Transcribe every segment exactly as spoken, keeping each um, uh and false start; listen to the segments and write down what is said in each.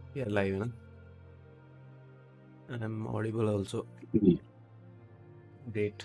Yeah, live, na? And I'm audible also. Great.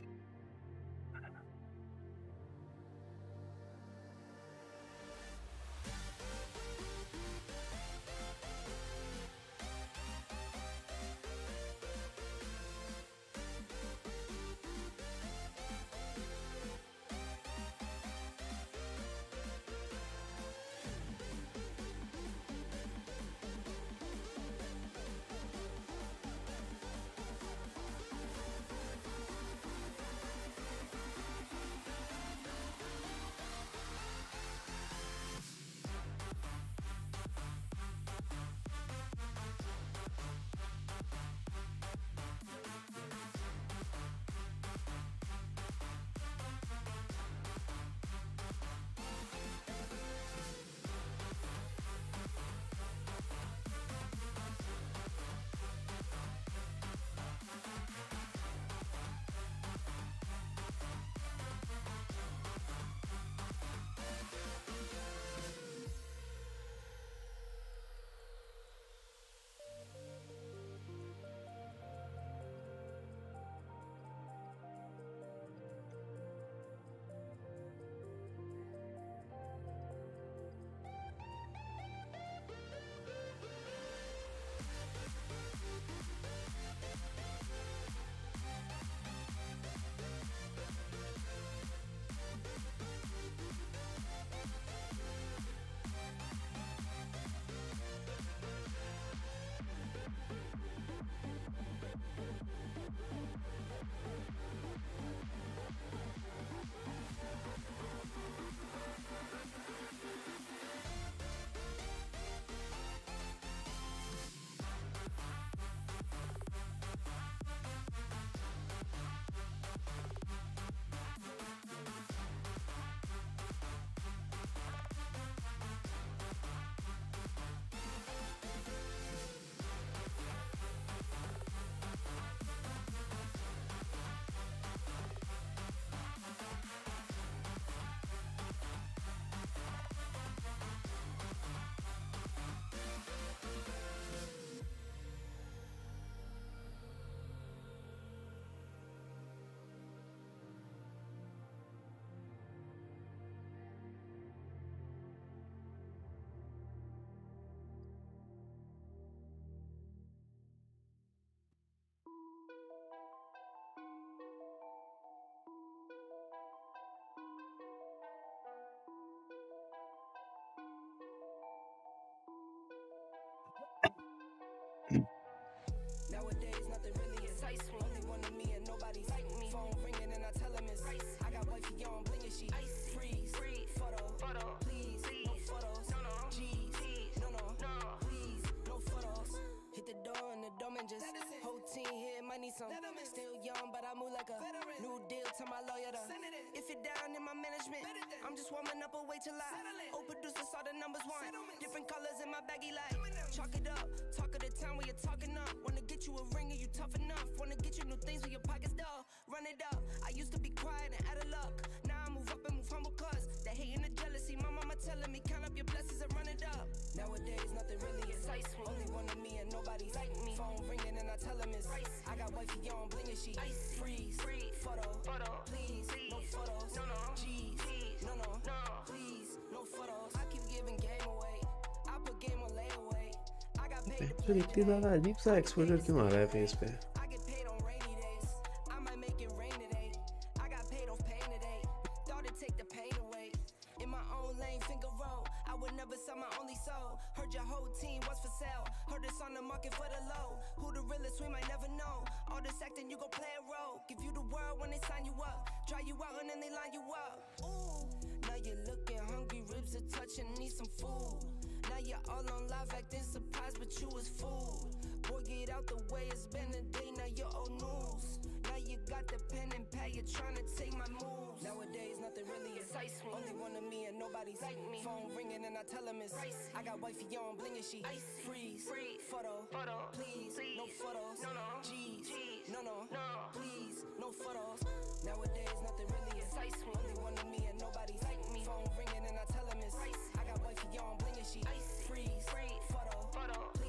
Nowadays, nothing really excites me. Only one of me and nobody's like me. Phone ringing and I tell him it's ice. I got wifey on bling and she icy. Freeze, Freeze. Photo, photo, please, please. No photos, no, no, G's, no, no, no, please, no photos. Hit the door and the domain just whole team here might need some. Still young, but I move like a veteran. New deal to my lawyer to if it down in my management. I'm just warming up, a wait till I old producers saw the numbers one. Different colors in my baggy light. Chalk it up, talk of the town where you're talking up. Wanna get you a ring and you tough enough. Wanna get you new things with your pockets dull. Run it up. I used to be quiet and out of luck. Now I move up and move humble cause the hate and the jealousy. My mama telling me count up your blessings and run it up. Nowadays nothing really excites me. Only one of me and nobody's like me. Phone ringing and I tell him it's ice. I got wifey on bling and she icy. Freeze, Freeze. Photo, photo, please, please. No photos, no, no, G's, G's. No, no, no, please, no photos. I keep giving game away. I put game on layaway. I got paid to फिर play इतनी ज़्यादा अजीब सा exposure क्यों आ रहा है face पे? I get paid on rainy days. I might make it rain today. I got paid off pain today. Thought it'd take the pain away. In my own lane, finger roll. I would never sell my only soul. Heard your whole team was for sale. Heard it's on the market for the low. Who the realest, we might never know. All this acting, you gon' play a role. Give you the world when they sign you up. Try you out and then they line you up. Ooh, now you're looking hungry, ribs are touching, need some food. Now you're all on live acting surprised, but you was fooled. Boy, get out the way, it's been a day, now you're old news. Now you got the pen and pad, you're trying to take my moves. Nowadays, nothing really excites me. Only one of me and nobody's like me. Phone ringing and I tell him it's ice. I got wifey on bling and she icy. Freeze, Freeze. Photo, photo, please, please. No photos, no, no, G's, G's. No, no, no, please, no photos. Nowadays, nothing really excites me. Only one of me and nobody's like me. Phone ringing and I tell him it's ice. I got wifey on bling and she icy. Freeze, Freeze. Photo, photo,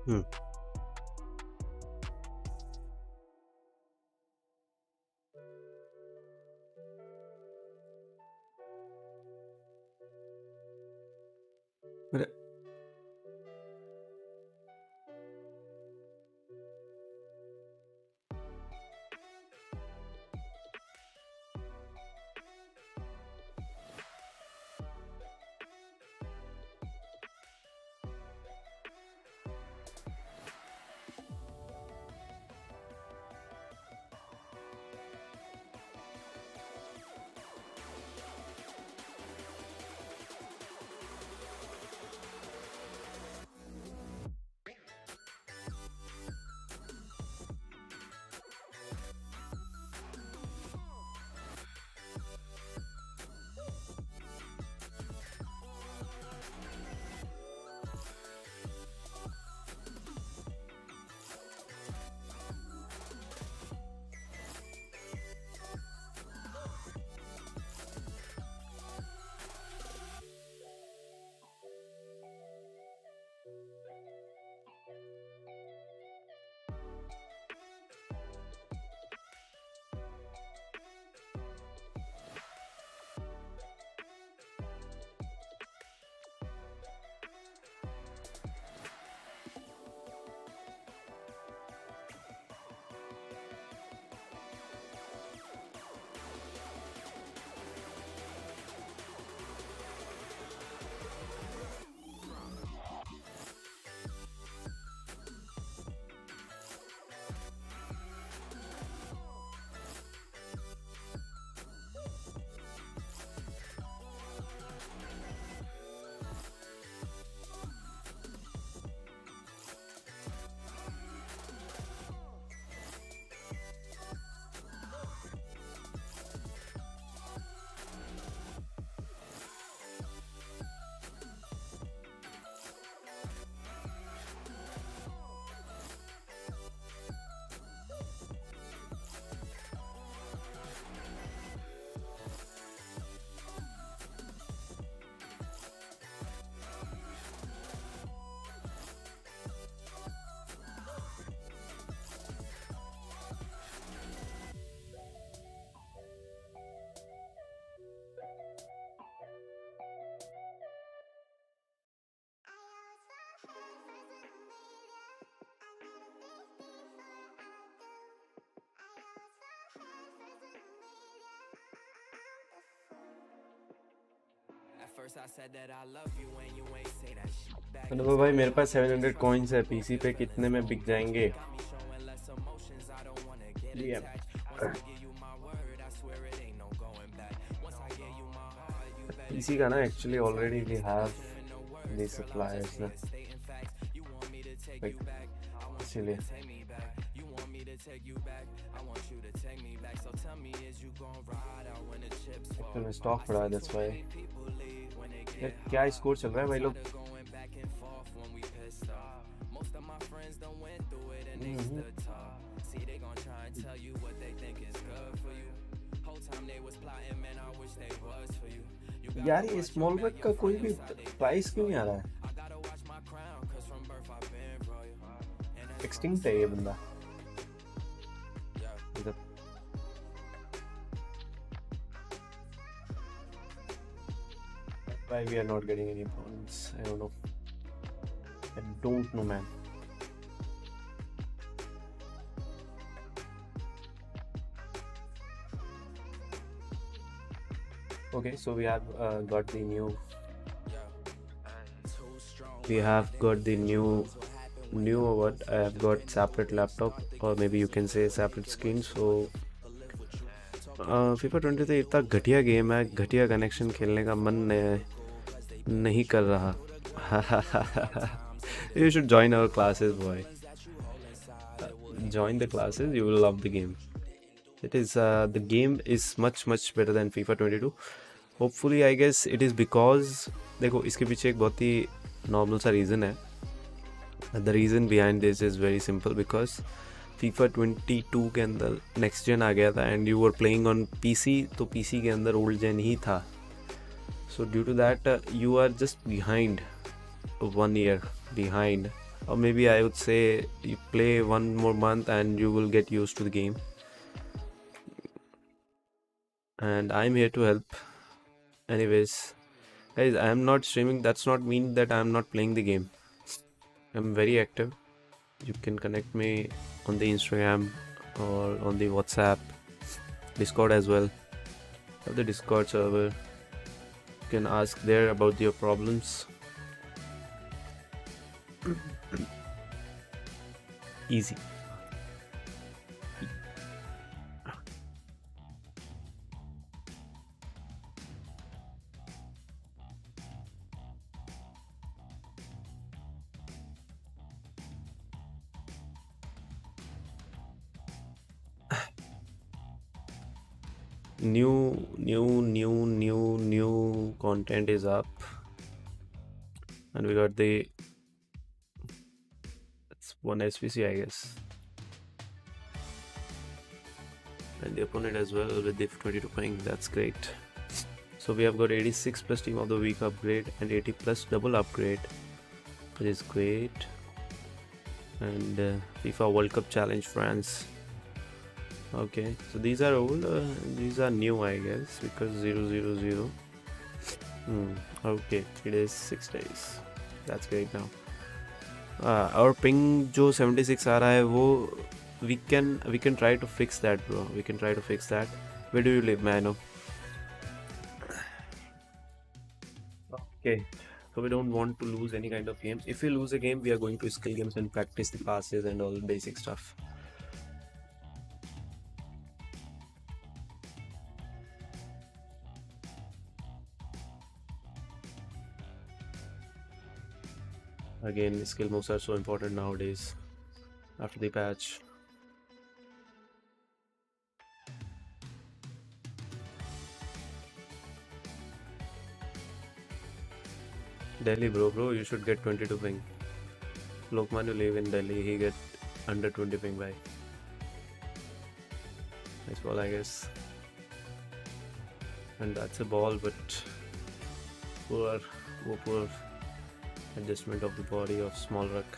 हम्म मेरे- At first I said that I love you and you ain't say that shit back. तो भाई मेरे पास seven hundred coins है, PC पे कितने में बिक जाएंगे? Got me showing less emotions, I don't wanna get Yeah. attached. Once I give you my word, I swear it ain't no going back. Once I give you my heart, you better PC का ना actually already we have the suppliers ना, stating facts. You want me to take Like, you back, I want you इसीलिए to take me back. You want me to take you back, I want you to take me back. So tell me, is you gon' ride out when the chips fall? Actually stock पड़ा है, that's why. People leave when they यार get क्या score चल रहा है भाई लोग? going back and forth when we pissed off. Most of my friends done went through it and they Mhm. stood tall. See, they gon' try and tell you what they think is good for you. Whole time they was plotting, man, I wish they was for you. You gotta यार ये watch small your bag back, का your कोई भी friends how they price क्यों नहीं आ रहा है? I gotta watch my crown, cause from birth I've been royal. And that's extinct है ये बंदा yeah. इधर। Why we are not getting any points? I don't know. I don't know, man. Okay, so we have uh, got the new. We have got the new, new what? I have got separate laptop, or maybe you can say separate screen. So FIFA twenty three इतना घटिया game है, घटिया connection, खेलने का मन नहीं, नहीं कर रहा। You should join our classes, boy. Uh, join the classes, you will love the game. It is uh, the game is much much better than FIFA twenty-two. Hopefully, I guess it is because देखो इसके पीछे एक बहुत ही normal सा reason है. The reason behind this is very simple because FIFA twenty-two के अंदर नेक्स्ट जेन आ गया था and you were playing on PC, तो पीसी के अंदर ओल्ड जेन ही था. So due to that you are just behind, one year behind or maybe I would say you play one more month and you will get used to the game. And I'm here to help. Anyways, guys, I am not streaming. That's not mean that I'm not playing the game. I'm very active. You can connect me on the Instagram or on the WhatsApp, Discord as well. I have the Discord server. You can ask there about your problems. Easy. New, new, new, new, new content is up, and we got the it's one S P C, I guess, and the opponent as well with the twenty-two ping. That's great. So we have got eighty-six plus team of the week upgrade and eighty plus double upgrade, which is great. And uh, FIFA World Cup Challenge France. Okay, so these are old, uh, these are new, I guess, because zero zero zero. Hmm. Okay, three days, six days. That's great now. Uh, our ping जो seventy-six आ रहा है वो we can we can try to fix that, bro. We can try to fix that. Where do you live, man? Okay, so we don't want to lose any kind of games. If we lose a game, we are going to skill games and practice the passes and all the basic stuff. Again, skill moves are so important nowadays after the patch. Delhi, bro, bro, you should get twenty-two ping. Lokman, you live in Delhi, he get under twenty ping by. Nice ball, I guess. And that's a ball, but poor, poor, poor adjustment of the body of Small Ruck.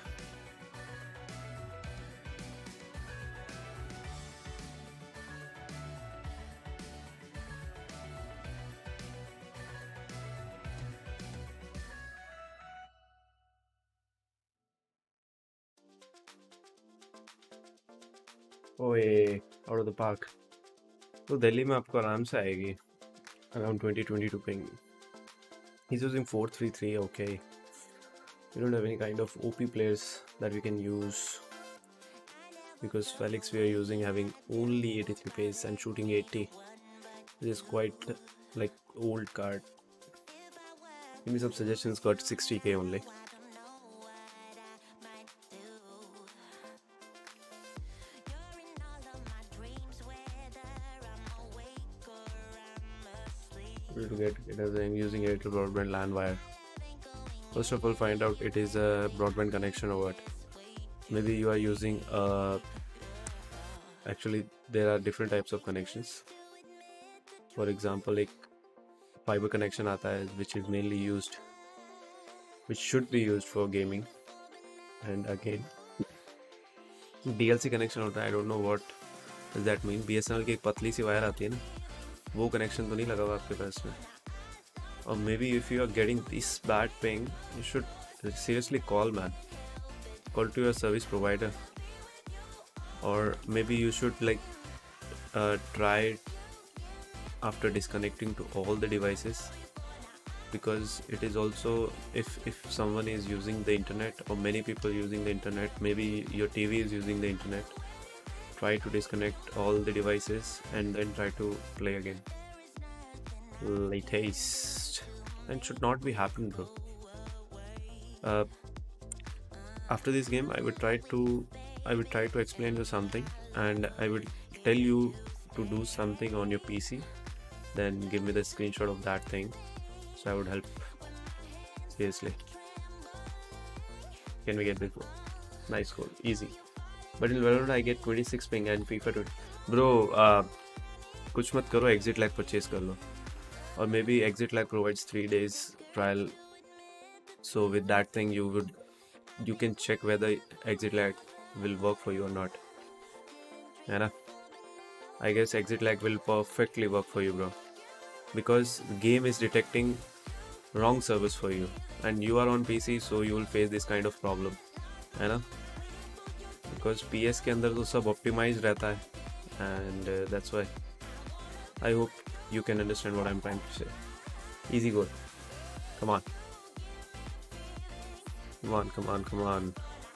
ओए out of the park. तो दिल्ली में आपको आराम से आएगी around twenty twenty-two ping. He's using four three three. Okay, we don't have any kind of O P players that we can use because Felix we are using having only eighty-three pace and shooting eighty. This is quite like old card. Give me some suggestions. Got sixty K only. To get it as I'm using it to broadband LAN wire. First of all, find out it is a broadband connection or what. Maybe you are using uh actually there are different types of connections. For example, like fiber connection आता है which is mainly used which should be used for gaming, and again D L C connection होता है. I don't know what does that mean. B S N L की एक पतली सी wire आती है ना, वो कनेक्शन तो नहीं लगा हुआ आपके पास में. Or maybe if you are getting this bad ping, you should seriously call, man. Call to your service provider, or maybe you should like uh, try after disconnecting to all the devices, because it is also if if someone is using the internet or many people using the internet, maybe your T V is using the internet, try to disconnect all the devices and then try to play again. Latest and should not be happening, bro. Uh, after this game, I would try to I would try to explain you something, and I would tell you to do something on your P C. Then give me the screenshot of that thing, so I would help. Seriously, can we get this goal? Nice goal, easy. But in Valorant I get twenty-six ping and FIFA twenty. Bro, uh, कुछ मत करो, exit lag purchase कर लो. Or maybe exit lag provides three days trial, so with that thing you would you can check whether exit lag will work for you or not. And I guess exit lag will perfectly work for you, bro, because the game is detecting wrong service for you, and you are on P C, so you will face this kind of problem, है ना? Because P S के अंदर तो सब optimized रहता है, and uh, that's why. I hope you can understand what I'm trying to say. Easy goal. Come on. Come on, come on, come on.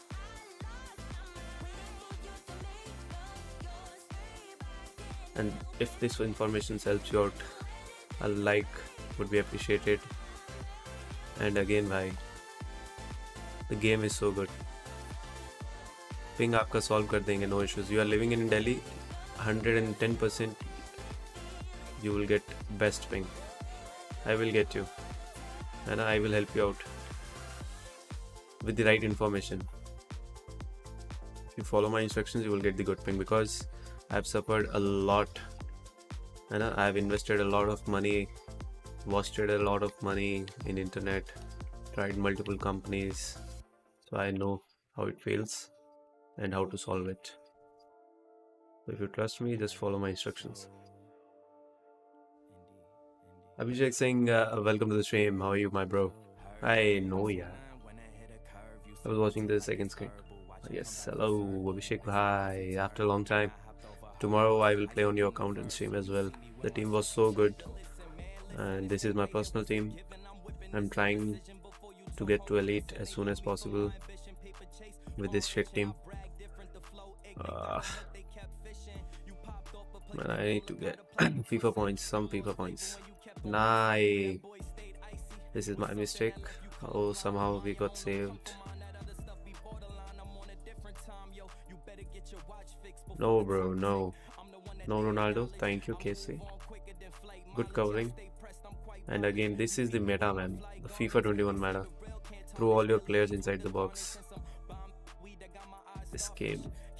And if this information helps you out, a like would be appreciated. And again, bhai, the game is so good. Ping आपका solve कर देंगे, no issues. You are living in Delhi, one hundred ten percent you will get best ping. I will get you, and I will help you out with the right information. If you follow my instructions, you will get the good ping, because I've suffered a lot, and I've invested a lot of money, wasted a lot of money in internet, tried multiple companies, so I know how it feels and how to solve it. So if you trust me, just follow my instructions. Abhishek saying, uh, welcome to the stream. How are you, my bro? I know, yeah. I was watching the second screen. Yes, hello, Abhishek bhai. After a long time. Tomorrow I will play on your account and stream as well. The team was so good, and this is my personal team. I'm trying to get to elite as soon as possible with this shit team. Uh, man, I need to get FIFA points, some FIFA points. Nah, this is my mistake. Oh, somehow we got saved. No, bro, no. No, Ronaldo. Thank you, K C. Good covering. And again, this is the meta, man. The FIFA twenty-one meta. Throw all your players inside the box. This game.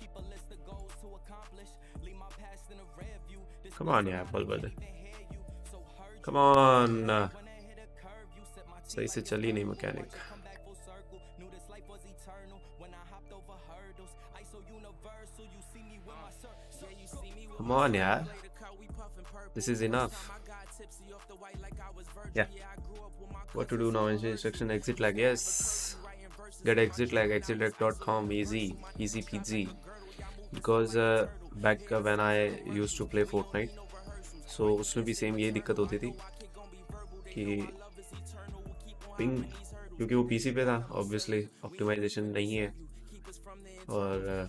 Come on, yeah, Balbade. Come on. सही से चली नहीं mechanic. Come on, yeah. This is enough. Yeah. What to do now? Instruction exit lag. Yes. Get exit lag. exit lag dot com. Easy. Easy peasy. Because uh, back uh, when I used to play Fortnite, so उसमें भी same यही दिक्कत होती थी कि ping, क्योंकि वो PC पे था, obviously optimization नहीं है, और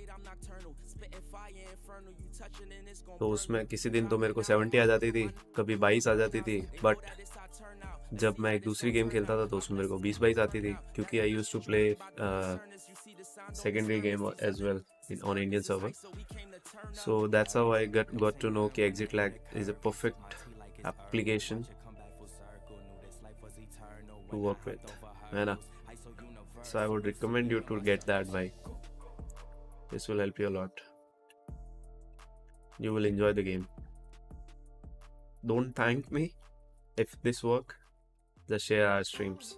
तो उसमें किसी दिन तो मेरे को सेवेंटी आ जाती थी, कभी बाईस आ जाती थी, बट जब मैं एक दूसरी गेम खेलता था तो उसमें मेरे को बीस बाईस आती थी, क्योंकि I used to play secondary game as well in, on Indian server. So that's how I got got to know कि exit lag is a perfect application to work with, है ना? So I would recommend you to get that, bhai. This will help you a lot. You will enjoy the game. Don't thank me if this work. Just share our streams.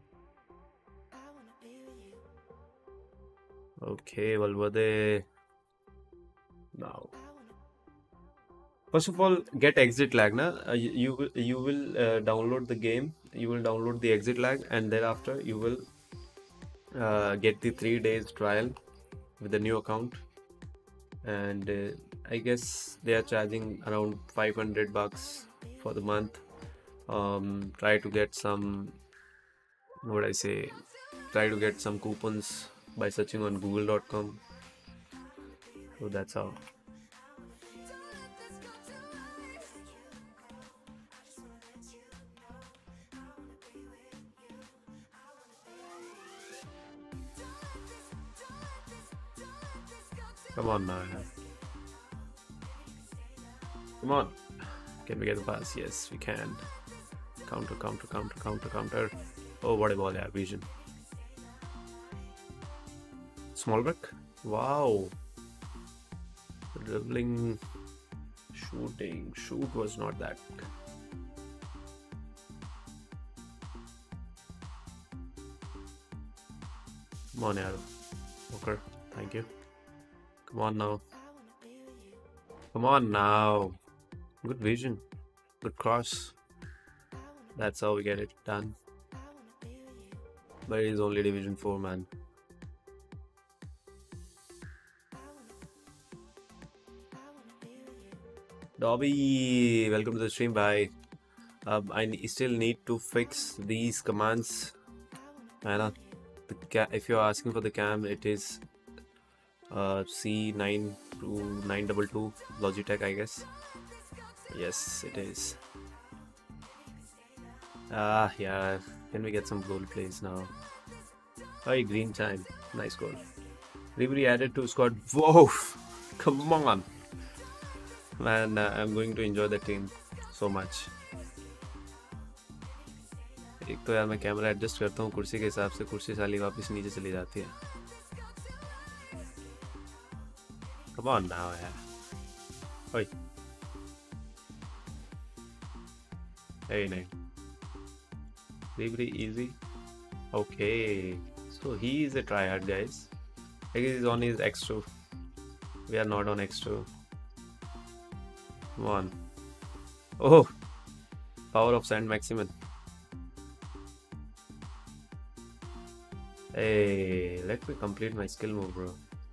Okay, Valvade. Now, first of all, get exit lag. Na? Uh, you, you will you will uh, download the game. You will download the exit lag, and thereafter you will uh, get the three days trial with the new account. And uh, I guess they are charging around five hundred bucks for the month. Um, try to get some. What would I say? Try to get some coupons by searching on google dot com. So that's how. Come on, man. Come on. Can we get the pass? Yes, we can. Counter, counter, counter, counter, counter. Oh, what a ball, yeah, vision. Small break. Wow. Dribbling, shooting. Shoot was not that. Come on, yaar. Walker, thank you. Come on now. Come on now. Good vision. Good cross. That's how we get it done. But it is only Division four, man. Dobby, welcome to the stream. Bye. Um, I ne- still need to fix these commands. Anna, the ca if you're asking for the cam, it is uh, C nine two nine two two Logitech, I guess. Yes, it is. Ah, yeah. Can we get some goal plays now? Hey, green time. Nice goal. Ribery added to squad. Whoa! Come on. Man, uh, I'm going to enjoy the team so much. एक तो यार मैं camera adjust करता हूँ कुर्सी के हिसाब से, कुर्सी साली वापस नीचे चली जाती है. Come on now, यार. ओए. Hey, नहीं. Ribery easy. Okay. So he is a tryhard, guys. I guess he's on his X two. We are not on X two. Come on. Oh! Power of Saint Maximin. Hey, let me complete my skill move, bro.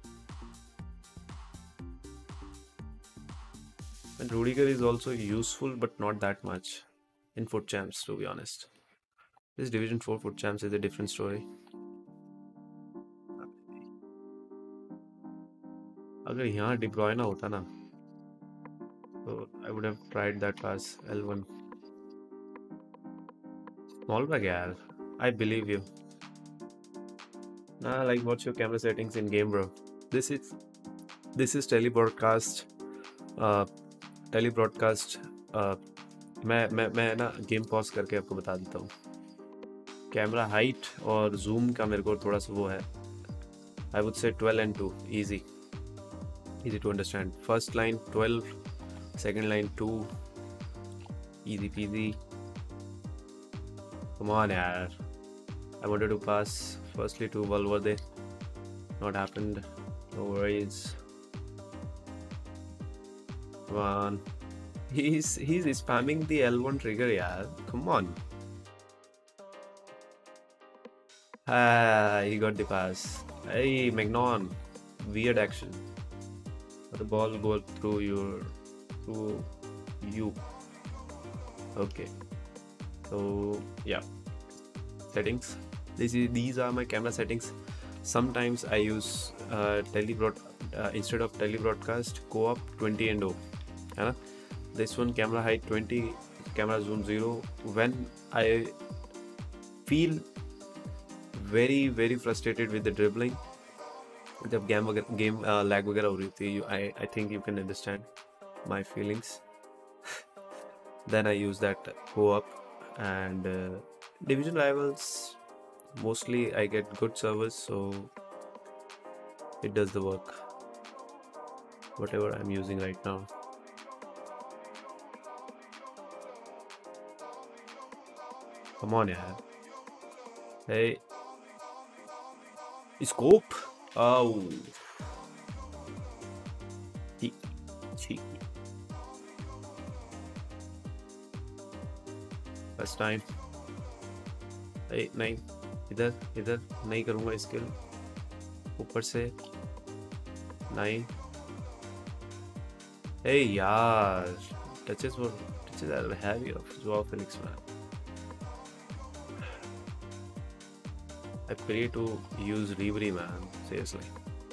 And Rudiger is also useful, but not that much in Foot Champs, to be honest. This Division four Foot Champs is a different story. अगर यहाँ De Bruyne होता ना, so I would have tried that pass L one. Small bag, yaar. I believe you. Nah, like what's your camera settings in game, bro? This is this is telebroadcast. Uh, telebroadcast. Uh, मैं मैं मैं ना game pause करके आपको बता देता हूँ. Camera height और जूम का मेरे को थोड़ा सा वो है. I would say twelve and two. Easy. Easy to understand. First line twelve, second line two. Easy peasy. Come on, yaar. I wanted to pass firstly to Valverde. Not happened. No worries. Come on. He's he's spamming the L one trigger, yaar. Come on. Ah, he got the pass. Hey, Magnon. Weird action. The ball goes through your through you. Okay. So yeah. Settings. This is these are my camera settings. Sometimes I use uh, telebroad uh, instead of telebroadcast co-op twenty and O. Uh, this one camera height twenty, camera zoom zero. When I feel very very frustrated with the dribbling, जब game वगैरह game lag वगैरह हो रही थी, I I think you can understand my feelings. Then I use that co-op and uh, division rivals. Mostly I get good service, so it does the work. Whatever I'm using right now. Come on, yaar. Hey, scope. Oh, cheeky, cheeky. First time. Hey, नहीं इधर इधर नहीं करूँगा skill. ऊपर से नहीं. Hey यार, touches were touches are heavy of Joao Felix, man. I pray to use Ribery, man. Seriously.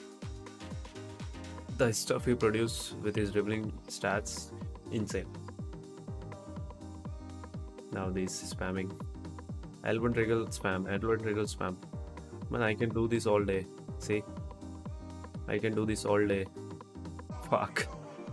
The stuff he produced with his dribbling stats, insane. Now this spamming. L one trigger spam, L one trigger spam. Man, I can do this all day. See? I can do this all day. Fuck.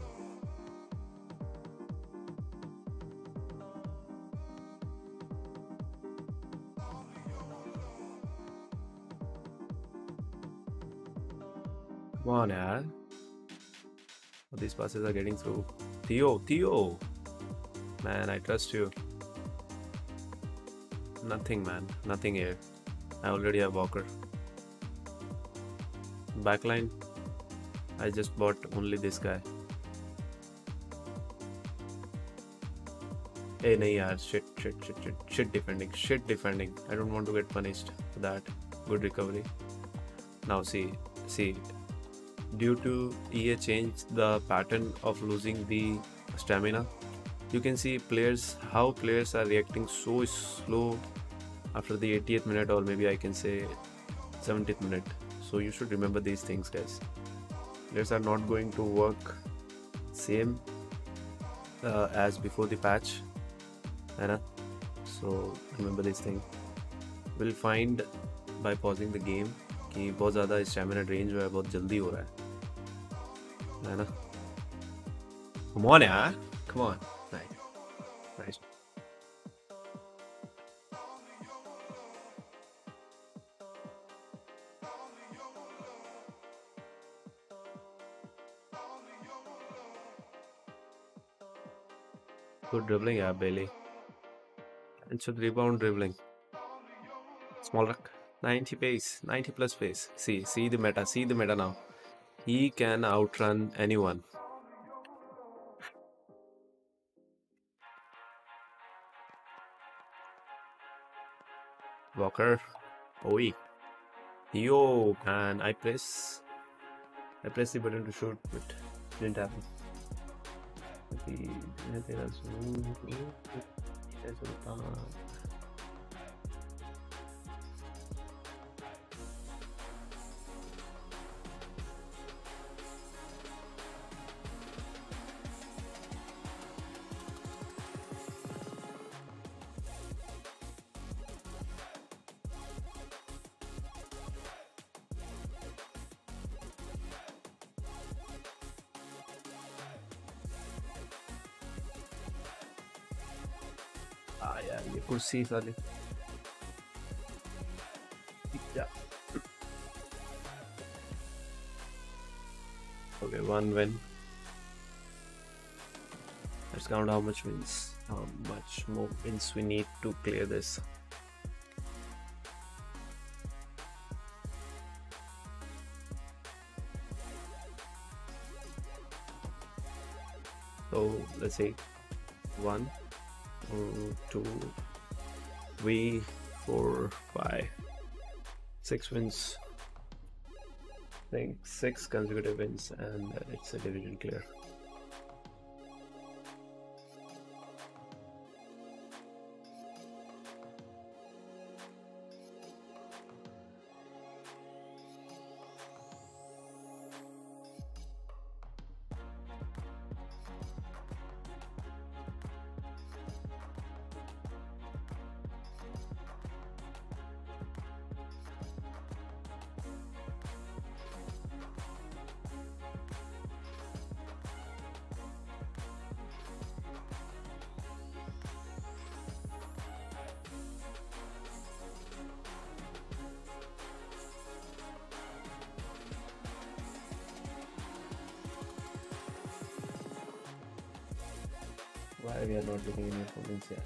Come on, yaar. These passes are getting through. Theo, Theo! Man, I trust you. Nothing, man. Nothing here. I already have Walker. Backline, I just bought only this guy. Hey, nahi yaar, shit, shit, shit, shit, shit defending, shit defending. I don't want to get punished for that. Good recovery. Now see, see, due to E A changed the pattern of losing the stamina, you can see players, how players are reacting so slow after the eightieth minute, or maybe I can say seventieth minute. So you should remember these things, guys. Players are not going to work same uh, as before the patch, है ना? So remember this thing. We'll find by pausing the game कि बहुत ज़्यादा stamina drain जो है बहुत जल्दी हो रहा है, है ना? Come on यार, come on, nice, nice. Good dribbling, yeah, Bailey. And should rebound dribbling. Small ruck. ninety pace, ninety plus pace. See, see the meta, see the meta now. He can outrun anyone. Walker. Oi. Yo, man, I press. I press the button to shoot, but didn't happen. Ah, यार ये कुर्सी साली. Yeah. Okay, one win. Let's count how much wins. How much more wins we need to clear this. So let's say one. Mm, two, three, four, five, six wins. I think six consecutive wins, and it's a division clear. Why we are not getting any opponents here?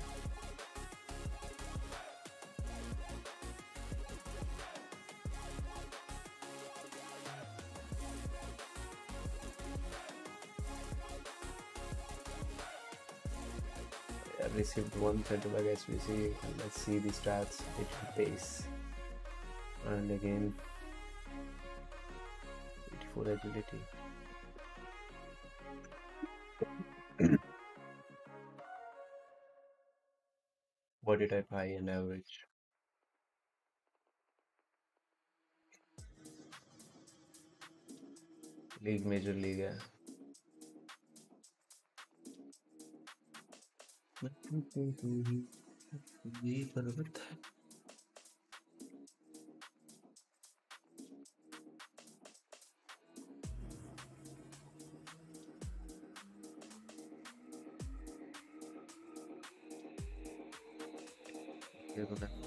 I received one center back S B C, and let's see the stats. It pace, and again eighty-four agility. Body type high and average. League major league है. ये पर्वत है. ये पता है.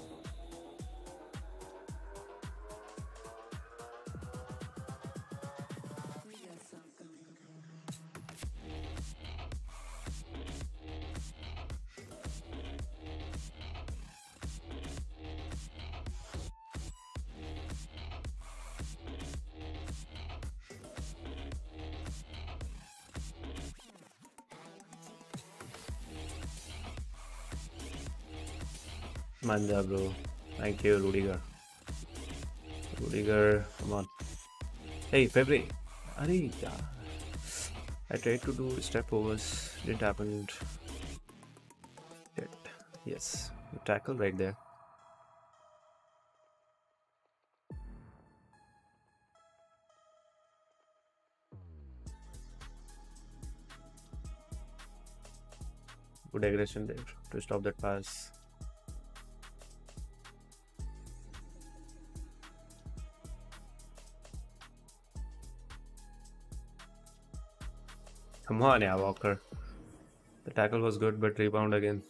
Manja, bro. Thank you, Rudiger. Rudiger, come on. Hey, February. Arey, yeah. I tried to do step overs. Didn't happen yet. Yes. Tackle right there. Good aggression there to stop that pass. Come on, yeah, Walker. The tackle was good, but rebound again.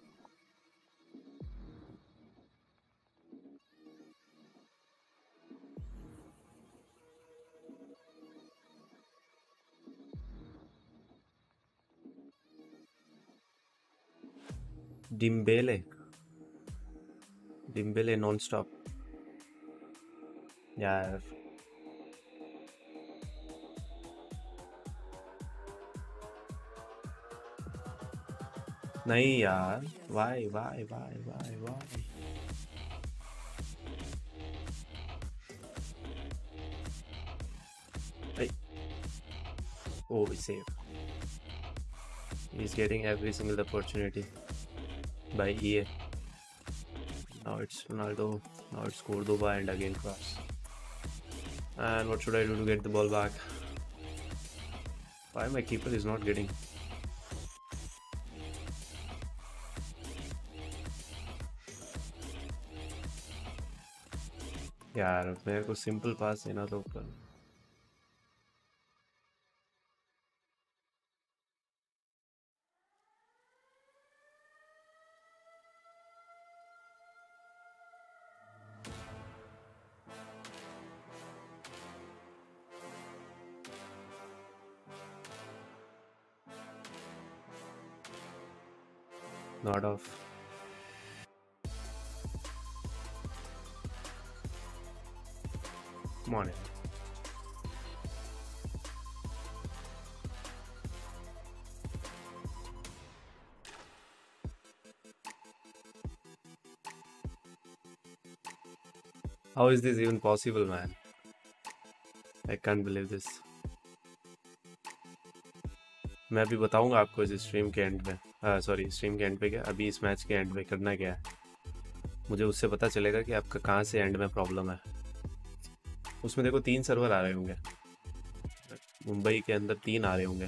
Dimbele. Dimbele non-stop. यार नहीं यार why why why why why Hey. Oh, we save. He's getting every single opportunity by E A. Now it's Ronaldo. Now it's Cordoba and again cross. And what should I do to get the ball back? Why my keeper is not getting? यार मेरे को simple past देना तो ऊपर not off. Come on. How is this even possible, man? I can't believe this. मैं अभी बताऊंगा आपको इस स्ट्रीम के एंड में सॉरी स्ट्रीम के एंड पे क्या अभी इस मैच के एंड में करना क्या है मुझे उससे पता चलेगा कि आपका कहाँ से एंड में प्रॉब्लम है उसमें देखो तीन सर्वर आ रहे होंगे मुंबई के अंदर तीन आ रहे होंगे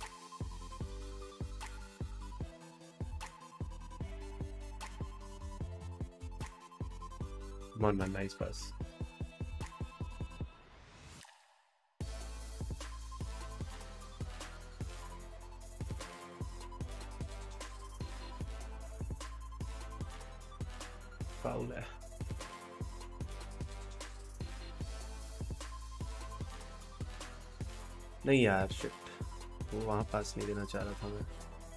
Come on, nice pass. Foul है नहीं यार शिट वो वहां पास नहीं देना चाह रहा था मैं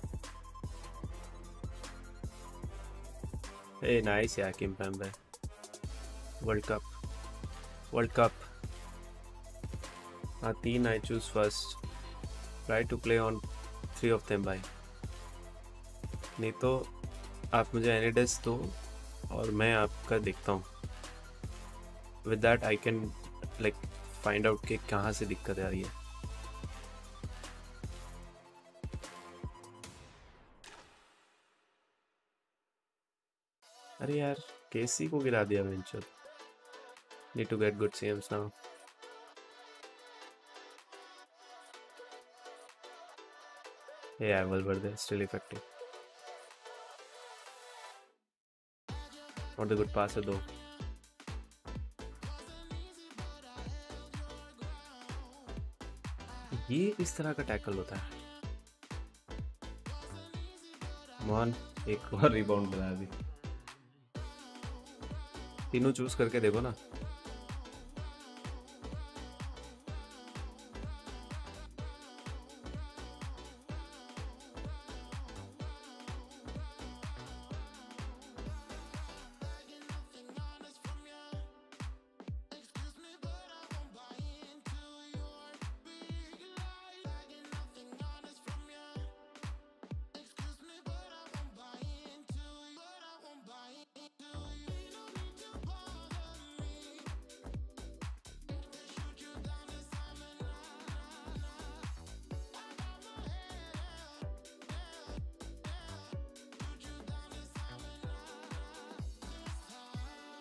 ए नाइस यार Kimpembe world cup world cup हाँ तीन I choose first try to play on three of them भाई नहीं तो आप मुझे एनीडेस दो और मैं आपका देखता हूँ with that I can like find out कि कहाँ से दिक्कत आ रही है अरे यार केसी को गिरा दिया venture need to get good CMs now Yeah, Valverde still effective. Not a good passer though. ये इस तरह का टैकल होता है मान एक और रिबाउंड बना दी तीनों चूज करके देखो ना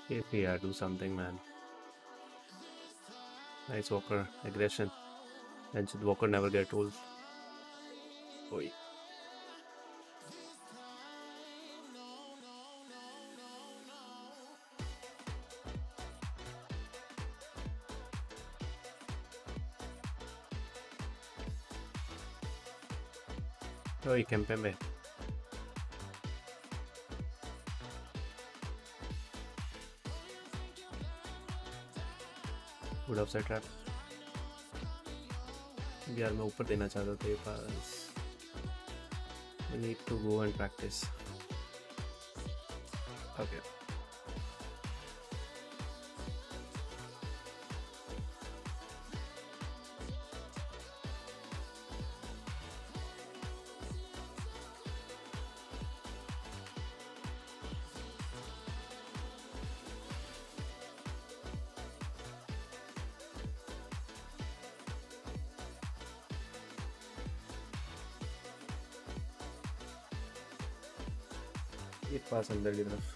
If yeah, do something, man. Nice Walker aggression. And should Walker never get old? Oi. Oi, Kempembe. Good upside trap. यार मैं ऊपर देना चाहता था ये पास. We need to go and practice. Okay. एक पास अंदर की तरफ.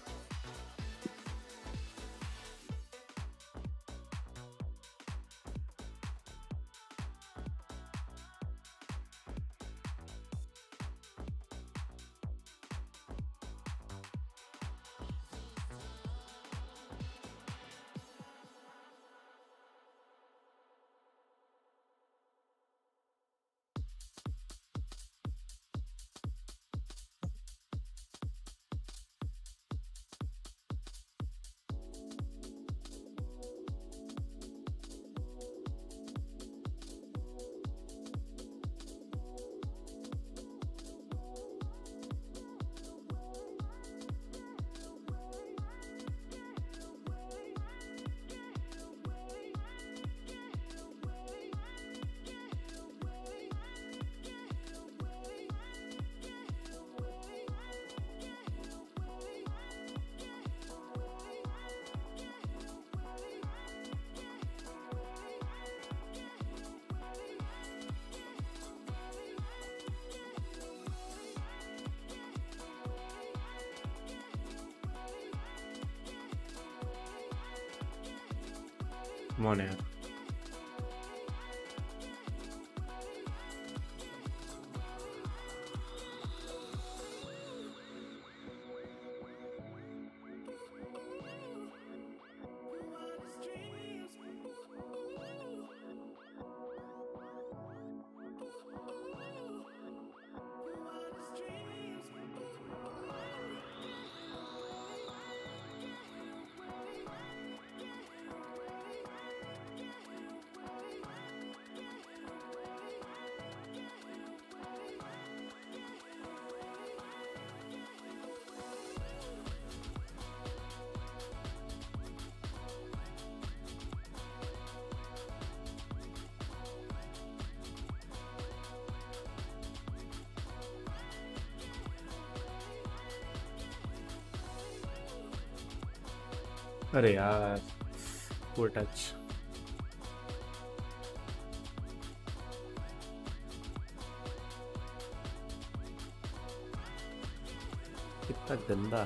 Come on यार. अरे यार, poor touch. कितना गंदा.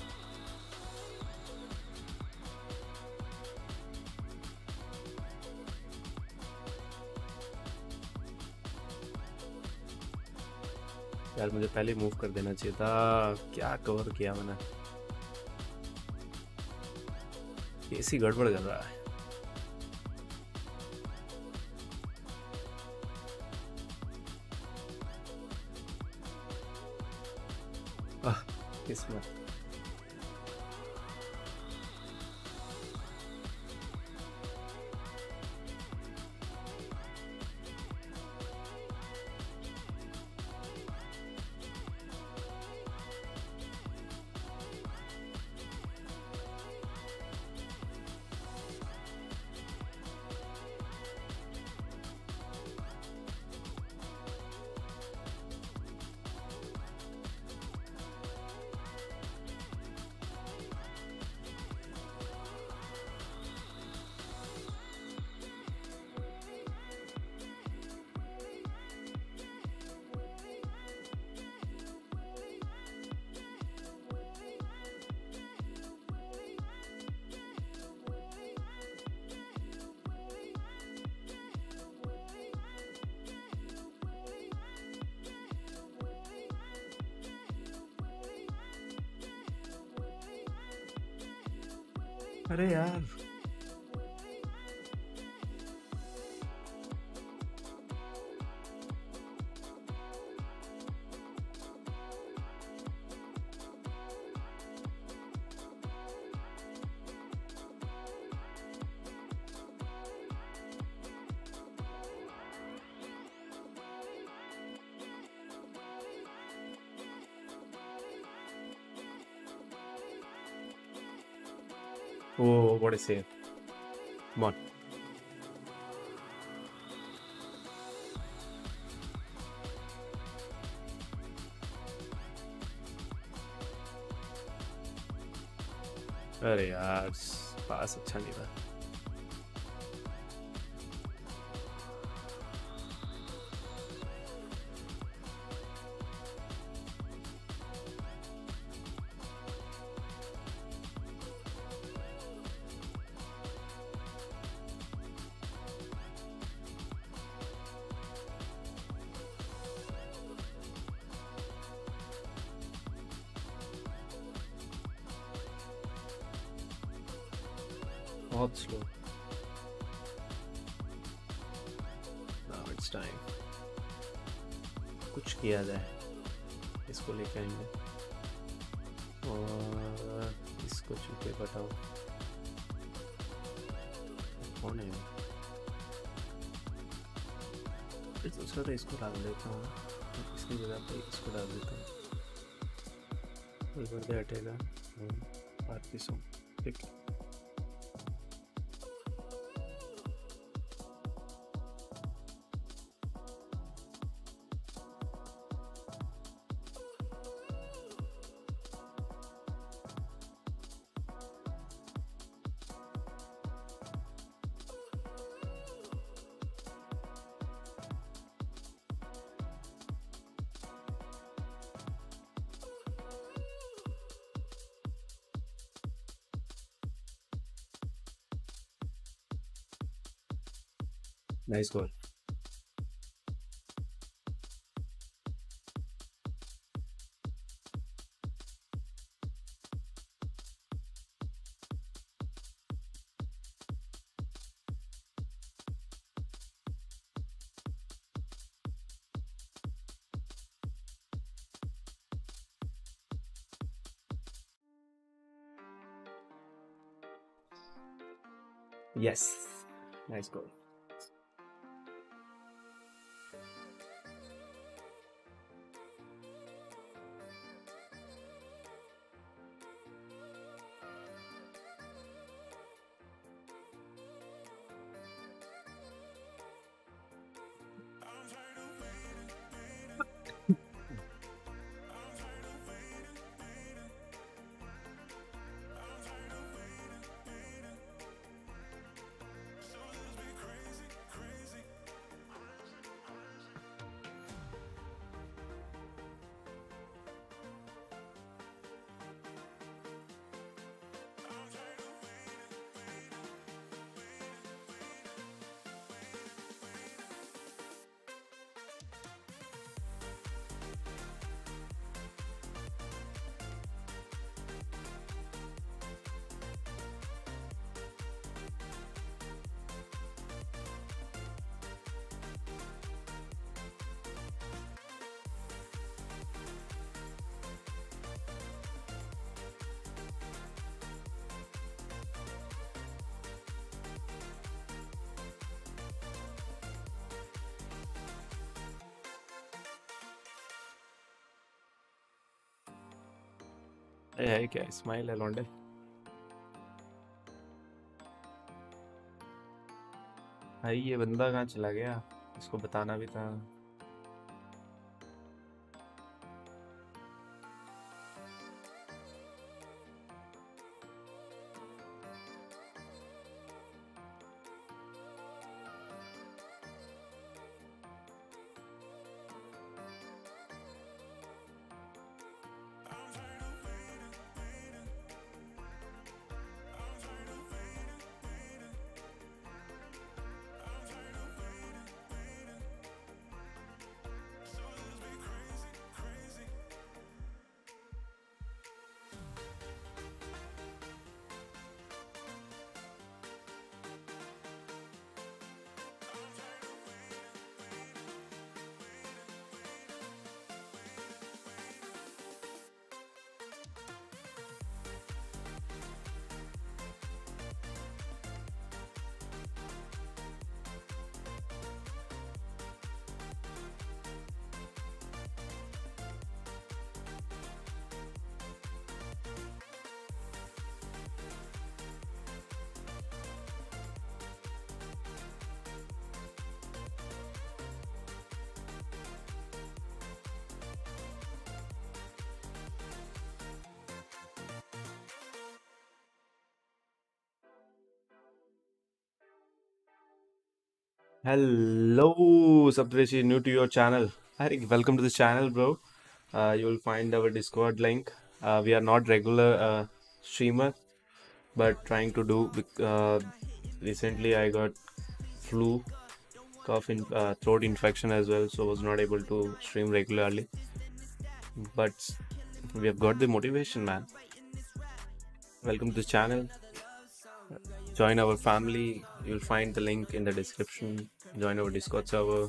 यार मुझे पहले मूव कर देना चाहिए था. क्या कवर किया मैंने. कैसी गड़बड़ कर रहा है. आह, किस्मत. अरे यार Oh, what a save. Come on. अरे यार पास अच्छा नहीं था. बहुत स्लो. Now it's time. कुछ किया जाए. इसको लेके आएंगे और इसको चुके बताओ कौन है. सोच रहा था इसको डाल देता हूँ, इसकी जगह पे इसको डाल देता हूँ. बर्दे हटेगा. आरती सॉन्ग ठीक है. Nice goal. Yes, nice goal. ए है क्या स्माइल है लौंडे. भाई ये बंदा कहाँ चला गया, इसको बताना भी था. Hello, Saptarishi, new to your channel. Hi, welcome to the channel, bro. Uh, you will find our Discord link. Uh, we are not regular uh, streamer, but trying to do. bec- Uh, recently, I got flu, cough, in, uh, throat infection as well, so was not able to stream regularly. But we have got the motivation, man. Welcome to the channel. Join our family. You'll find the link in the description. Join our Discord server.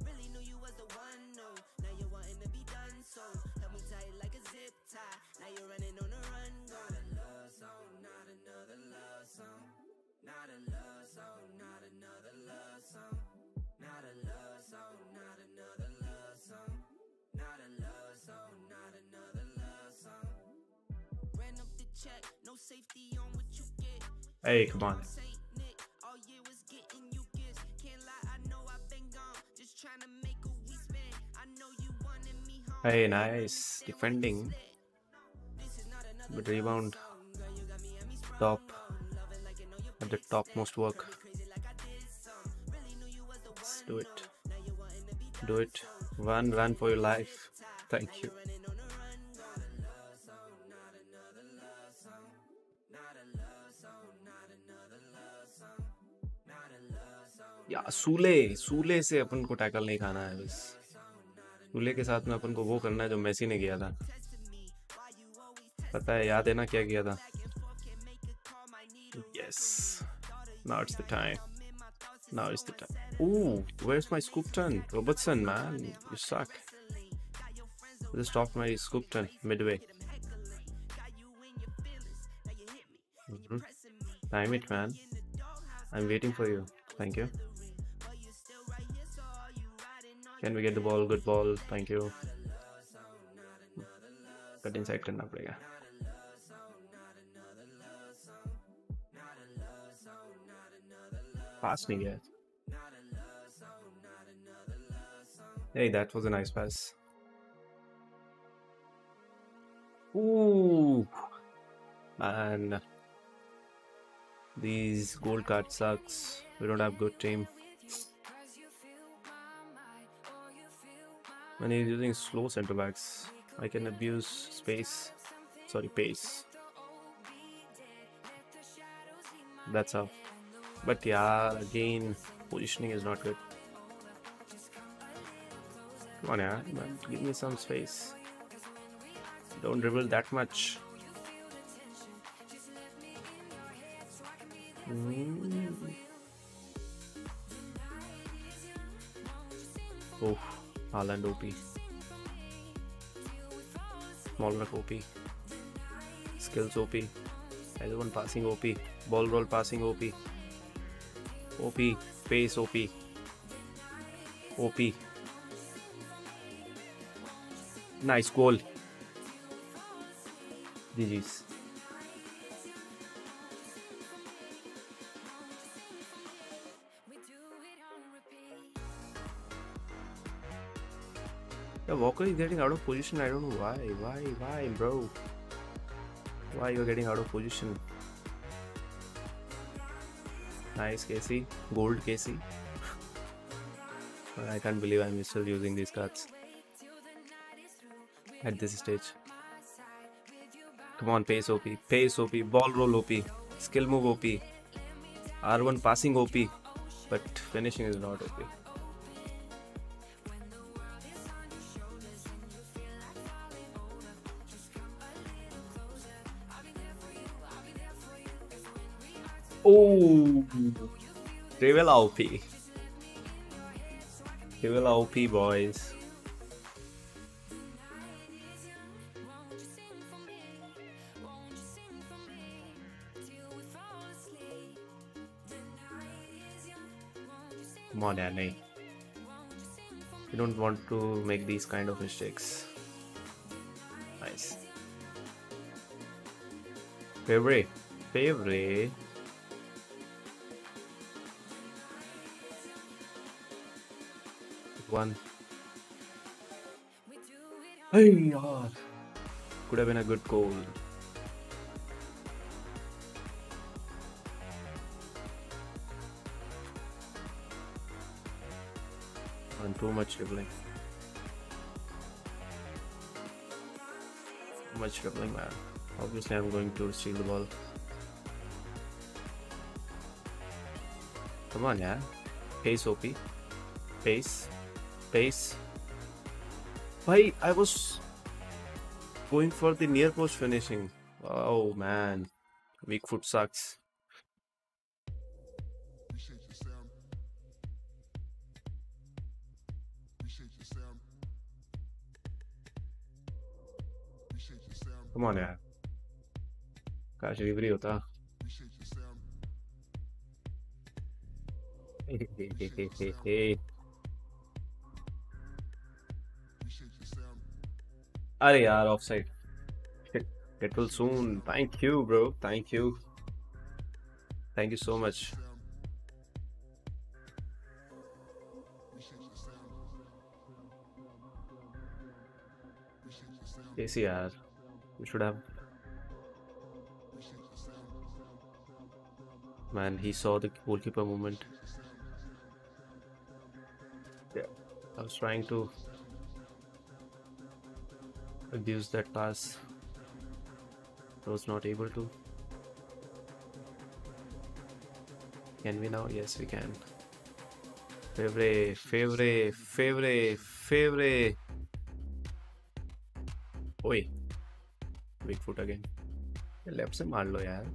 Hey, come on. Hey, nice defending. But rebound. Top. At the topmost work. Let's do it. Do it. Run, run for your life. Thank you. या सूले सूले से अपन को tackle नहीं खाना है बस सूले के साथ में अपन को वो करना है जो मेसी ने किया था पता है याद है ना क्या किया था yes now it's the time now is the time ooh where's my scoop turn Robertson man you suck just stopped my scoop turn midway mm-hmm. Time it man I'm waiting for you thank you can we get the ball good ball thank you cut inside करना पड़ेगा पास नहीं गया hey that was a nice pass ooh man these gold card sucks we don't have good team when he's using slow center backs I can abuse space sorry pace that's how but yeah again positioning is not good come on yeah man give me some space don't dribble that much mm. Oh Haaland O P Molnar O P skills O P everyone passing O P ball roll passing O P O P pace O P O P nice goal G G's yeah, Walker is getting out of position. I don't know why. Why? Why, bro? Why you're getting out of position? Nice, K C. Gold K C. I can't believe I'm still using these cards at this stage. Come on, pace O P. Pace O P. Ball roll O P. Skill move O P. R one passing O P. But finishing is not O P. Oh, Rivella O P. Rivella O P, boys. Come on, Annie. You don't want to make these kind of mistakes. Nice. Favorite. Favorite. One. Hey, yaar. Could have been a good goal. And too much dribbling. Too much dribbling, man. Obviously, I'm going to steal the ball. Come on, yeah. Pace, O P. Pace. Pace. Why? I was going for the near post finishing. Oh, man. Weak foot sucks. Come on, yeah. काश delivery होता. अरे यार offside. It will soon. Thank you, bro. Thank you. Thank you so much. Casey, yaar. We should have. Man, he saw the goalkeeper movement. Yeah, I was trying to abuse that pass. I was not able to. Can we now? Yes, we can. Favorite, favorite, favorite, favorite. Oi, weak foot again. Left से मार लो यार.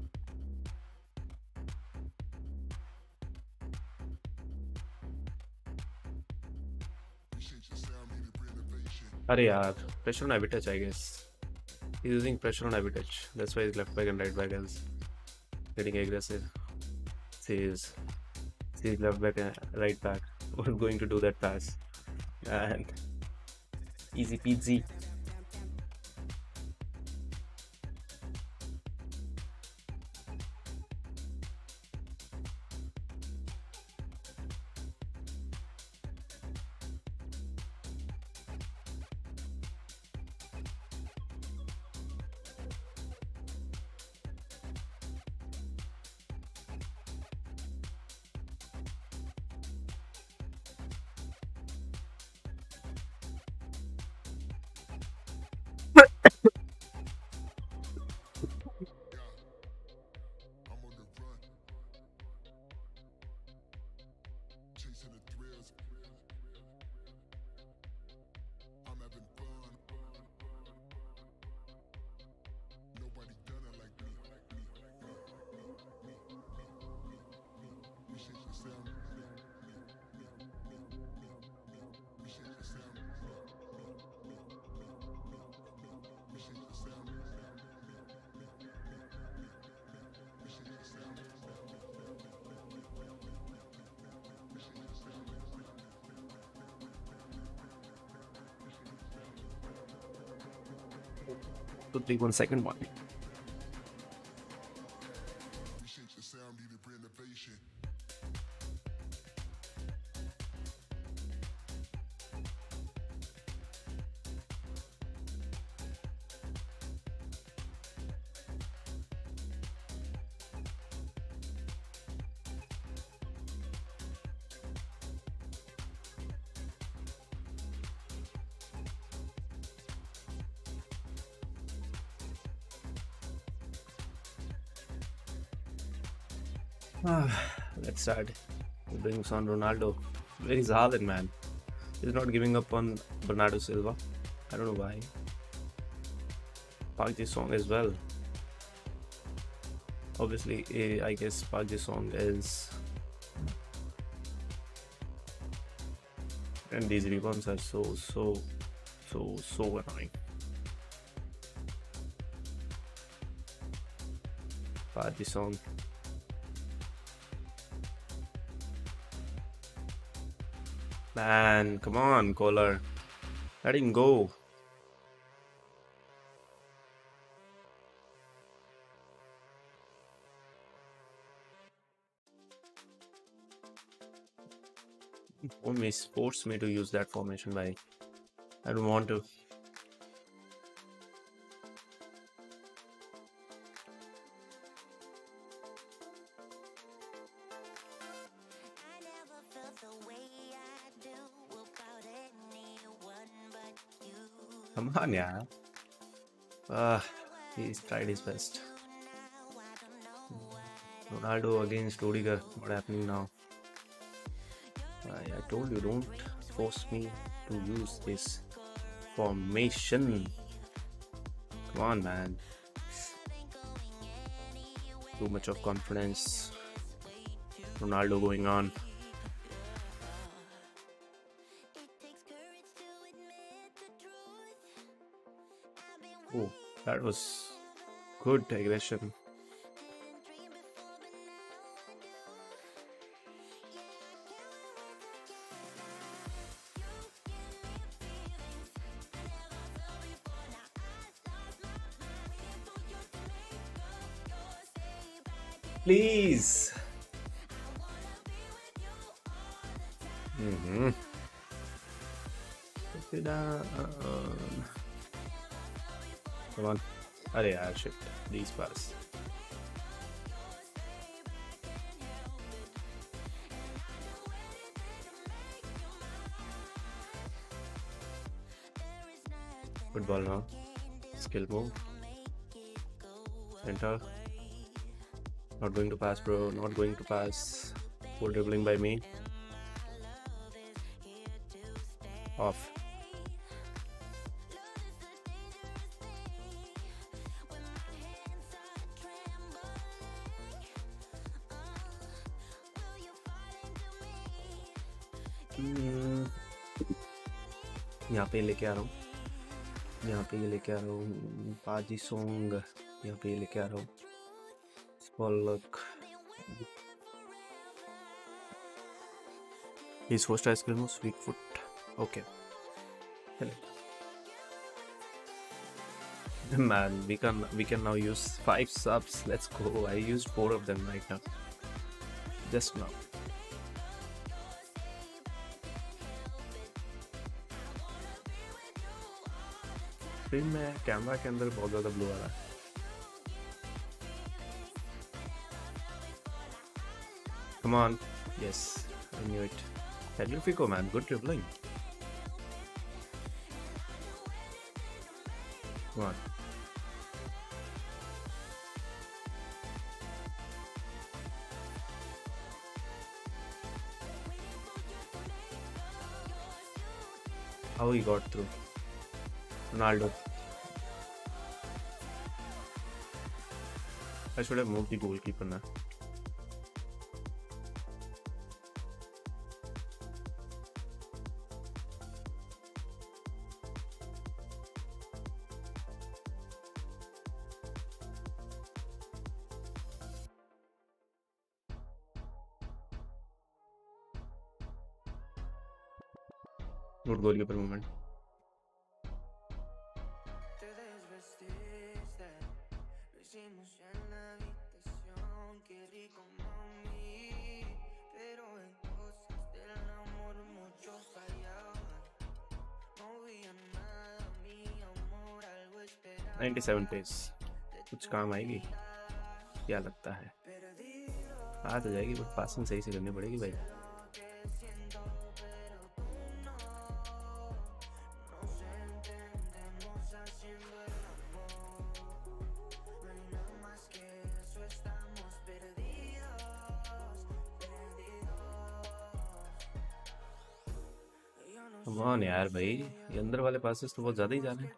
अरे यार, pressure on Abitech, I guess. He's using pressure on Abitech. That's why his left back and right back is getting aggressive. See his, see his left back and right back were going to do that pass. And easy peasy. To take one second one. Let's start. He brings on Ronaldo. Where is Haaland, man? He's not giving up on Bernardo Silva. I don't know why. Park Ji-sung as well. Obviously, eh, I guess Park Ji-sung is. And these rebounds are so, so, so, so annoying. Park Ji-sung. Man, come on, Kohler. Let him go. Always force me to use that formation, by. I don't want to. I never felt the way I do about Come on, yeah. Ah, he's tried his best. Ronaldo against Rudiger. What happening now? I, I told you, don't force me to use this formation. Come on, man. Too much of confidence. Ronaldo going on. Oh, that was good aggression. Please. Mm-hmm. Put it down. Come on. Arey yaar, shit. These pass. Good ball now. Skill move. Center. Not going to pass, bro. Not going to pass. Full dribbling by me. Off. Hmm. यहाँ पे लेके आ रहा हूँ यहाँ पे ये लेके आ रहा हूँ पाजी सोंग यहाँ पे ये लेके आ रहा हूँ Spollock. His first ice cream was weak foot. Okay. Hello. Man, we can we can now use five subs. Let's go. I used four of them right now. Just now. Screen में camera के अंदर बहुत ज़्यादा blue आ रहा है. Come on. Yes, I knew it. Tagliafico, man. Good dribbling. Come on. How he got through. Ronaldo. I should have moved the goalkeeper now. Good goalkeeper movement. ninety-seven pace. कुछ काम आएगी क्या लगता है? आ तो जाएगी बट पासिंग सही से करनी पड़ेगी भाई. Come on यार भाई, ये अंदर वाले पासेस तो बहुत ज़्यादा ही जा रहे हैं.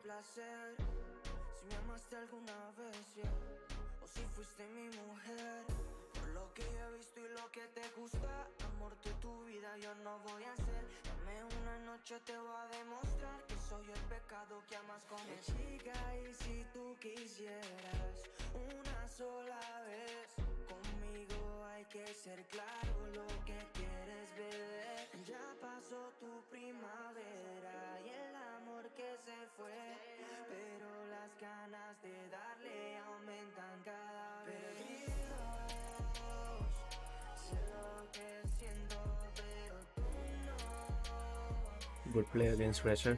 Te voy a demostrar que soy el pecado que amas con mi chica. Y si tú quisieras una sola vez conmigo, hay que ser claro lo que quieres beber. Ya pasó tu primavera y el amor que se fue, pero las ganas de darle aumentan cada vez. Perdidos, sé lo que siento, pero tú no. Good play against pressure.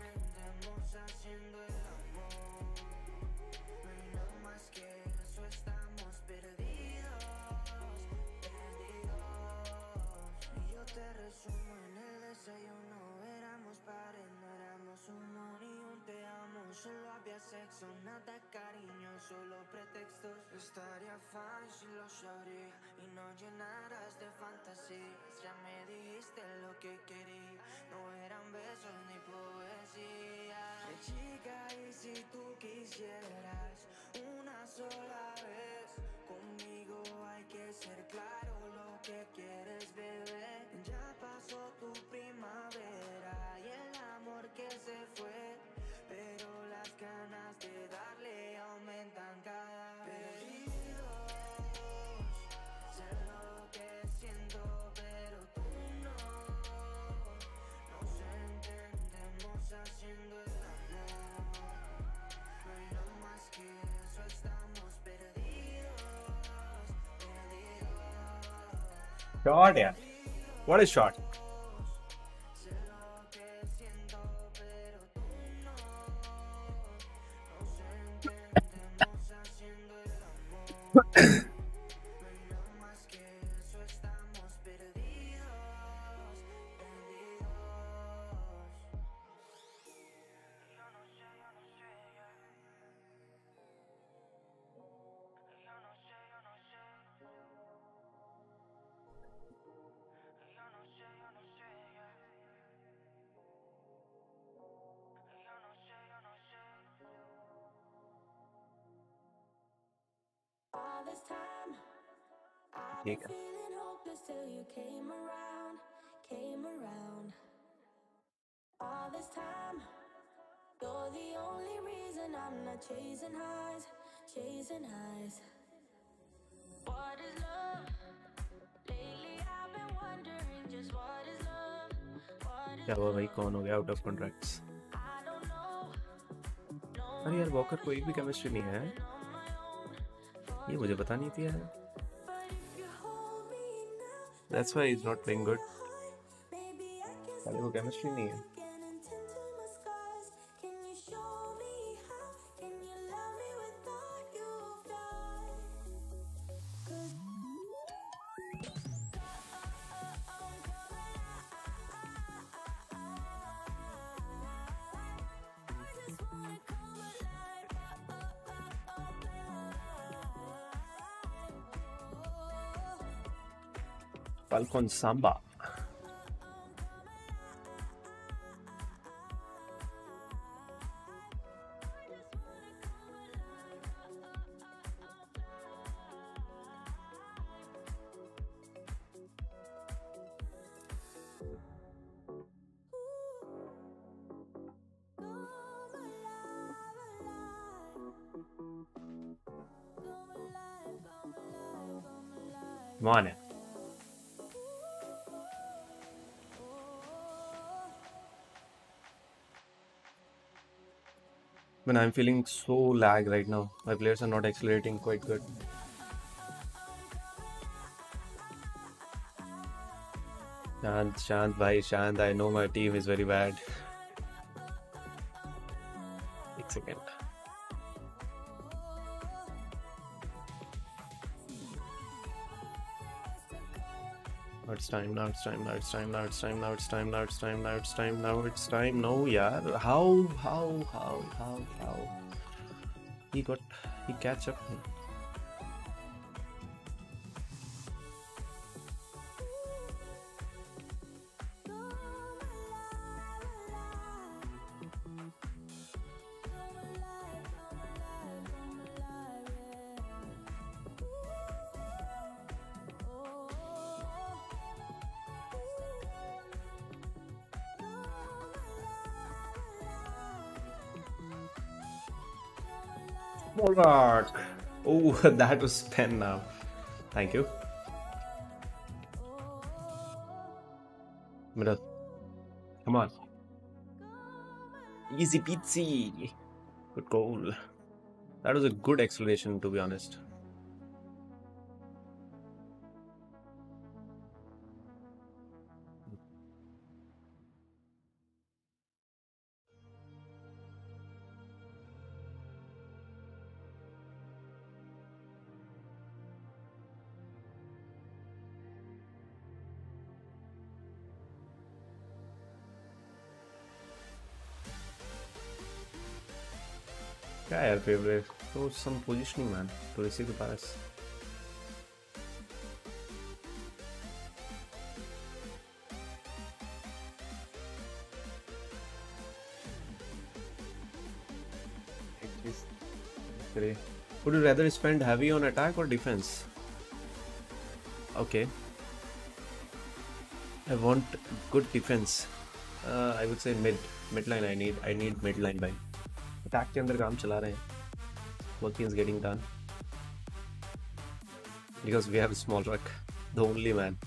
sexo, nada cariño, solo pretextos. Estaría fácil, lo sabría, y no llenarás de fantasías. Ya me dijiste lo que quería, no eran besos ni poesía. Hey, chica, y si tú quisieras una sola vez conmigo, hay que ser claro lo que quieres, bebé. Ya pasó tu primavera y el amor que se fue, pero las ganas de darle aumentan cada vez. Perdidos, sé lo que siento, pero tú no. Nos entendemos haciendo el amor. No hay nada más que eso, estamos perdidos, perdidos. Shot, yeah. What a shot. Sé lo que siento, pero tú no. Nos entendemos haciendo el amor. No hay nada más que eso, estamos perdidos, perdidos. Yo no sé, yo no sé, ya. Yo no sé, yo no sé. Yo no sé, yo no sé, ya. Yo no sé, yo no sé. All this time, I've been Yeah. feeling hopeless till you came around, came around. All this time, you're the only reason I'm not chasing highs, chasing highs. What is love? Lately I've been wondering just what is love, what is क्या हुआ भाई, कौन हो गया out of contracts? I don't know. No अरे यार walker को एक भी केमिस्ट्री नहीं है, ये मुझे पता नहीं थी यार. but if you hold me now, That's why he's not playing good. maybe I can साले को केमिस्ट्री नहीं है. again and tend to my scars. Can you show me how? Can you love me without you've done? 'Cause I just wanna come alive. Falcon Samba. Come on. Man, I'm feeling so lag right now. My players are not accelerating quite good. Shant, Shant, bhai, Shant, I know my team is very bad. One second. Now it's time, now it's time, now it's time, now it's time, now it's time, now it's time, now it's time, now it's time. No, yeah. How, how, how, how, how? He got, he catch up. Smolvark. Oh, that was pen now. Thank you. Middle. Come on. Easy peasy. Good goal. That was a good explanation, to be honest. क्या यार favorite? So some positioning man to receive the pass. Would you rather spend heavy on attack or defense? Okay. I want good defense. Uh, I would say mid midline. I need I need midline by. Attack के अंदर काम चला रहे हैं. Working is getting done because we have a small truck. The only man.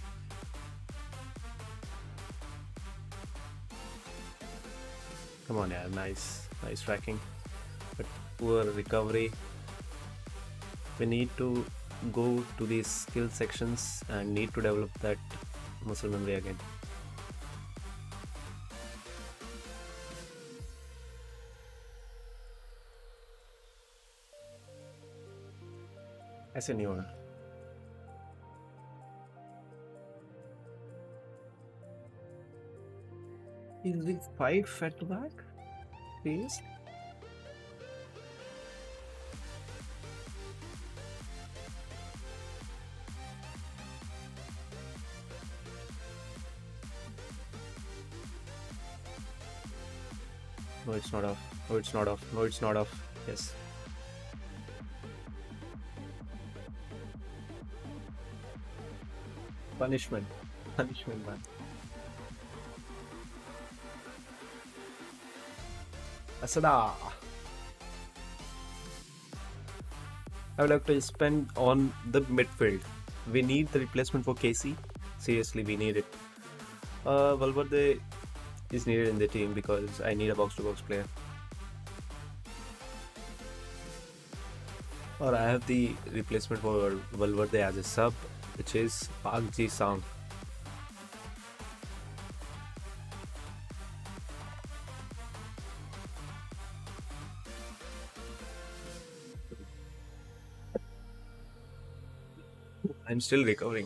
Come on, yeah, nice, nice tracking, but poor recovery. We need to go to these skill sections and need to develop that muscle memory again. ऐसे नहीं होगा. Is it five at the back? Please. No, it's not off. No, it's not off. No, it's not off. Yes. Punishment. Punishment, man. Asada. I would like to spend on the midfield. We need the replacement for K C. Seriously, we need it. Uh, Valverde is needed in the team because I need a box-to-box player. Or I have the replacement for Valverde as a sub, which is Park Ji-sung. I'm still recovering.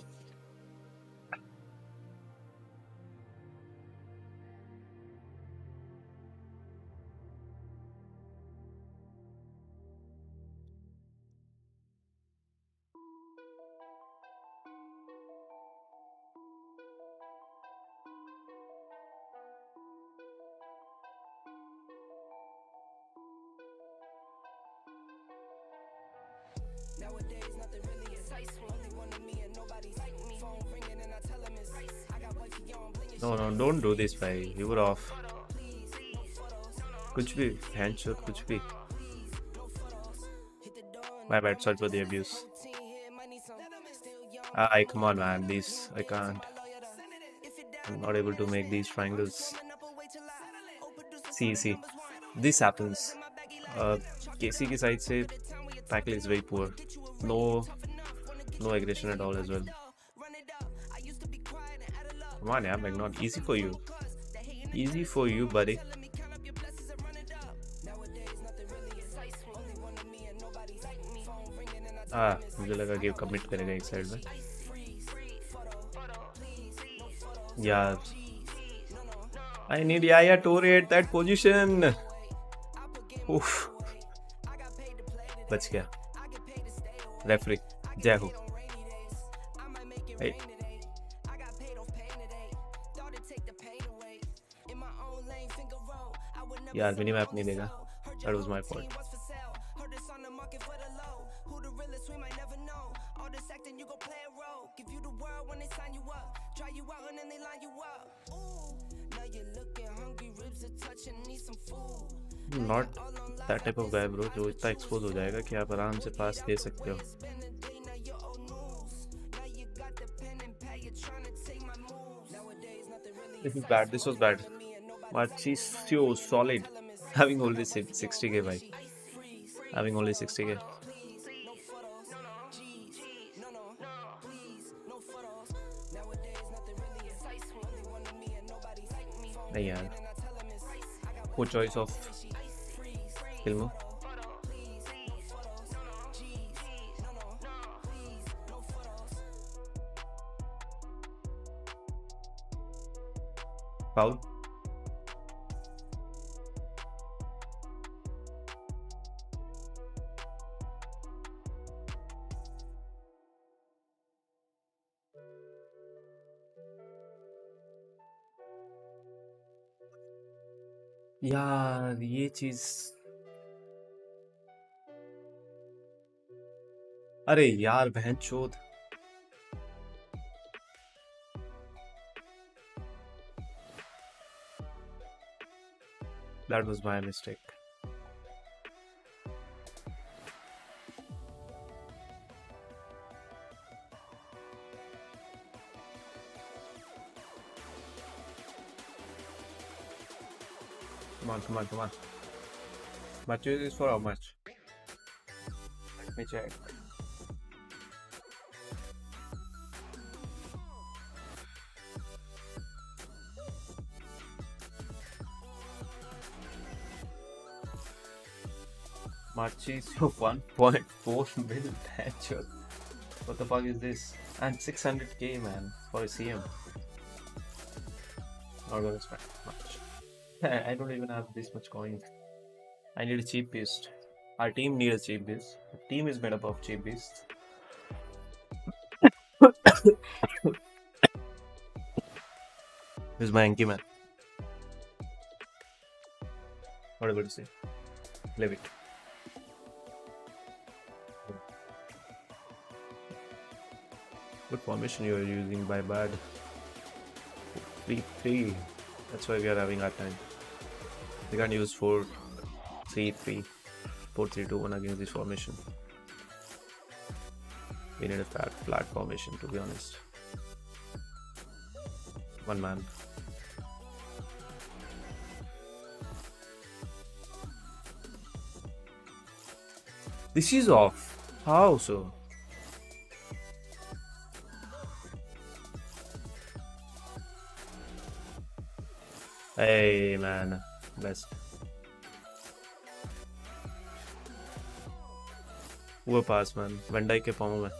Nowadays, nothing really excites me. Only one of me and nobody's like me. Phone ringing and I tell him it's race. I got wifey on bling. No, no, don't do this, bhai. You were off. कुछ भी, handshot, कुछ भी. My bad, sorry for the abuse. Ah, come on, man. These, I can't. I'm not able to make these triangles. See, see. This happens. Uh, K C की side से tackle is very poor. No, no aggression at all as well. Come on, yeah, Magnon. Easy for you. Easy for you, buddy. Ah, मुझे लगा कि commit करेगा एक side में. Yeah. I need Yaya Toure at that position. Oof. बच गया. Referee, जय हो. Hey. यार मिनी मैप नहीं देगा. That was my fault. Not that type of guy, bro, जो इतना expose हो जाएगा कि आप आराम से पास दे सकते हो. This is bad. This was bad. But she's so solid. Having only sixty K, bhai. Having only sixty K. नहीं यार. Poor choice of Ilmo. Foul. यार ये चीज, अरे यार बहन चोद। That was my mistake. Come on, come on, come on. Much is for how much? Let me check. Marches of one point four mil. Headshot. What the fuck is this? And six hundred K man for a C M. Not gonna spend much. I don't even have this much coin. I need a cheap beast. Our team needs a cheap beast. The team is made up of cheap beasts. This is my Anki man. What about to say? Leave it. What formation you are using by bad? three three. That's why we are having hard time. We can't use four three three. four three two one against this formation. We need a flat, flat formation to be honest. One man. This is off. How so? Hey man, best. वो पास man, Van Dijk के पाँव में.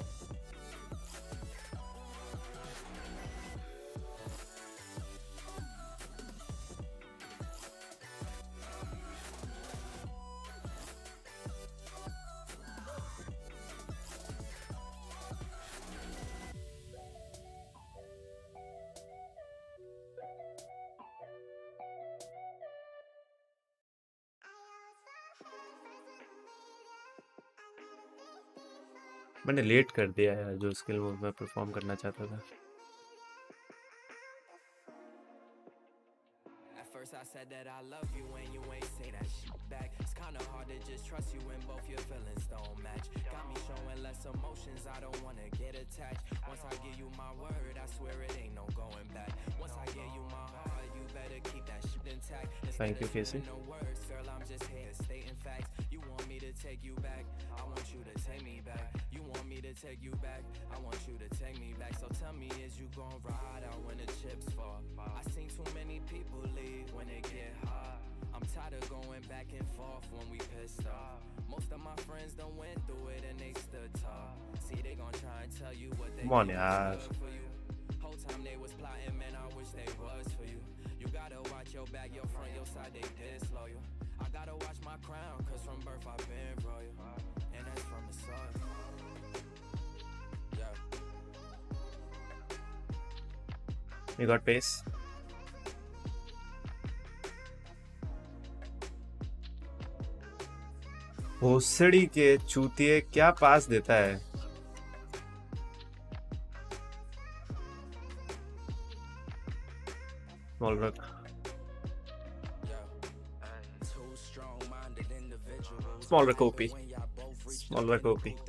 मैंने late कर दिया यार जो skill move में परफॉर्म करना चाहता था. At first I said that I love you and you ain't say that shit back. It's kinda hard to just trust you when both your feelings don't match. Got me showing less emotions, I don't wanna get attached. Once I give you my word, I swear it ain't no going back. Once I give you my heart, you better keep that shit intact. Thank you, Casey. No words, girl, I'm just here stating facts. You want me to take you back, I want you to take me back. You want me to take you back, I want you to take me back. So tell me, is you gon' ride out when the chips fall? I seen too many people leave when it get hard. I'm tired of going back and forth when we pissed off. Most of my friends done went through it and they stood tall. See, they gon' try and tell you what they Come on, did yaar. was good for you. Whole time they was plotting, man, I wish they was for you. You gotta watch your back, your front, your side, they disloyal. I gotta watch my crown, cause from birth I've been royal. And that's from the soil. Yeah. You got pace. भोसड़ी के चूतिए क्या पास देता है. Small rock. Small rock O P. Small rock O P.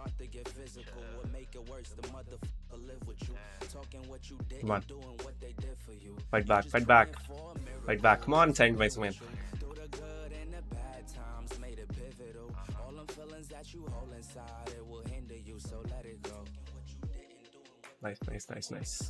Come on. Fight back, fight back. Fight back. Come on, Saint Vice Man. Nice, nice, nice, nice.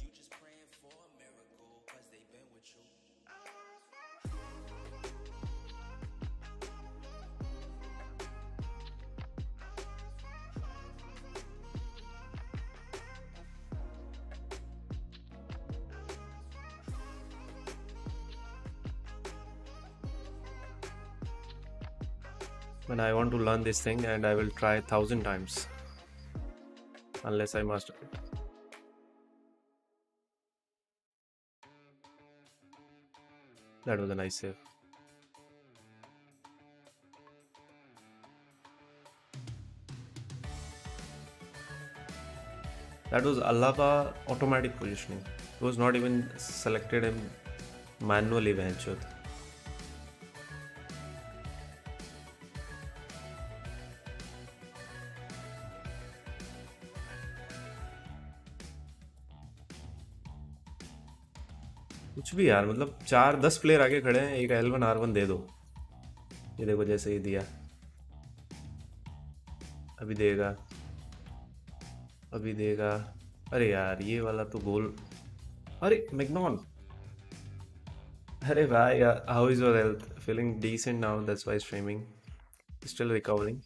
When I want to learn this thing and I will try a thousand times unless I master it. That was a nice save. That was Alaba automatic positioning. It was not even selected him manually, Benchot. कुछ भी यार, मतलब चार दस player आगे खड़े हैं, एक एल वन आर वन दे दो। ये देखो जैसे ही दिया, अभी देगा, अभी देगा। अरे यार ये वाला तो गोल। अरे मैग्नॉन, अरे भाई, how is your health? Feeling decent now, that's why streaming, still recovering.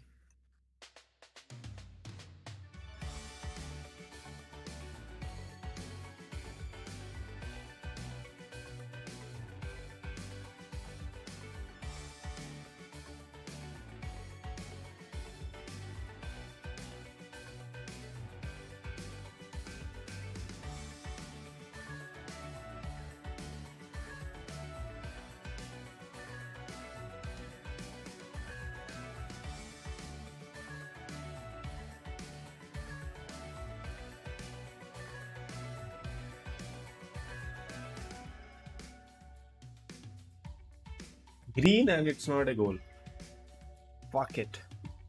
Green and it's not a goal. Fuck it.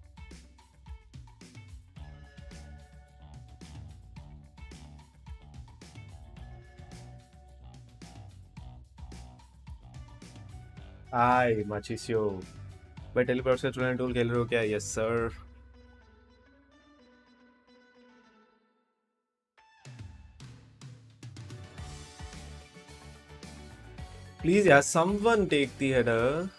Hi, Machisio. भाई टेलीपोर्ट से टूल टूल खेल रहे हो क्या? Yes sir. Please, yeah, someone take the header.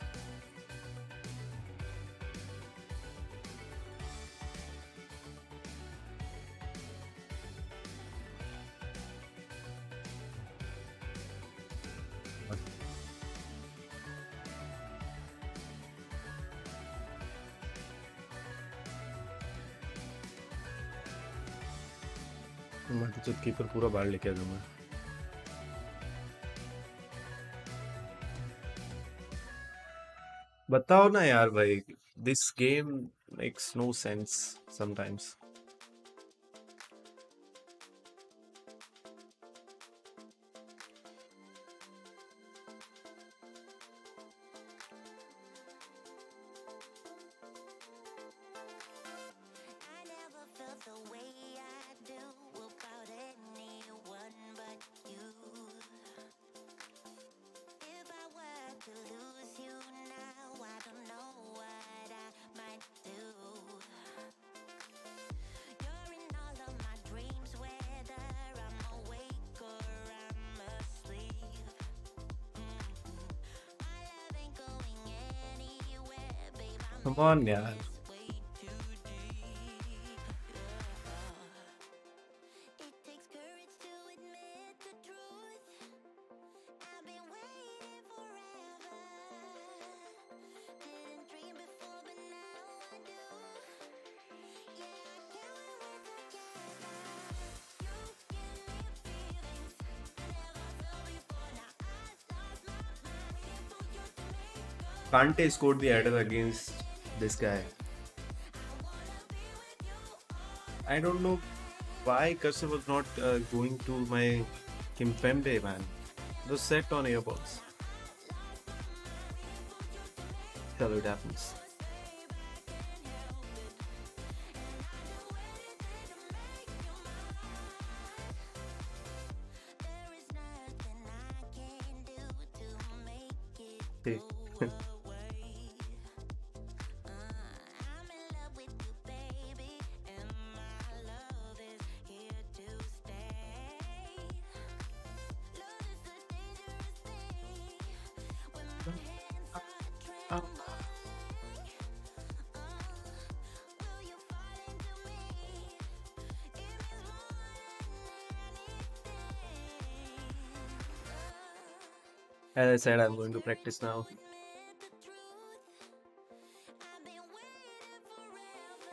मैं तो keeper पूरा बाहर लेके आ जाऊंगा। बताओ ना यार भाई, this game makes no sense sometimes. I never felt the way I do about anyone but you. If I were to lose you now, I don't know what I might do. You're in all of my dreams, whether I'm awake or I'm asleep. Mm-mm. My love ain't going anywhere, babe. I'm Come on, yaar. way too deep. It takes courage to admit the truth. I've been waiting forever. Didn't dream before, but now I do. Yeah, I can't wait we're together. You give me feelings I never felt before. Now I lost my mind waiting for you to make up. Kante scored the header against this guy. I don't know why cursor was not uh, going to my Kimpembe, man. It was set on earbuds. Tell it happens. There is nothing I can do to make it Hey. go away. Uh, I'm in love with you, baby, and my love is here to stay. Love is a dangerous thing when my hands are trembling. Uh, will you fall into me? It means more than anything. Uh, As I said, I'm going to practice now. admit the truth. I've been waiting forever.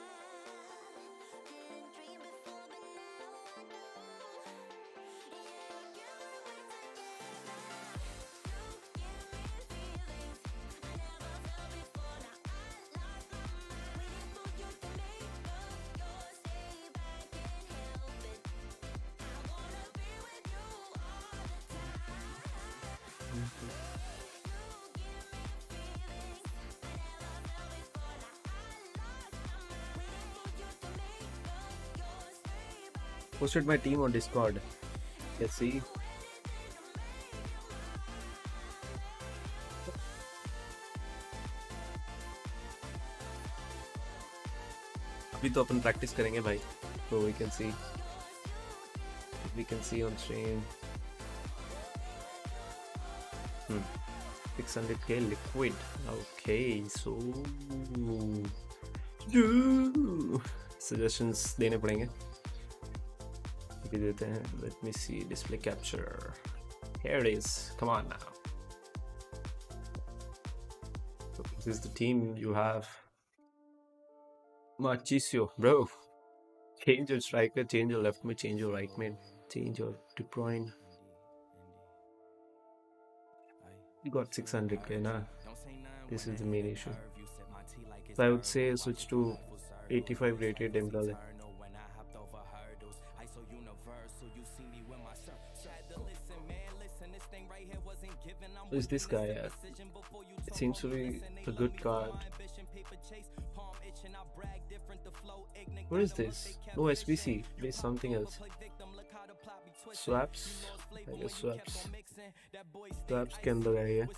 Didn't dream before, but now I do. Yeah, I can't wait we're together. You give me feelings I never felt before. Now I lost my mind waiting for you to make up. Your stay back, can't help it. Posted my team on Discord. Let's see. अभी तो अपन practice करेंगे भाई, so we can see. We can see on stream. Hmm. six hundred K liquid. Okay, so suggestions देने पड़ेंगे. अभी देते हैं. Let me see display capture. Here it is. Come on now. So this is the team you have. Marchisio, bro. Change your striker, change your left mid, change your right mid, change your De Bruyne. You got six hundred K now. This is the main issue. So I would say switch to eighty-five rated Dembele. Who is this guy? Yeah? It seems to be a good card. What is this? No S B C. There's something else. Swaps. I guess swaps. Swaps के अंदर है ये.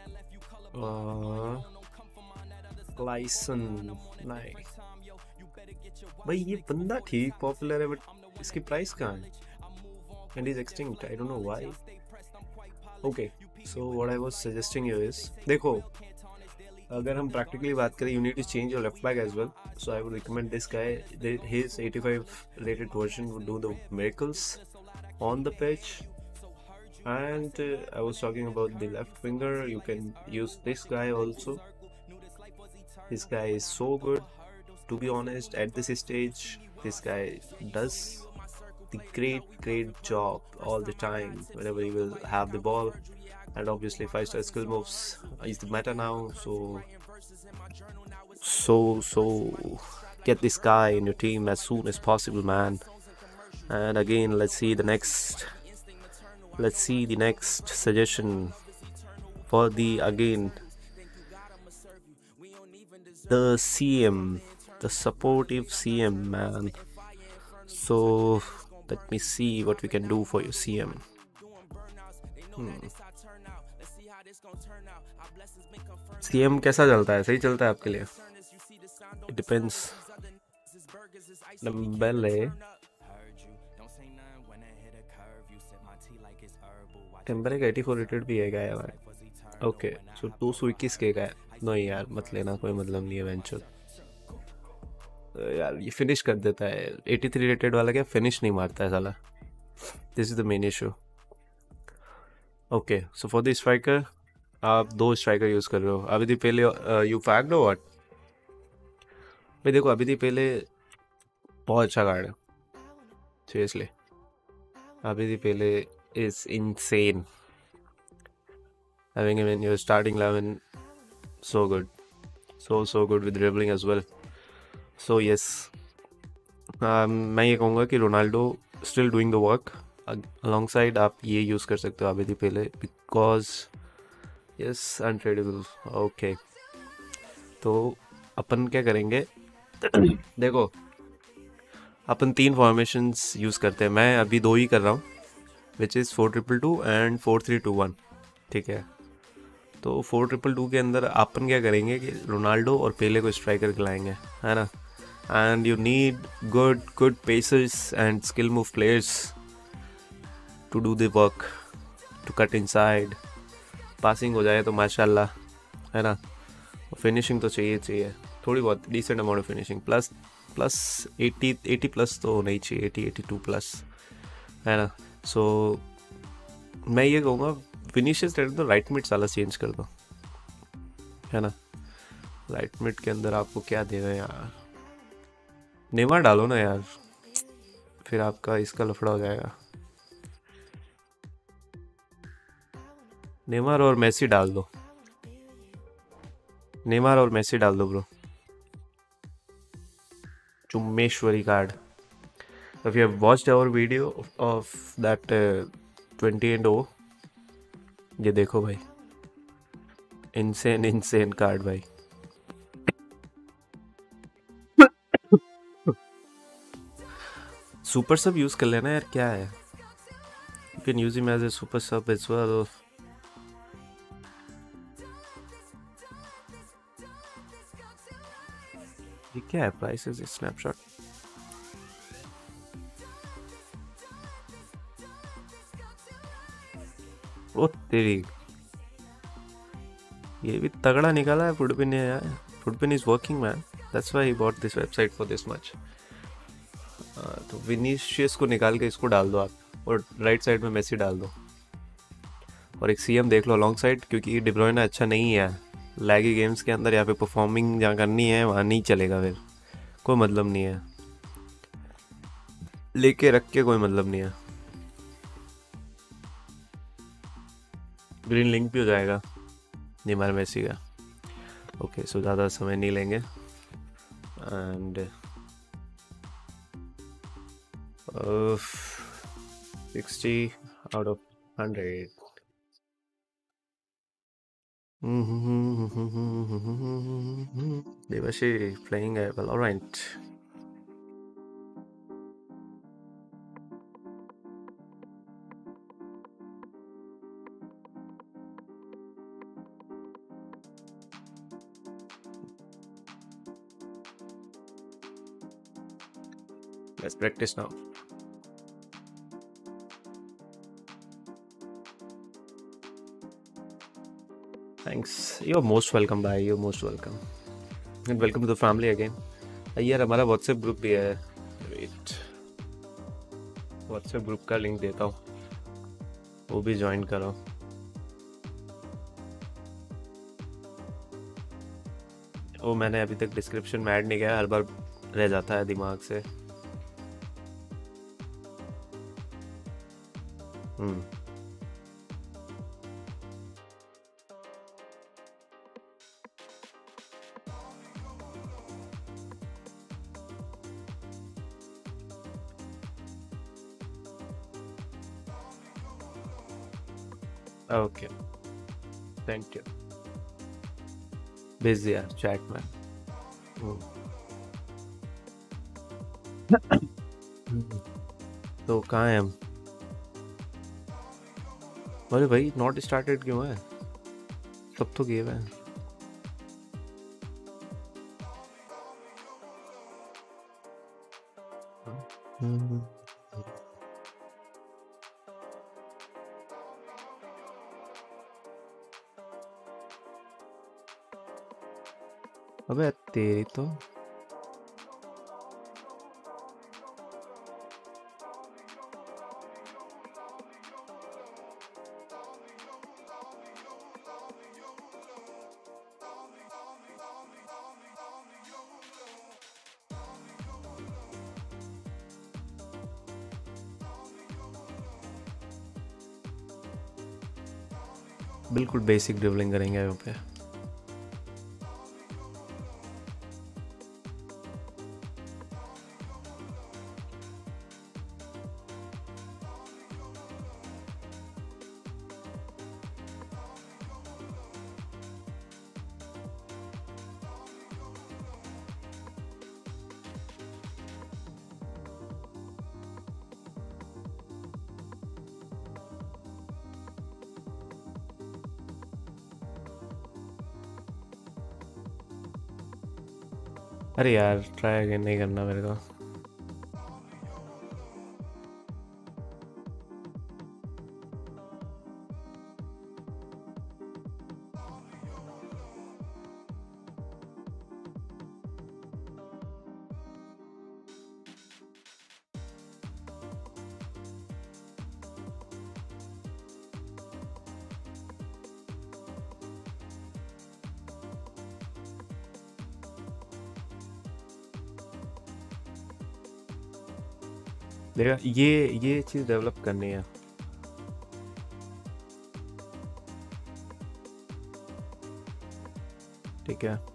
Glyson. नहीं. भाई ये बंदा ठीक popular है बट इसकी प्राइस कहाँ है? And he's extinct. I don't know why. Okay. So what I was suggesting you is, देखो अगर हम practically बात करें, you need to change your left back as well. So I would recommend this guy. His eighty-five rated version would do the miracles on the pitch. And uh, I was talking about the left winger. You can use this guy also. This guy is so good. To be honest, at this stage, this guy does the great, great job all the time whenever he will have the ball. And obviously five star skill moves is the meta now, so so so get this guy in your team as soon as possible, man. And again, let's see the next let's see the next suggestion for the again the C M, the supportive C M, man. So let me see what we can do for your C M. hmm. C M कैसा चलता है? सही चलता है आपके लिए? It depends. Dembele. Dembele का eighty-four rated भी है क्या यार? ओके, सो two twenty-one के का है. नहीं यार, मत लेना, कोई मतलब नहीं है वेंचर. यार ये फिनिश कर देता है. eighty-three रेटेड वाला क्या फिनिश नहीं मारता है साला. This is the main issue. Okay, so for the striker आप दो स्ट्राइकर यूज़ कर रहे हो. अभी थी पहले यू फैक्ट हो व्हाट? भाई देखो, अभी थी पहले बहुत अच्छा कार्ड है, सीरियसली. अभी थी पहले is insane. Having him in your starting eleven, so good, so so good with dribbling as well. So yes, uh, मैं ये कहूँगा कि Ronaldo still doing the work. Alongside आप ये यूज़ कर सकते हो अभी थी पहले, because yes, untradeable. Okay, तो अपन क्या करेंगे? देखो, अपन तीन फॉर्मेशंस यूज़ करते हैं. मैं अभी दो ही कर रहा हूँ, which is four triple two and four three two one. ठीक है, तो फोर ट्रिपल टू के अंदर अपन क्या करेंगे कि रोनाल्डो और पेले को स्ट्राइकर खिलाएंगे, है ना. And you need good good pacers and skill move players to do the work, to cut inside. Passing हो जाए तो माशाल्लाह, है ना. फिनिशिंग तो चाहिए चाहिए थोड़ी बहुत, decent amount of finishing. Plus plus eighty eighty plus तो होना ही चाहिए, एटी एटी टू प्लस, है ना. सो so, मैं ये कहूँगा फिनिशर्स रहते तो राइट मिड साला चेंज कर दो, है ना. राइट मिड के अंदर आपको क्या देना है यार? नेमार डालो ना यार, फिर आपका इसका लफड़ा हो जाएगा. नेमार और मेसी डाल दो, नेमार और मेसी डाल दो ब्रो. चुम्मेश्वरी card. If you have watched our video of that uh, twenty and oh, ये देखो भाई, इनसेन इनसेन कार्ड भाई। सुपर सब यूज कर लेना यार, क्या है, you can use him as a super sub as well. ये क्या है, प्राइस इज स्नैपशॉट। ओ तेरी, ये भी तगड़ा निकाला है फुटपिन ने यार। Futbin is working man, that's why he bought this website for this much. तो विनीशियस को निकाल के इसको डाल दो आप, और राइट साइड में मेसी डाल दो, और एक सीएम देख लो लॉन्ग साइड, क्योंकि De Bruyne अच्छा नहीं है लैगी गेम्स के अंदर। यहाँ पे परफॉर्मिंग जहाँ करनी है वहाँ नहीं चलेगा, फिर कोई मतलब नहीं है, लेके रख के कोई मतलब नहीं है। ग्रीन लिंक भी हो जाएगा नेमार मेसी का। ओके सो ज़्यादा समय नहीं लेंगे, and sixty out of hundred. Devashi playing uh, well, alright. Let's practice now. Thanks. You're most welcome, bhai. You're most welcome. And welcome to the family again. यार हमारा WhatsApp group भी है, wait WhatsApp group का link देता हूँ, वो भी join करो। वो मैंने अभी तक डिस्क्रिप्शन में ऐड नहीं किया, हर बार रह जाता है दिमाग से। Hmm okay, thank you. भेज दिया चैट में। तो कहाँ है हम? अरे भाई नॉट स्टार्टेड क्यों है? सब तो गेम है। अबे तेरी तो बिल्कुल बेसिक ड्रिबलिंग करेंगे यहाँ पे। अरे यार ट्राई अगेन नहीं करना मेरे को। देखा, ये ये चीज़ डेवलप करनी है। ठीक है,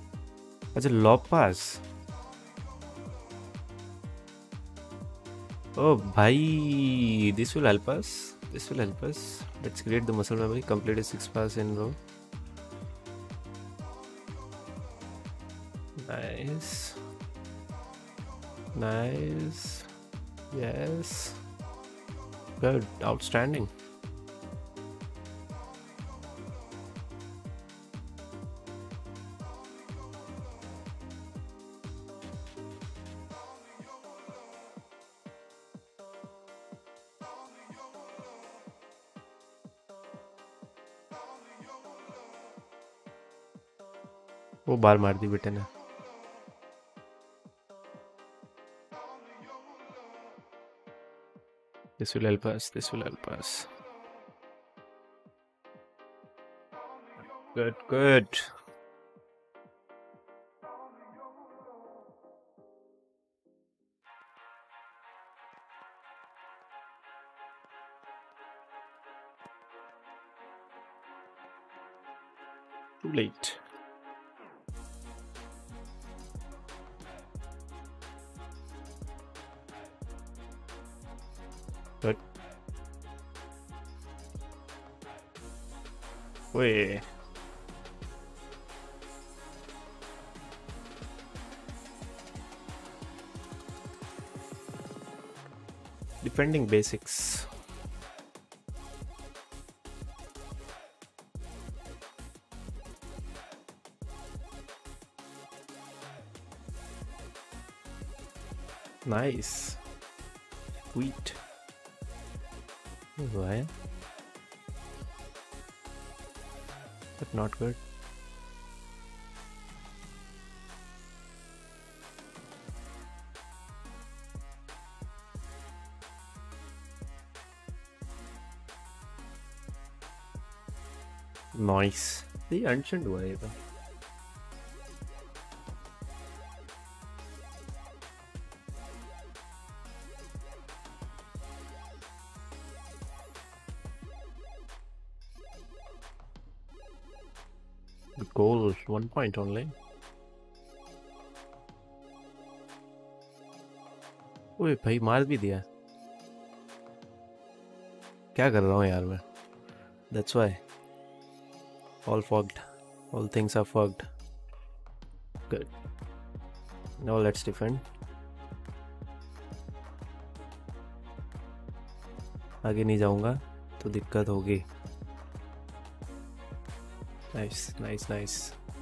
अच्छा lob pass. Oh, bhai, this will help us. This will help us. Let's create the muscle memory. Complete six pass in row. Nice. Nice. Yes. Good. Outstanding. वो बाल मार दी बेटे ने. This will help us. This will help us. Good, good. Too late. Good. Wait. Defending basics. Nice. Sweet. Why? But not good. Nice. The ancient way though. The goal one point only. ओए भाई मार भी दिया. क्या कर रहा हूँ यार मैं? That's why. All fogged. All things are fogged. Good. Now let's defend. आगे नहीं जाऊंगा तो दिक्कत होगी. Nice, nice, nice.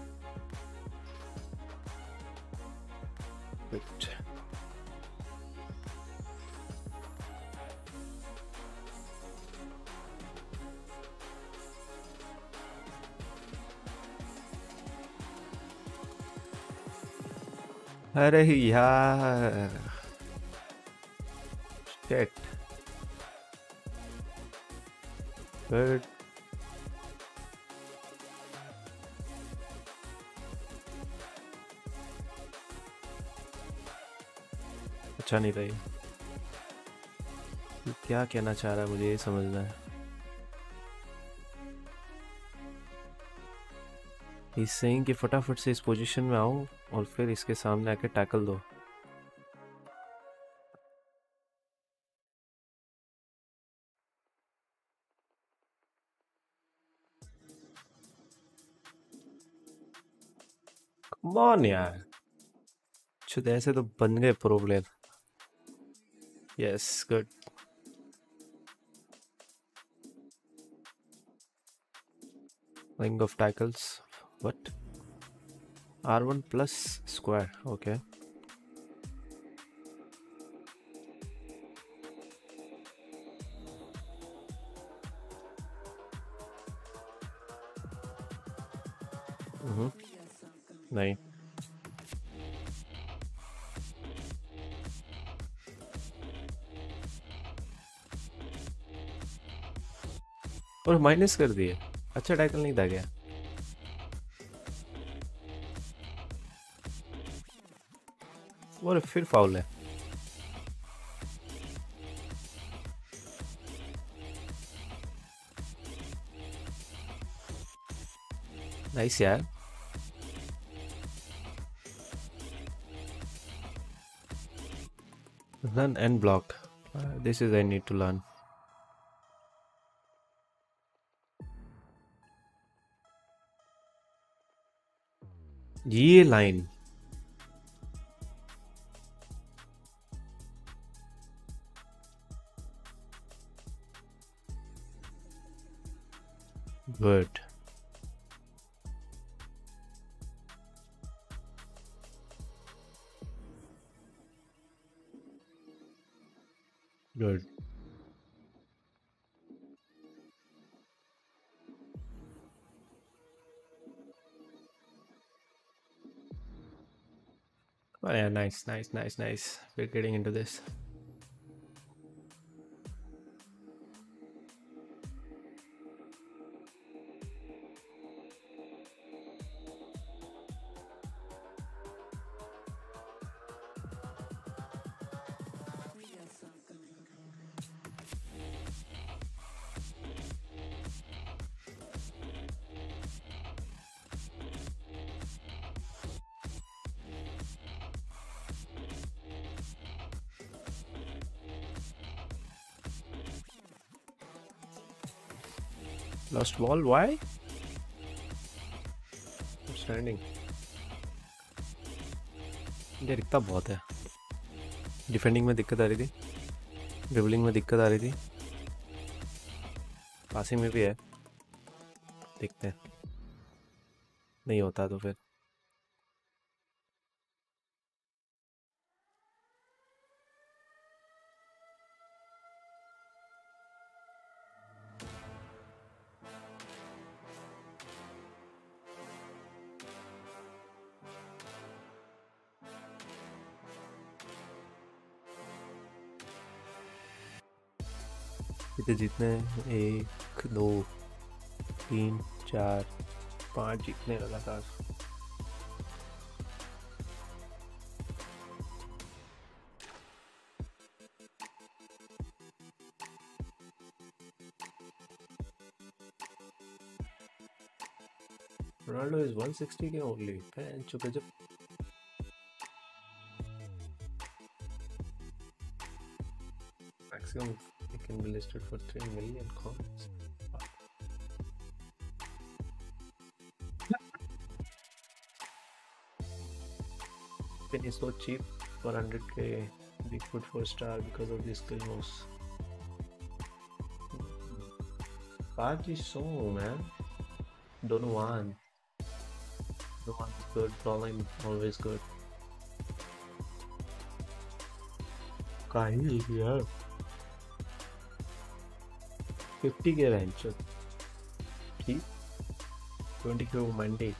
Good. अरे यार. Shit. Good. अच्छा नहीं रही. क्या कहना चाह रहा है मुझे ये समझना है. He's saying कि फटाफट से इस पोजीशन में आओ और फिर इसके सामने आके टैकल दो. Come on यार. शुद्ध ऐसे तो बन गए pro player. Yes, good. Ring of tackles. What? R one plus square. Okay. Mm-hmm. नहीं. और माइनस कर दिए. अच्छा टैकल नहीं था क्या? और फिर फाउल है. नाइस यार. Run and block. Uh, this is I need to learn. ये line. Good. Good. Oh, yeah, nice, nice, nice, nice. We're getting into this. Lost ball, why? Standing. ये दिक्कत बहुत है. डिफेंडिंग में दिक्कत आ रही थी, ड्रिबलिंग में दिक्कत आ रही थी, पासिंग में भी है. देखते हैं, नहीं होता तो फिर कितने जीतने हैं? एक दो तीन चार पाँच जीतने लगातार. Ronaldo is one sixty के only. Man, चुप जब maximum it can be listed for three million coins. Pin is so cheap for one hundred K. Bigfoot four star because of this skill moves. Park is so man. Donovan. Donovan is good. Brolin always good. Kyle yeah. fifty K range. Keep twenty K Monday.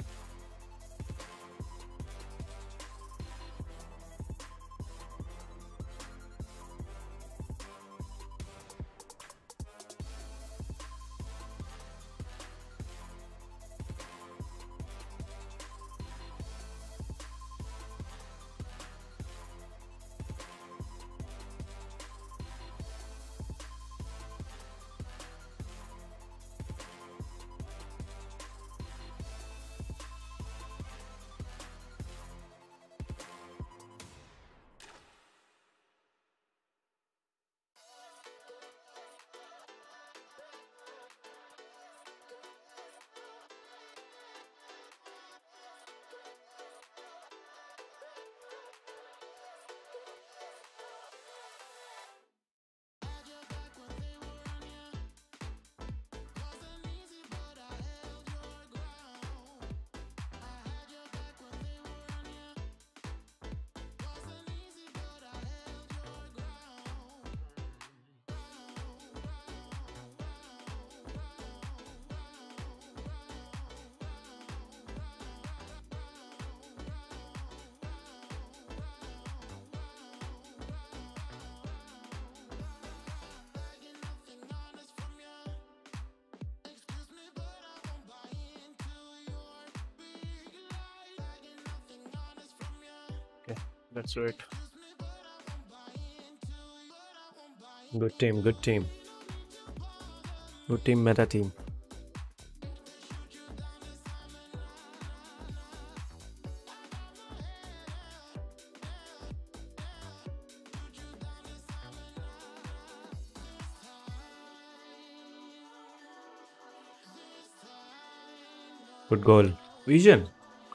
That's right. Good team, good team. Good team, meta team. Good goal. Vision.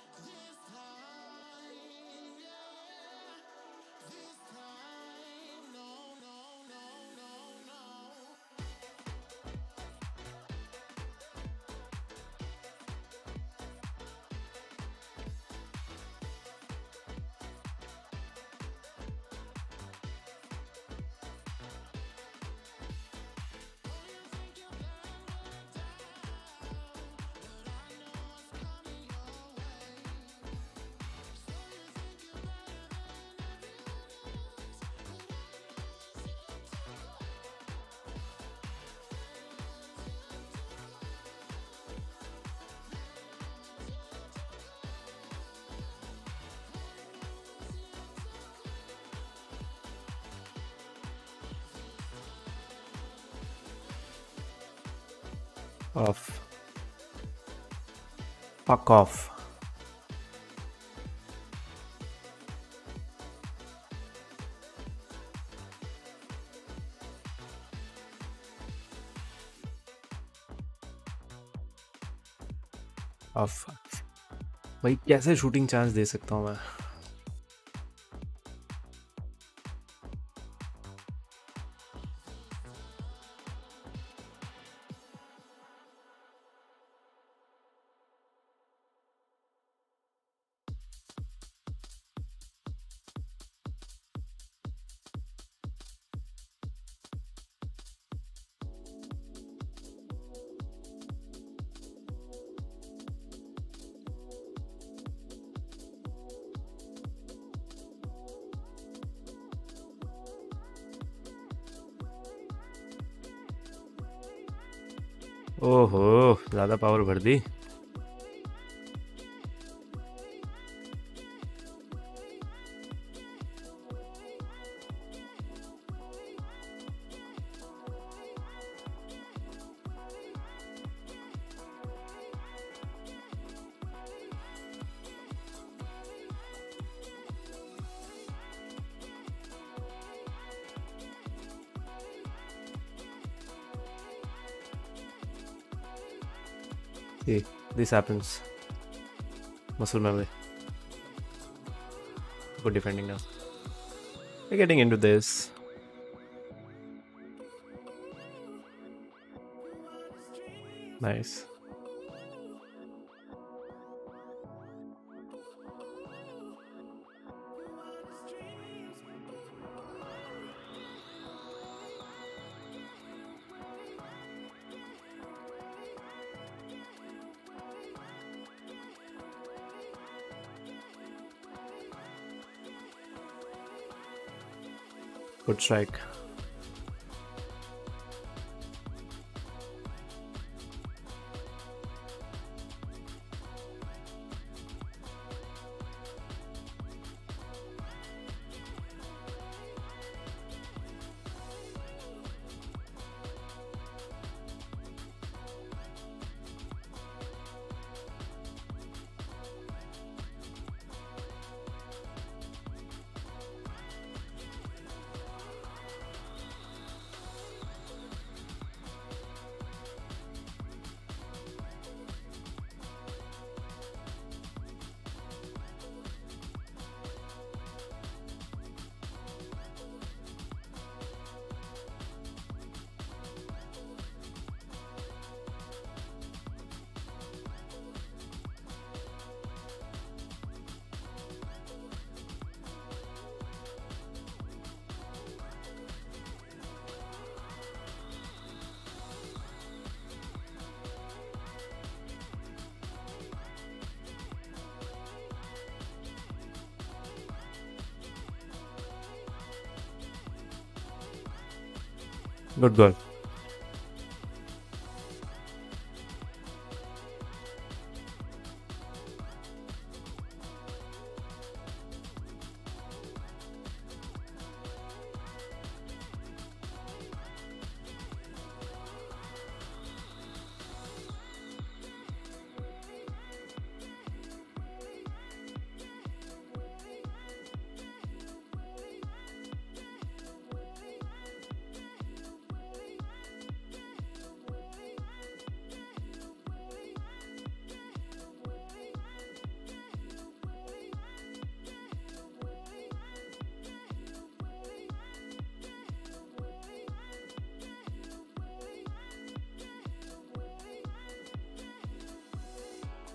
Off. Fuck off. Off. भाई कैसे shooting chance दे सकता हूँ मैं? ओहो, ज़्यादा power भर दी। See, this happens. Muscle memory. Good defending now. We're getting into this. Nice. Good strike. Good goal.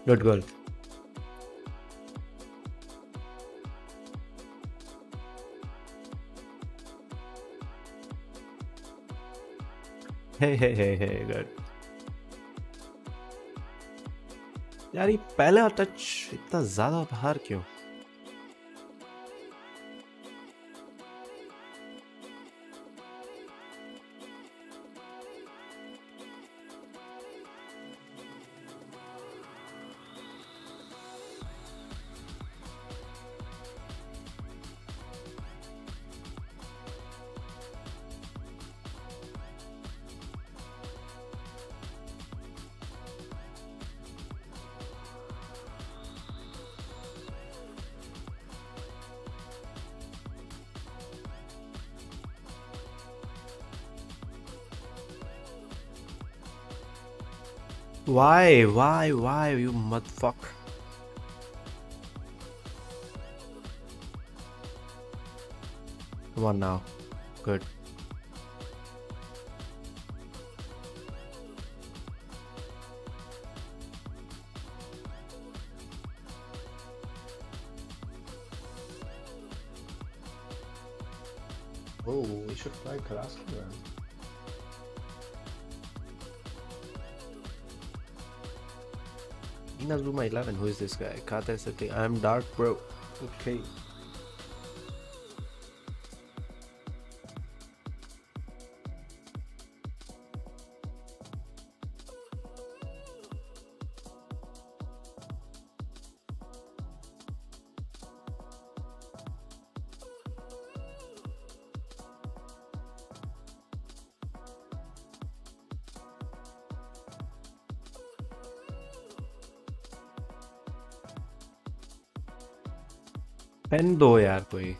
Good girl. Hey, hey, hey, hey, good. यार ये पहला टच इतना ज्यादा बाहर क्यों? Why? Why? Why? You motherfucker. Come on now. Good. Oh, we should try Carrasco then. Inazuma eleven, who is this guy? Kata Sati, I'm dark, bro. Okay. Pen दो यार कोई.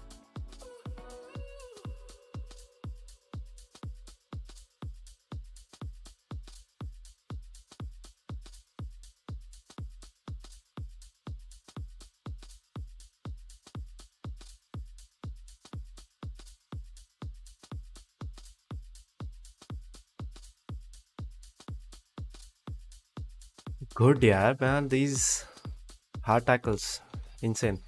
Good यार man, these hard tackles, insane.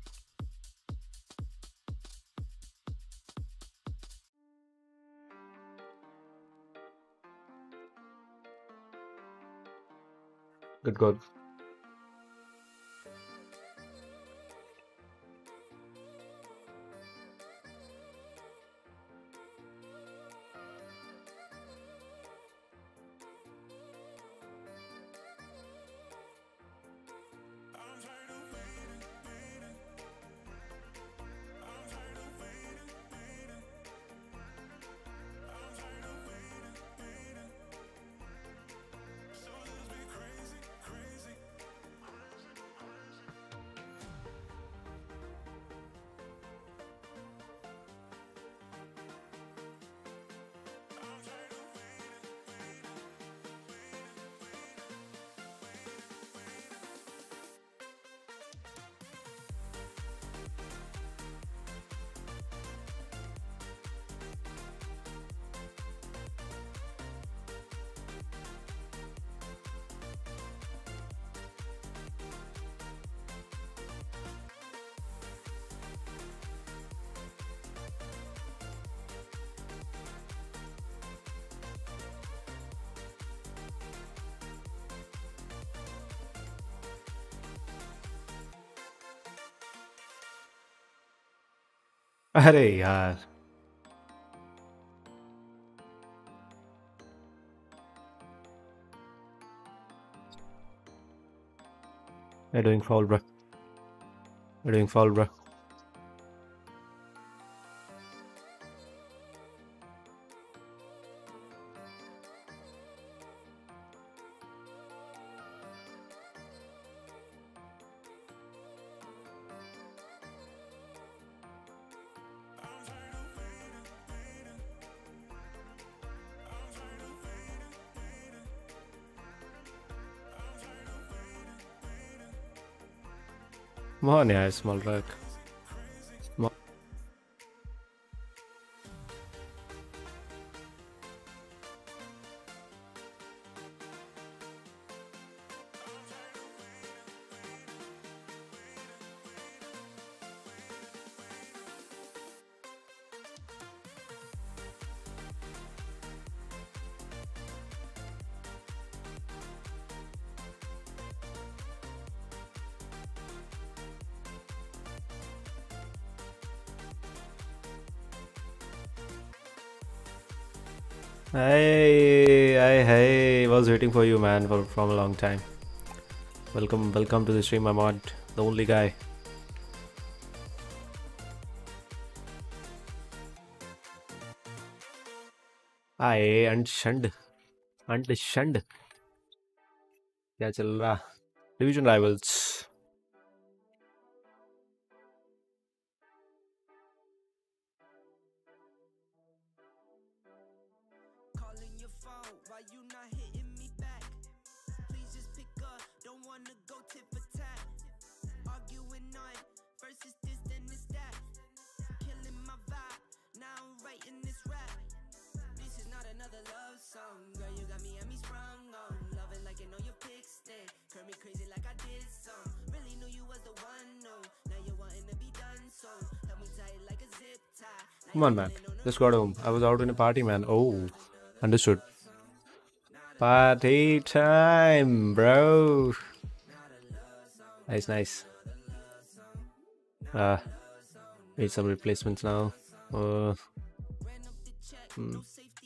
Good goal. अरे यार. You're doing foul, bro. You're doing foul, bro. Come on, yeah, small rack. Small. Hey, hey, hey, was waiting for you, man, for from a long time. Welcome, welcome to the stream, Ahmad, the only guy. Aye, and shunned, and shunned. क्या चल रहा? Division rivals. Calling your phone, why you not hitting me back? Please just pick up, don't wanna go tit for tat. Arguing on versus this then this that. Killing my vibe, now I'm writing this rap. This is not another love song, girl, you got me and me sprung on. Love it like you know your pick stick, curl me crazy like I did some. Really knew you was the one, no. Now you're wanting to be done, so help me tie it like a zip tie. Come on, man. Just got home. I was out in a party, man. Oh, understood. Party time, bro. Nice, nice. Uh, need some replacements now. Uh, hmm.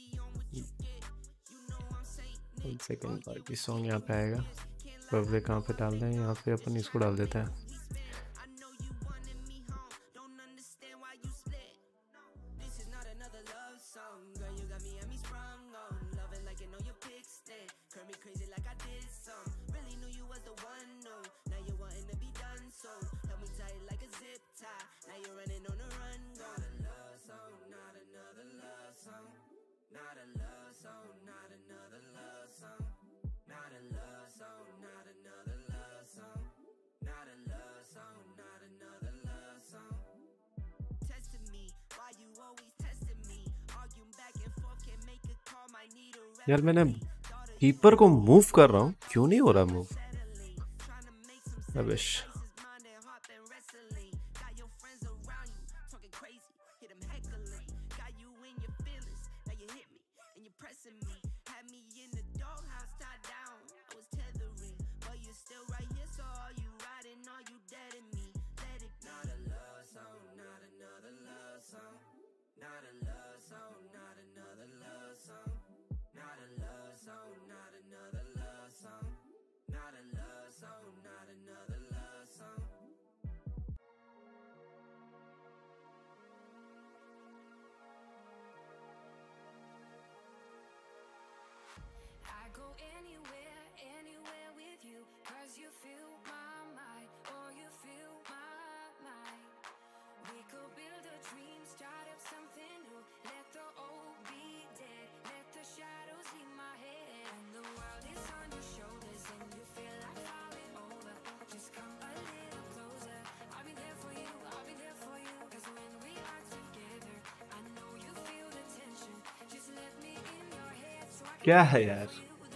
One second, party song यहाँ पे आएगा. Probably कहाँ पे डाल दें? यहाँ पे अपन इसको डाल देते हैं. यार मैंने कीपर को मूव कर रहा हूँ, क्यों नहीं हो रहा मूव? रबिश. क्या है यार?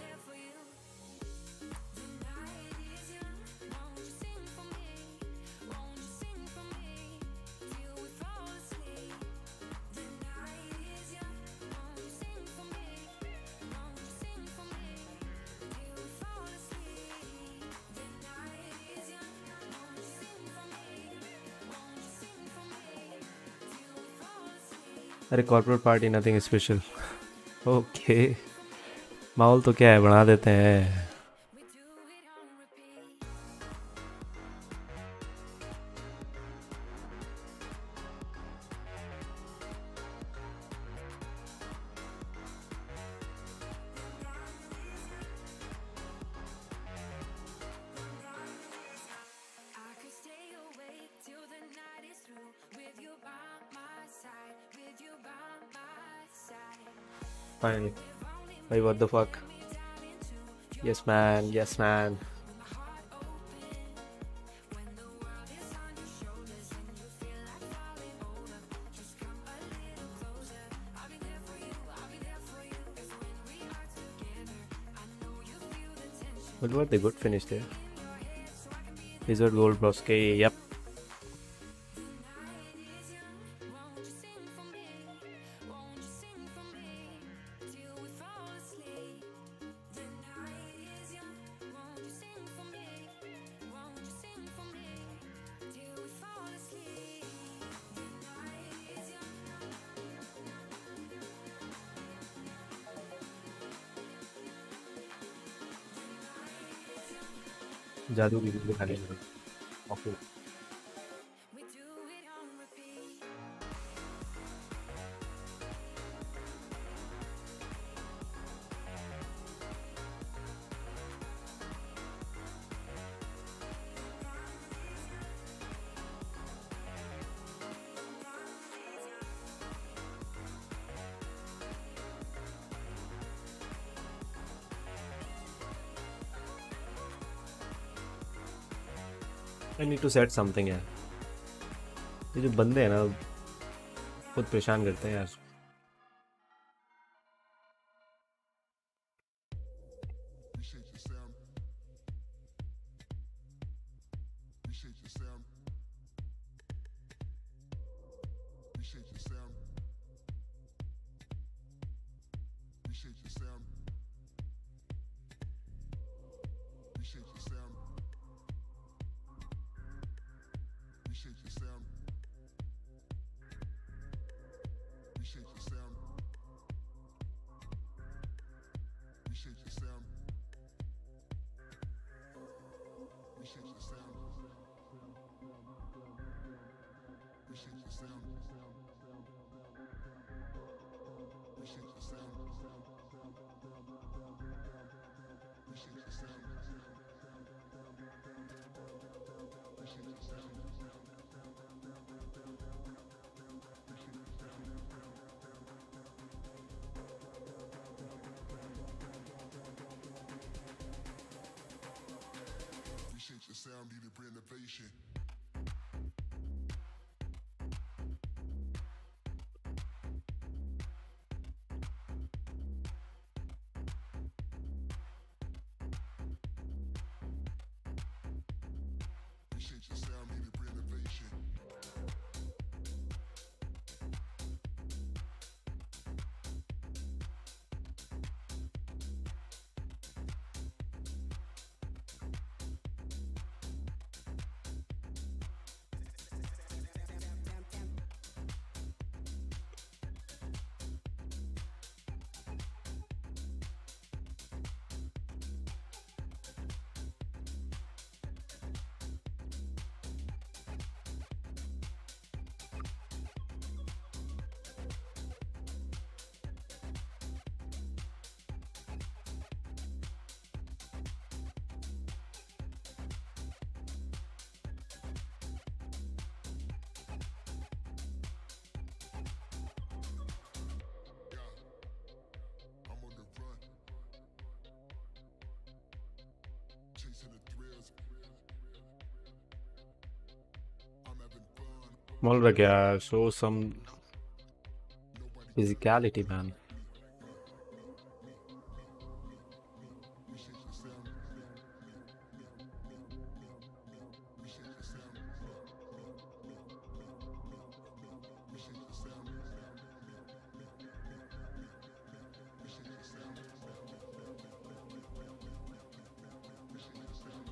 अरे corporate party nothing special. Okay, माहौल तो क्या है, बना देते हैं. Finally. Hey, what the fuck? Yes, man. Yes, man. But what they good finish there. Wizard Gold Broski. Yep. जादू की वीडियो दिखाने लगे। Okay. We do it on repeat. I need to set something यार। ये जो बंदे हैं ना बहुत परेशान करते हैं यार। Reshape your sound. Reshape your sound. Reshape your sound. Reshape your sound. Reshape your sound. Reshape your sound. Reshape your sound. Reshape your sound. Reshape your sound. Reshape your sound. Reshape your sound. Reshape your sound. Reshape your sound. Reshape your sound, need a renovation. Reshape your sound, need a renovation. I'm on the run, chasing the thrills. I'm having fun. बोल रहा क्या show some physicality man. Reshape your sound. Reshape your sound. Reshape your sound. Reshape your sound. Reshape your sound.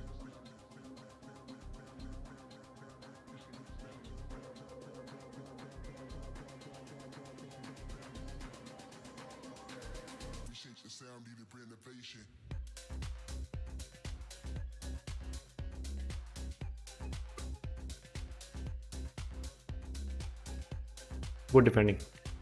Reshape your sound, need a renovation. Good defending.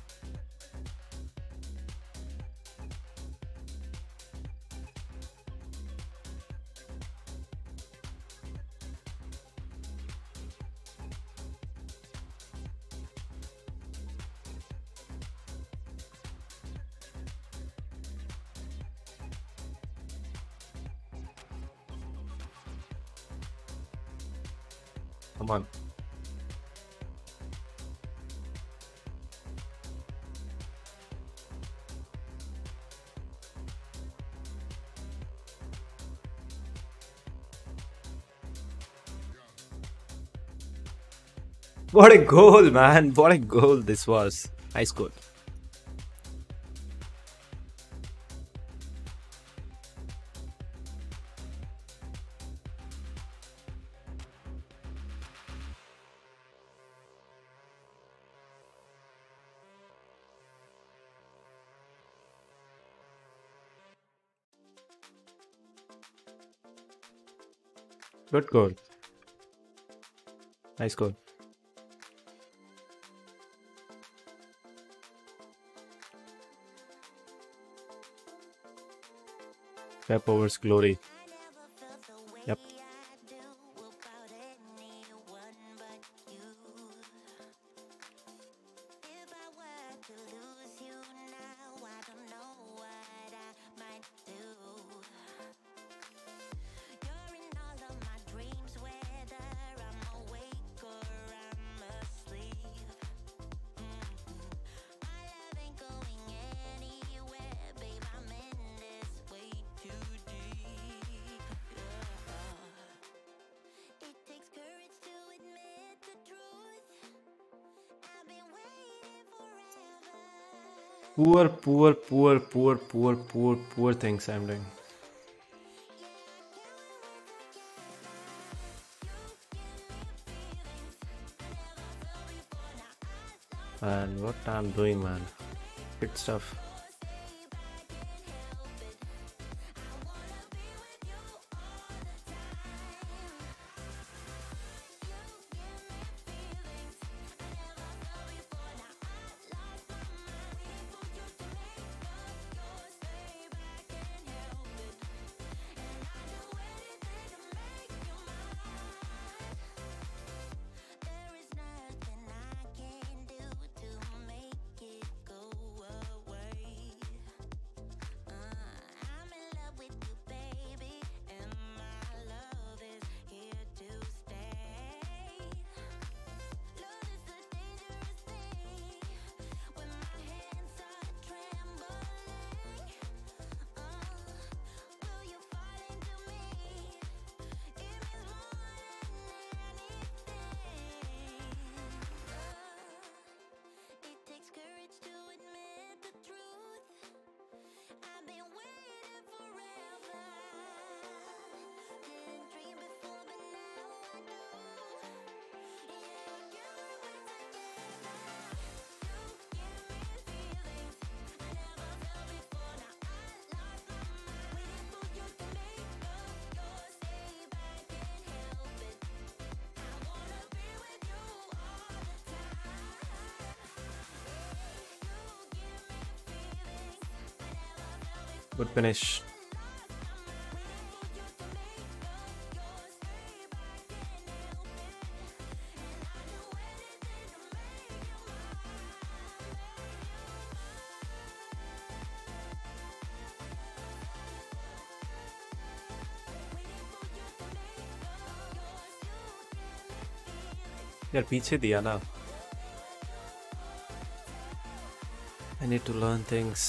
Come on. What a goal, man. What a goal this was. Nice goal. Good goal. Nice goal. Pep overs Glory. Yep. Poor, poor, poor, poor, poor, poor, poor things I'm doing. And what I'm doing, man. Good stuff. Good finish. यार पीछे दिया ना. I need to learn things.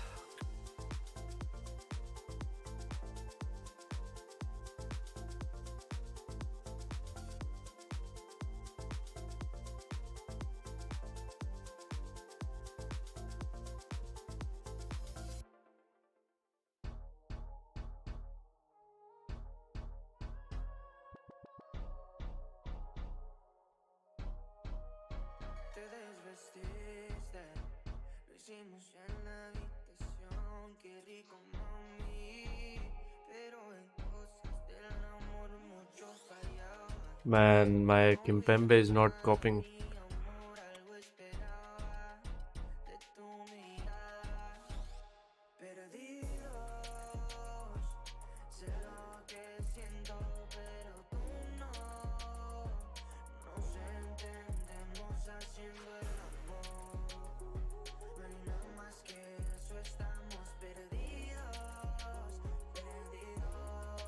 Te desvestiste, lo hicimos en la habitación, qué rico mami, pero en cosas del amor mucho fallaba. Man, my Kimpembe is not coping. Mi amor algo esperaba de tu mirada, perdidos, sé lo que siento, pero tú no, nos entendemos haciendo el amor, no hay nada más que eso, estamos perdidos, perdidos.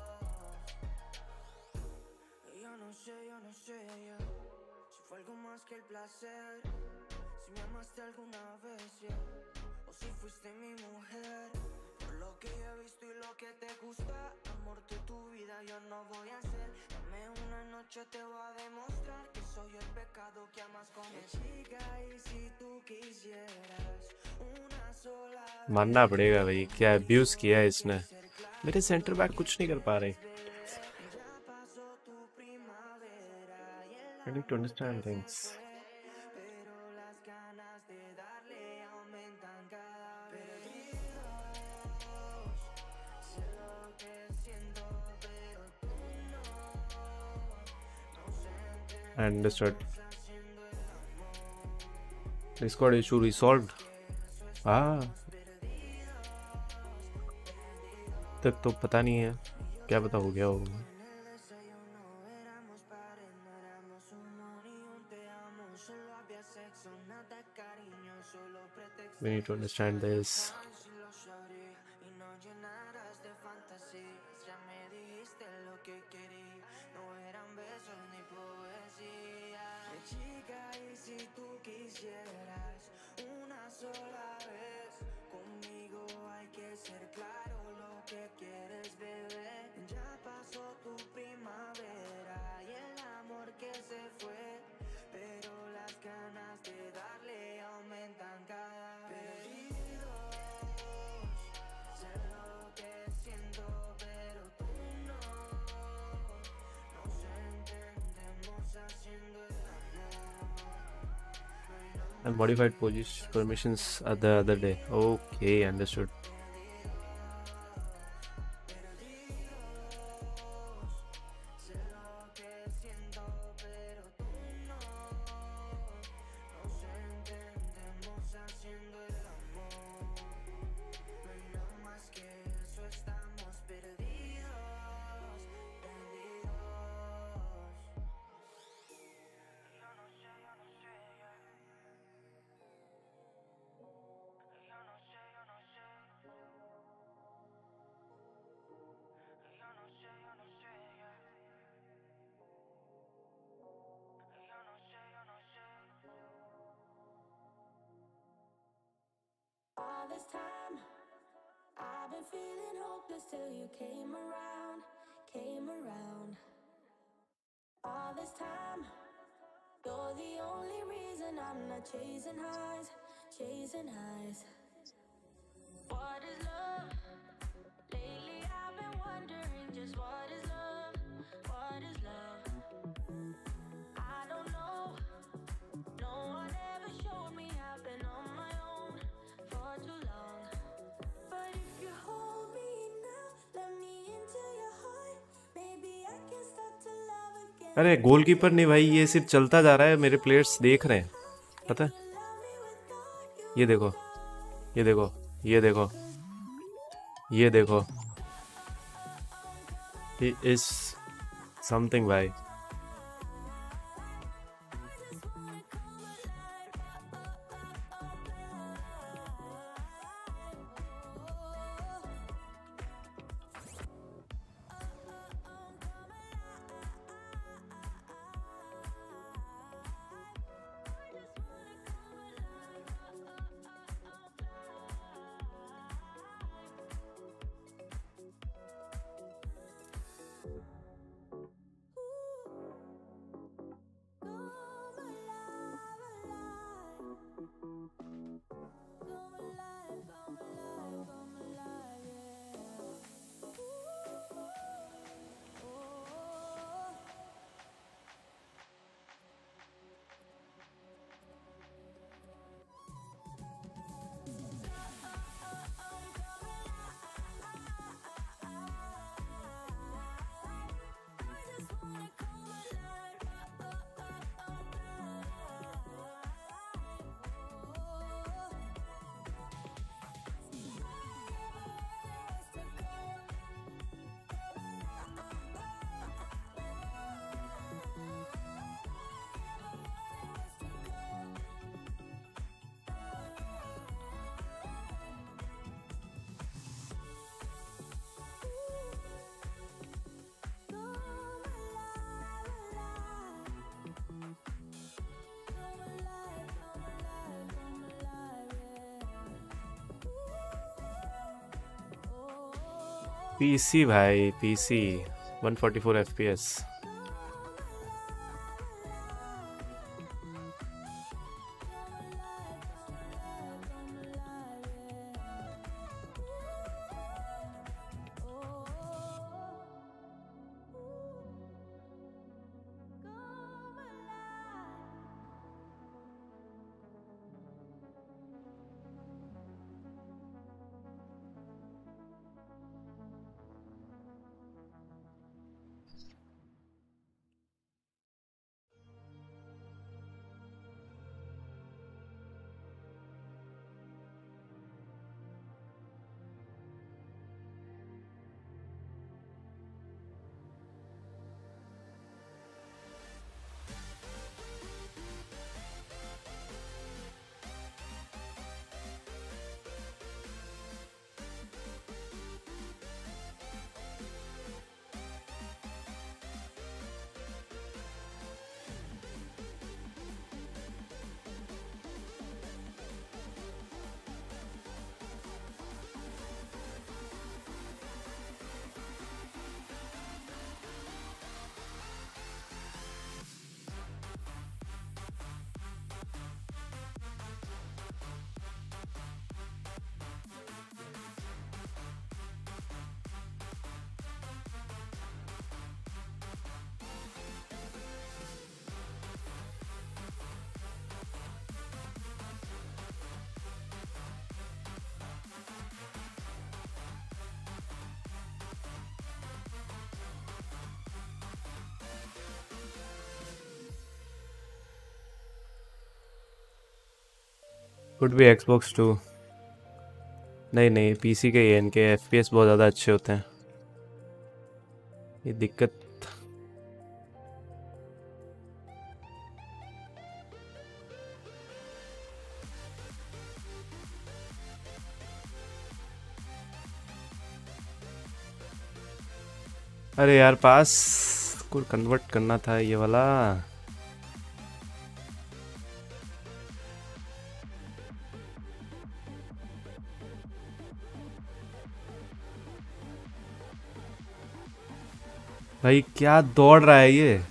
Yo no sé, yo no sé ya, si fue algo más que el placer, si me amaste alguna vez, ya, o si fuiste mi mujer. Por lo que he visto y lo que te gusta, amor de tu vida yo no voy a hacer. Dame una noche, te voy a demostrar que soy el pecado que amas con mi chica. Y si tú quisieras una sola vez, मानना पड़ेगा भाई, क्या abuse किया है इसने. मेरे centre back कुछ नहीं कर पा रहे. ya pasó tu primavera y el I need to understand things. pero las ganas de darle aumentan cada vez. Perdidos, sé lo que siento, pero tú no, Understood. Discord issue resolved. Ah, तक तो पता नहीं है, क्या पता हो गया होगा. We need to understand this. Chica, y si tú quisieras una sola vez conmigo, hay que ser claro lo que quieres, bebé. Ya pasó tu primavera y el amor que se fue, pero las ganas de darle aumentan cada vez. Perdidos, sé lo que siento, pero tú no. Nos entendemos haciendo el And modified position permissions uh, the other day. Okay, understood. All this time, I've been feeling hopeless till you came around, came around. All this time, you're the only reason I'm not chasing highs, chasing highs. What is love? Lately I've been wondering just what is love, what is love? I don't know, no one ever showed me, I've been on my own for too long. But if you hold me now, let me into your heart, maybe I can start to love again. अरे goalkeeper नहीं भाई, ये सिर्फ चलता जा रहा है, मेरे प्लेयर्स देख रहे हैं, पता है. ये देखो, ये देखो, ये देखो, ये देखो. He is something भाई. पीसी भाई, PC one forty-four F P S. Could भी एक्सबॉक्स टू। नहीं नहीं, पीसी के ही है, इनके एफपीएस बहुत ज़्यादा अच्छे होते हैं। ये दिक्कत। अरे यार, पास को कन्वर्ट करना था ये वाला। भाई क्या दौड़ रहा है ये।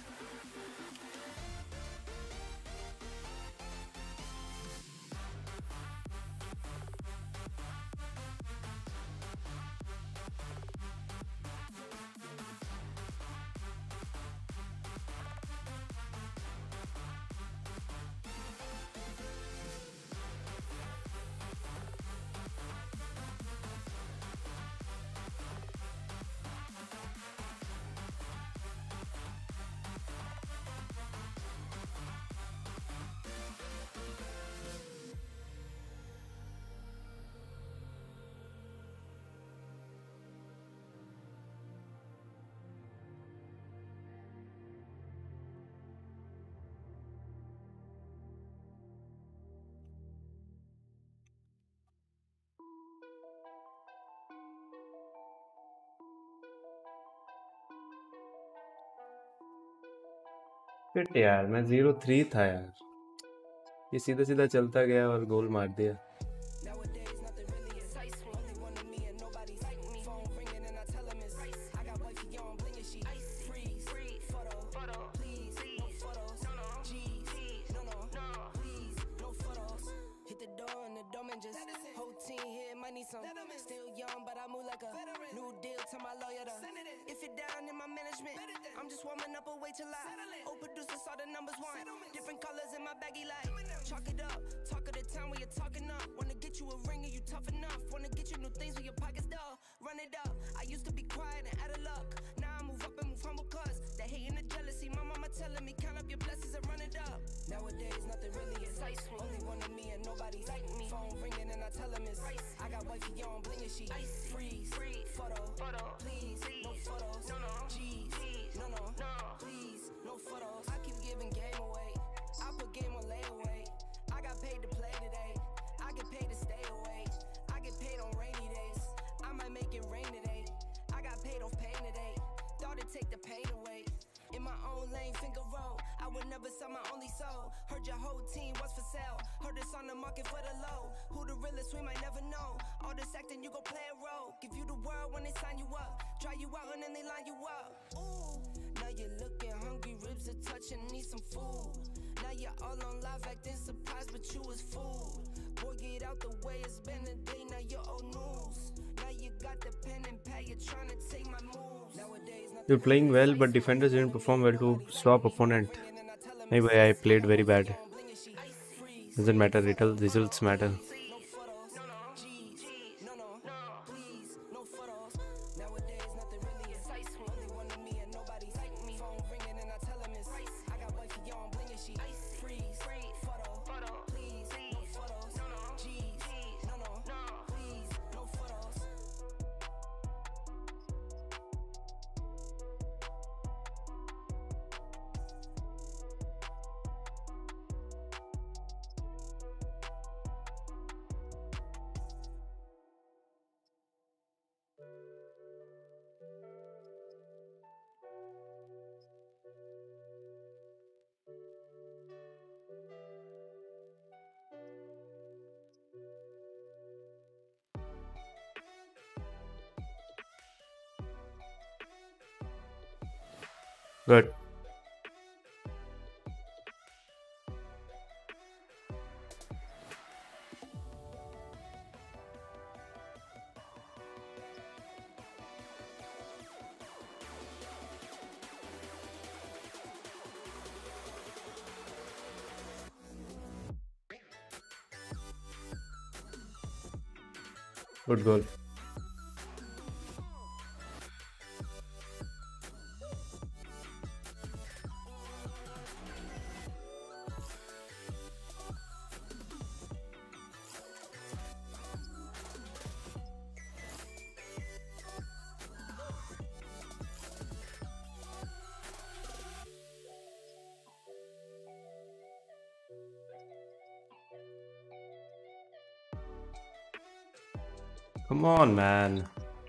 फिट यार, मैं जीरो थ्री था यार। ये सीधा सीधा चलता गया और गोल मार दिया। Nowadays, nothing really excites me. Only one of me and nobody's like me. Phone ringing and I tell him it's ice. I got wifey on bling and she icy. Freeze, freeze, photo, photo, please, no photos. No, no, G's, no, no, no, please, no photos. Hit the door and the dome and just whole team here might need some. Still young, but I move like a new deal to my lawyer. To, if you're down in my management, I'm just warming up. Wait till I old producers saw the numbers one. Different colors in my baggy light. Chalk it up, talk of the town where you're talking up. Wanna get you a ring and you tough enough. Wanna get you new things when your pockets dull. Run it up. I used to be quiet and out of luck. Now I move up and move humble cause the hate and the jealousy. My mama telling me count up your blessings and run it up. Nowadays nothing really excites me. Only one of me and nobody's like me. Phone ringing and I tell him it's ice. I got wifey on bling and she freeze, photo, photo, please, no photos. No, no, G's, no, no, no, please, no photos. I keep giving game away. I put game on layaway. I got paid to play today. I get paid to stay away. I get paid on rainy days. I might make it rain today. I got paid off pain today. Thought it'd take the pain away. In my own lane, finger roll. I would never sell my only soul. Heard your whole team was for sale. Heard it's on the market for the low. Who the realest, we might never know. All this acting, you gon' play a role. Give you the world when they sign you up. Try you out and then they line you up. Ooh, now you're looking hungry, ribs are touching, need some food. Now you're all on live acting surprised, but you was fooled. Boy, get out the way, it's been a day, now you're old news. Now you got the pen and pad, you're trying to take my moves. Nowadays, You're playing well, but defenders didn't perform well to stop opponent. Hey boy, I played very bad. Doesn't matter, results matter. Good. Good goal. Come on, man.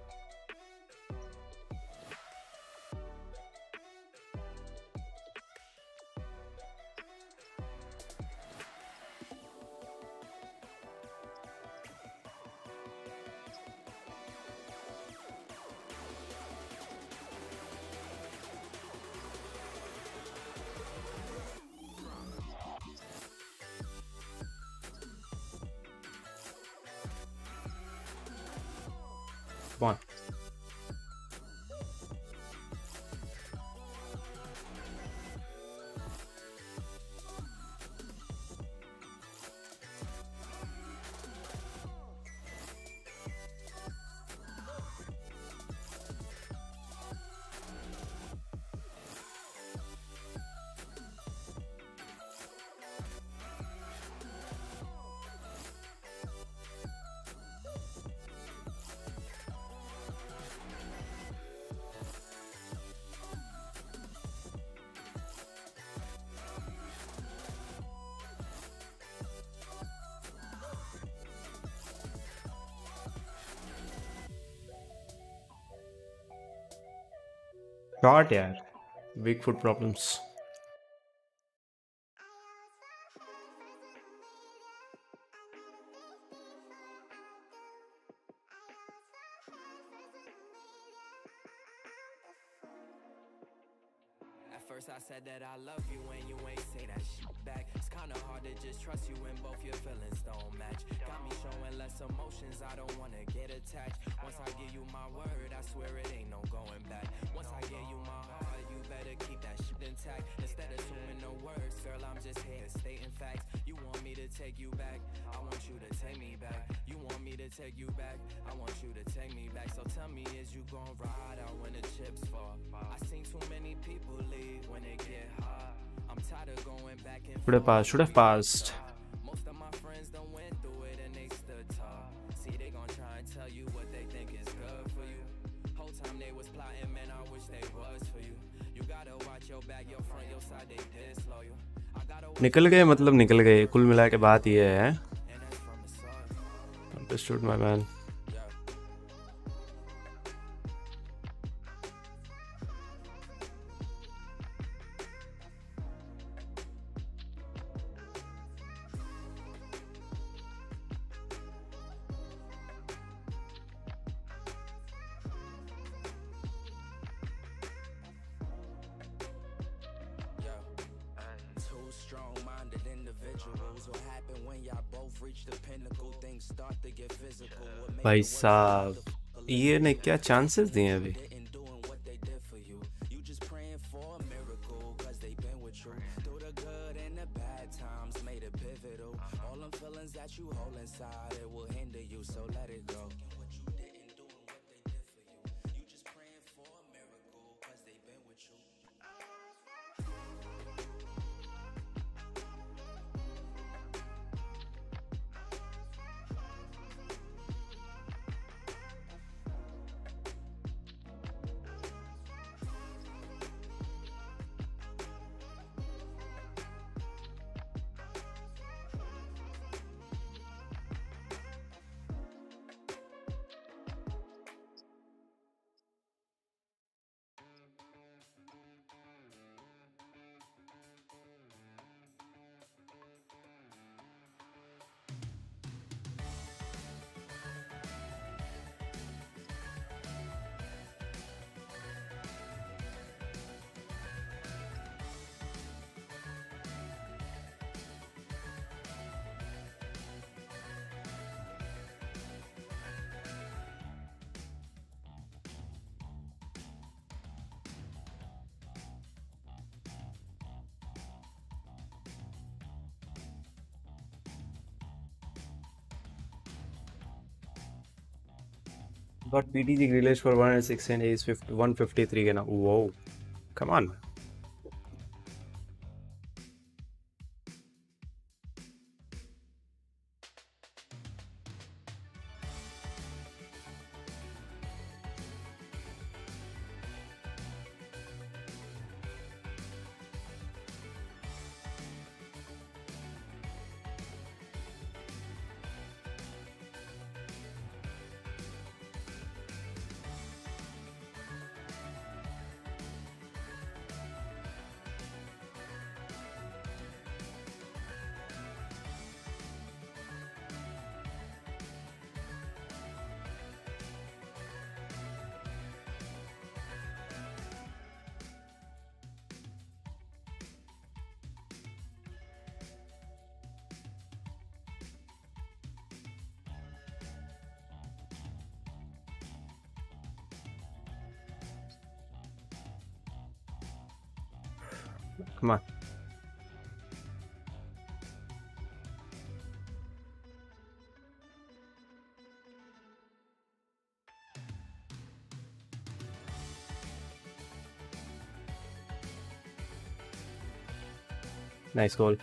Come on. Shot, यार. Big foot problems. At first I said that I love you when you ain't say that shit back. It's kinda hard to just trust you when both your feelings don't match. Got me showing less emotions, I don't wanna get attached. Once I give you my word, I swear it ain't no going back. Once I give you my heart, you better keep that shit intact. Instead of assuming no words, girl, I'm just here stating facts. You want me to take you back, I want you to take me back. You want me to take you back, I want you to take me back. So tell me, is you gon' ride out when the chips fall? I seen too many people leave when it get hard. I'm tired of going back and Should have passed. Should have passed. most of my friends done went through it and they stood tall. See, they gon' try and tell you what they think is good for you. Whole time they was plotting, man, I wish they was for you. You gotta watch your back, your front, your side, they disloyal. I gotta watch निकल गए मतलब निकल गए. कुल मिला के बात ये है. and that's from the start. Understood, my man. Yeah. Two strong-minded individuals. What happened when y'all both reach the pinnacle? Things start to get physical. What made भाई the worst साहब, of ये ने क्या chances दिए हैं अभी? didn't doing what they did for you. You just praying for a miracle, cause they been with you. Through the good and the bad times, made it pivotal. All them feelings that you hold inside, it will hinder you, so let it go. What you didn't do and what they did for you. You just praying for a miracle, cause they been with you. Got P T G Grealish for one hundred six and he's one fifty-three now. Whoa. Come on. Come on. Nice goal.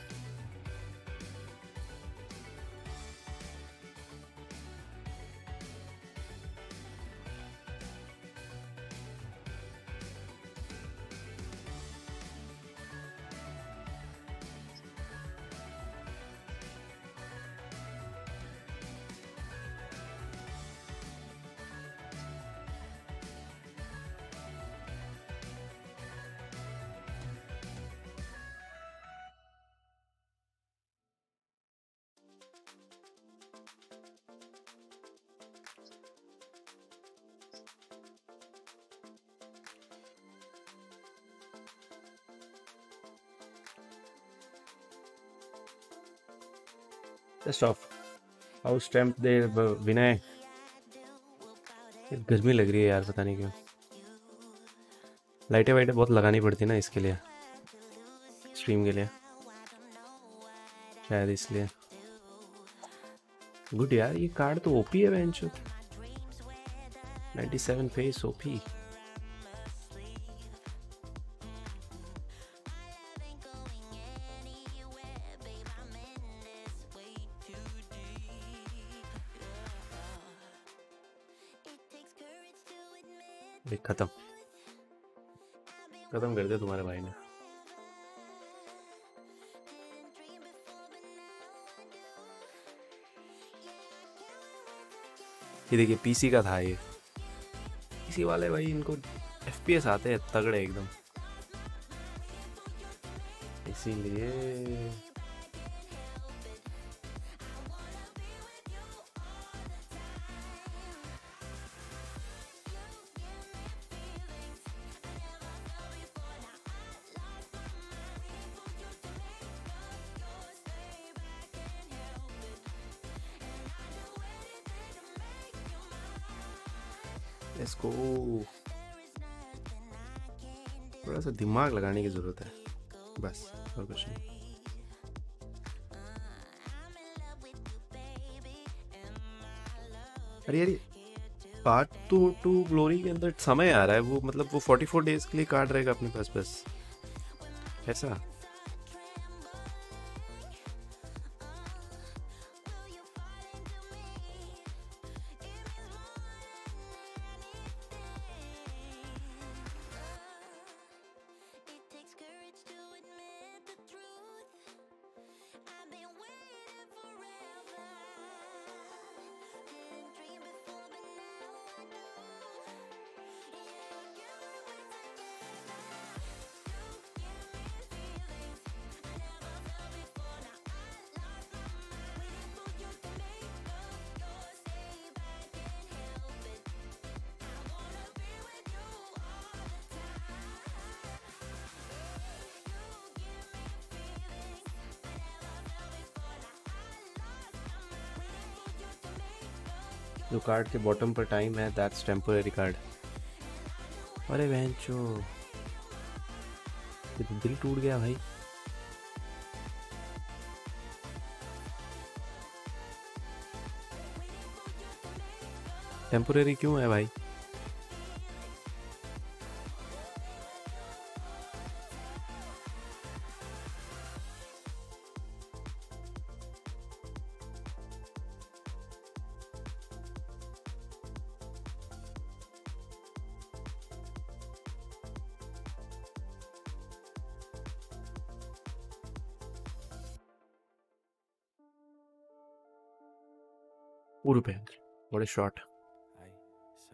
Just off. How stamped there, विनय. गर्मी लग रही है यार, पता नहीं क्यों. लाइटें वाइटें बहुत लगानी पड़ती है ना इसके लिए, स्ट्रीम के लिए, शायद इसलिए. गुड यार, ये कार्ड तो ओपी है बेंचो. ninety-seven face OP. खत्म खत्म कर दिया तुम्हारे भाई ने. ये देखिए पीसी का था, ये पीसी वाले भाई इनको एफपीएस आते हैं तगड़े एकदम, इसीलिए. Let's go. थोड़ा सा दिमाग लगाने की जरूरत है बस, और कुछ नहीं. अरे यार पार्ट टू टू ग्लोरी के अंदर समय आ रहा है, वो मतलब वो forty-four डेज के लिए कार्ड रहेगा अपने पास बस, ऐसा. जो कार्ड के बॉटम पर टाइम है, दैट्स टेम्पोररी कार्ड. अरे बेंचो, दिल टूट गया भाई. टेम्पोररी क्यों है भाई? Urupendra, what a shot. Aye, so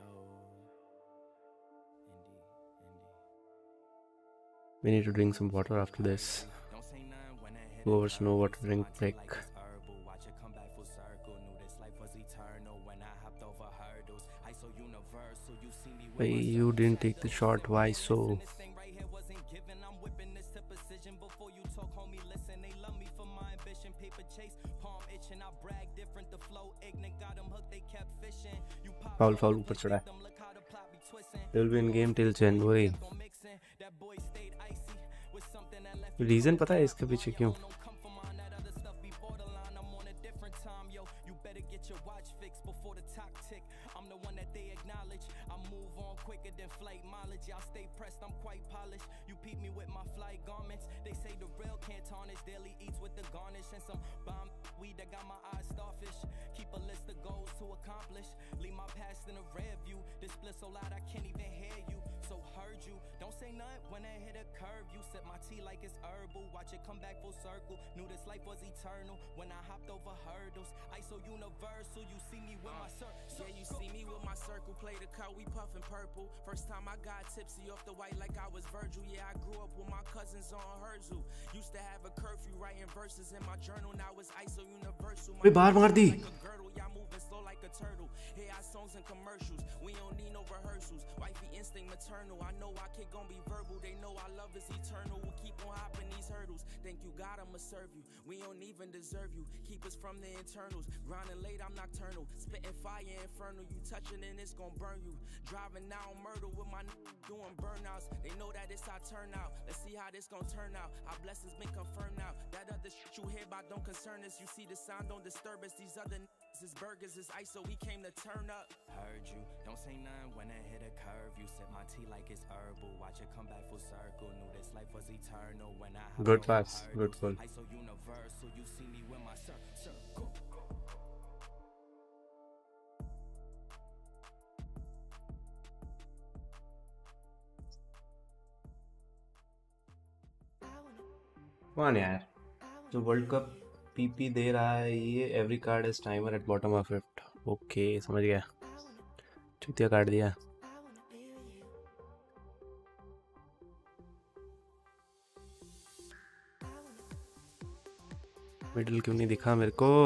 Indy, Indy. We need to drink some water after this. Don't say nothing when I hit Two it. hours no water drink break. Like it's herbal. Watch it come back full circle. Knew this life was eternal when I hopped over hurdles. I so universal. You see me with Why my you didn't take the shot? Why so? This thing right here wasn't given. I'm whipping this to precision. Before you talk, homie, listen. They love me for my ambition. Paper chase, palm itching. I brag different. The flow ignorant. Got them hooked. They kept fishing. You pop Foul, up, foul, you ऊपर the चढ़ा है. victim. Look how the plot be twisting. They will be in game till January. That boy stayed icy with It's something that left you reason broke पता है down. इसके पीछे On your क्यों? own, don't come from mine. That other stuff be borderline. I'm on a different time, yo. You better get your watch fixed before the clock tick. I'm the one that they acknowledge. I move on quicker than flight mileage. Y'all stay pressed, I'm quite polished. You peep me with my flight garments. They say the real can't tarnish. Daily eats with the garnish and some bomb weed that got my eyes starfish. Keep a list of goals to accomplish. Leave my past in a rear view. This split so loud I can't even hear you. So heard you. Don't say nothing when I hit a curve. You sip my tea like it's herbal. Watch it come back full circle. Knew this life was eternal when I hopped over hurdles. I so universal. You see me with my circle. Yeah, you see me with my circle, play the cut, we puffin' purple. First time I got tipsy off the white like I was Virgil. Yeah, I grew up with my cousins on Herzl. Used to have a curfew writing verses in my journal. Now it's I S O universal. अबे बाहर मार दी. Like a girdle, y'all moving slow like a turtle. Hey, our songs and commercials. We don't need no rehearsals. Wifey instinct maternal. I know our kid gon' be verbal. They know our love is eternal. We'll keep on hopping these hurdles. Thank you, God, I'ma serve you. We don't even deserve you. Keep us from the internals. Grinding late, I'm nocturnal. Spitting fire infernal. You touching and it's gon' burn you. Driving now murder with my n doing burnouts. They know that it's our turnout. Let's see how this gon' turn out. Our blessings been confirmed now. That other shit you hear about don't concern us. You see the sound don't disturb us. These other n is burgers is ice, so we came to turn up. Heard you. Don't say nothing when I hit a curve. You sip my tea like it's herbal. Watch it come back full circle. Knew this life was eternal when I hopped Good over pass. Good hurdles. pull. I so universal. You see me with my cir- circle. One यार जो world cup PP दे रहा है ये every card is timer at bottom of it. Okay समझ गया. चुतिया काट दिया. मिडिल क्यों नहीं दिखा मेरे को?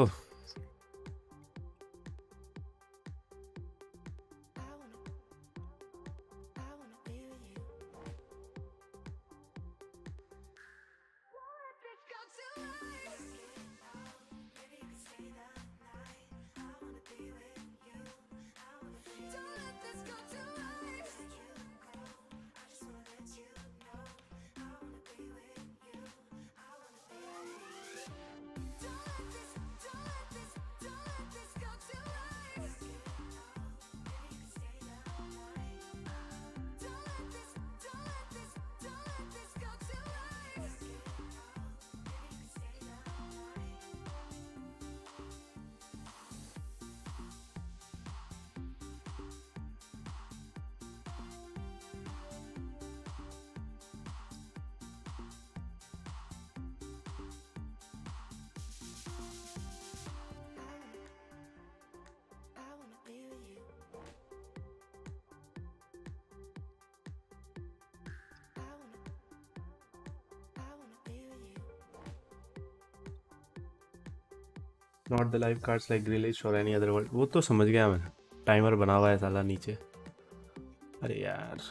Not the live cards like Grealish और एनी अदर वर्ल्ड. वो तो समझ गया मैं. टाइमर बना हुआ है साला नीचे. अरे यार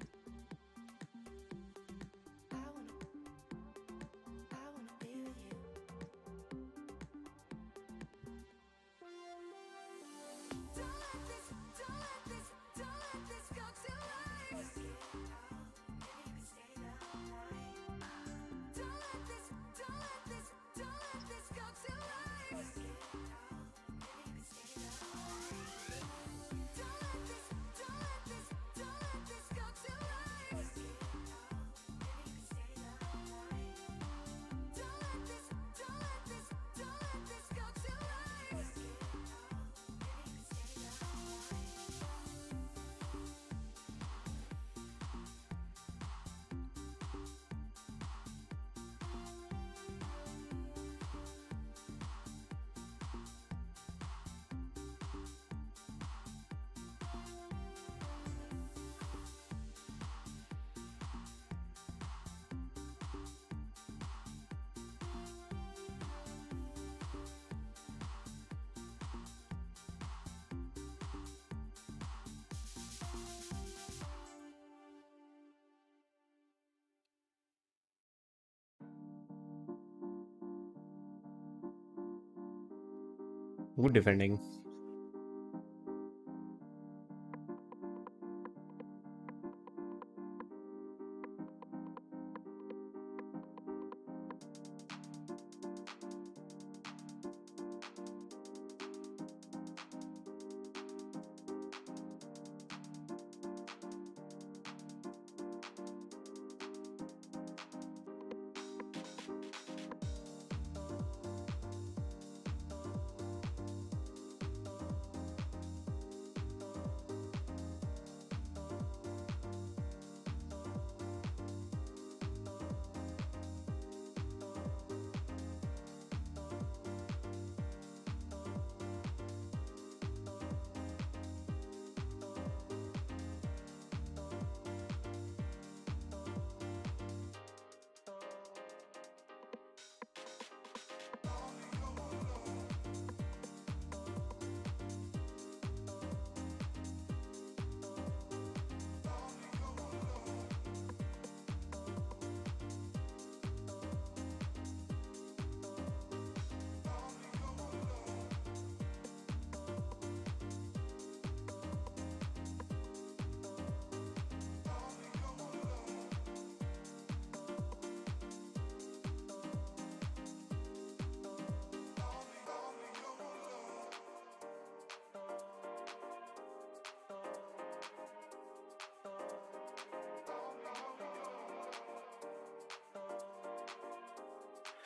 good defending.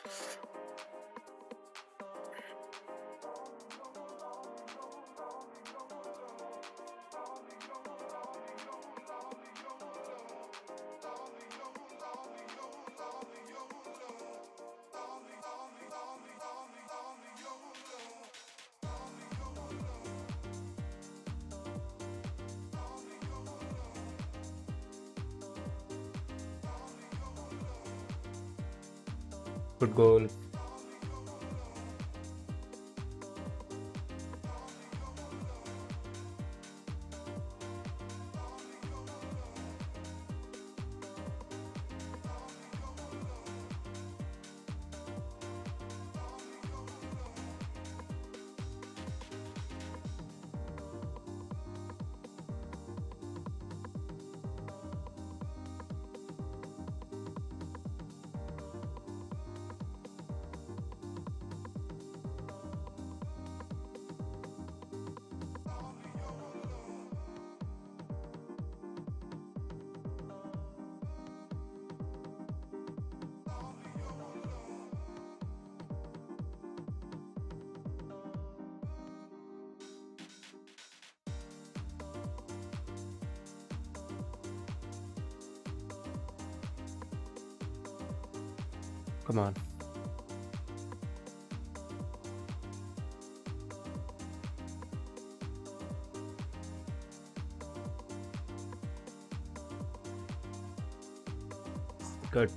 Good goal. Come on. Good.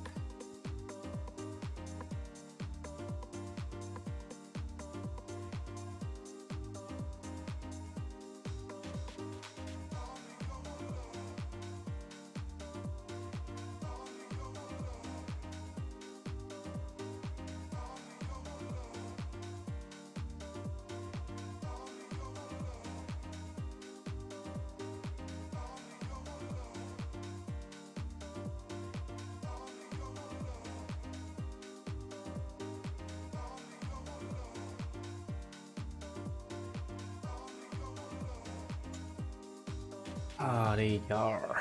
अरे यार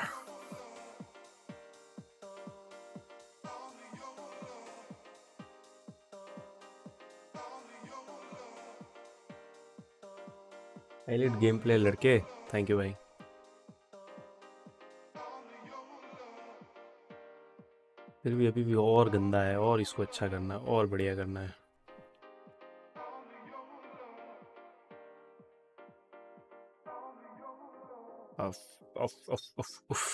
एलिट गेम प्ले लड़के, थैंक यू भाई। फिर भी अभी भी और गंदा है, और इसको अच्छा करना है, और बढ़िया करना है। Uff, uff, uff, uff, uff.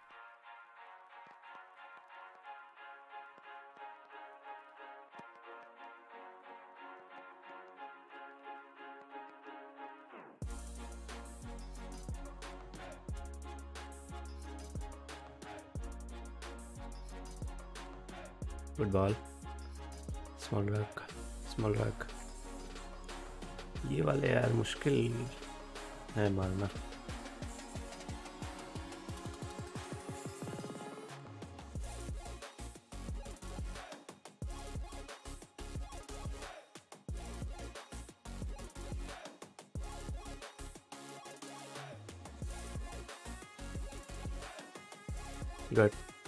Good ball. Small rock, small rock. ये वाले यार मुश्किल है मारना। Good.